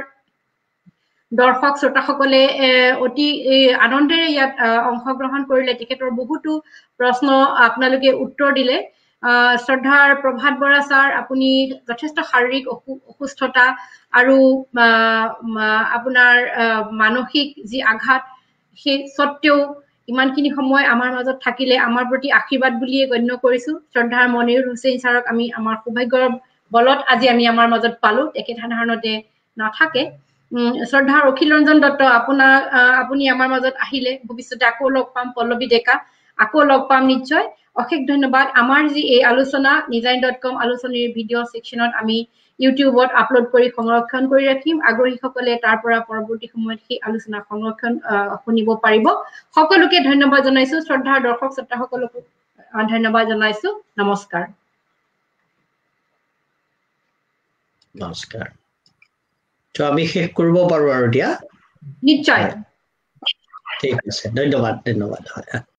A: দৰ্শক শ্ৰোতাসকলে অতি আনন্দেৰে ইয়াত অংশগ্ৰহণ কৰিলে তেখেতৰ বহুতো প্ৰশ্ন আপোনালোকে উত্তৰ দিলে শ্ৰদ্ধাৰ প্ৰভাত বৰা ছাৰ আপুনি যথেষ্ট শাৰীৰিক অসুস্থতা আৰু আপোনাৰ মানসিক যি আঘাত সেই সত্ত্বেও ইমানখিনি সময় আমাৰ মাজত থাকিলে আমাৰ প্ৰতি আশীৰ্বাদ বুলিয়ে গণ্য কৰিছো শ্ৰদ্ধাৰ মনিৰুল হুছেইন ছাৰক আমি আমাৰ সৌভাগ্যৰ বলত আজি আমি আমাৰ মাজত পালো তেখেত সাধাৰণতে নাথাকে শ্ৰদ্ধাৰ অখিল ৰঞ্জন দত্ত আপোনাৰ আপুনি আমাৰ মাজত আহিলে ভৱিষ্যতে আকৌ লগ পাম পল্লৱী ডেকা আকৌ লগ পাম নিশ্চয় অশেষ ধন্যবাদ আমাৰ যি এই আলোচনা নিজাইন ডট কম আলোচনীৰ ভিডিঅ' সেকশ্যনত আমি ইউটিউবত আপলোড কৰি সংৰক্ষণ কৰি ৰাখিম আগ্ৰহীসকলে তাৰ পৰা পৰৱৰ্তী সময়ত সেই আলোচনা সংৰক্ষণ শুনিব পাৰিব সকলোকে ধন্যবাদ জনাইছো শ্ৰদ্ধাৰ দৰ্শক শ্ৰোতাসকলকো ধন্যবাদ জনাইছো নমস্কাৰ
D: নমস্কাৰ তো আমি শেষ কৰিব পাৰো আৰু দিয়া
A: নিশ্চয়
D: ঠিক আছে ধন্যবাদ ধন্যবাদ হয়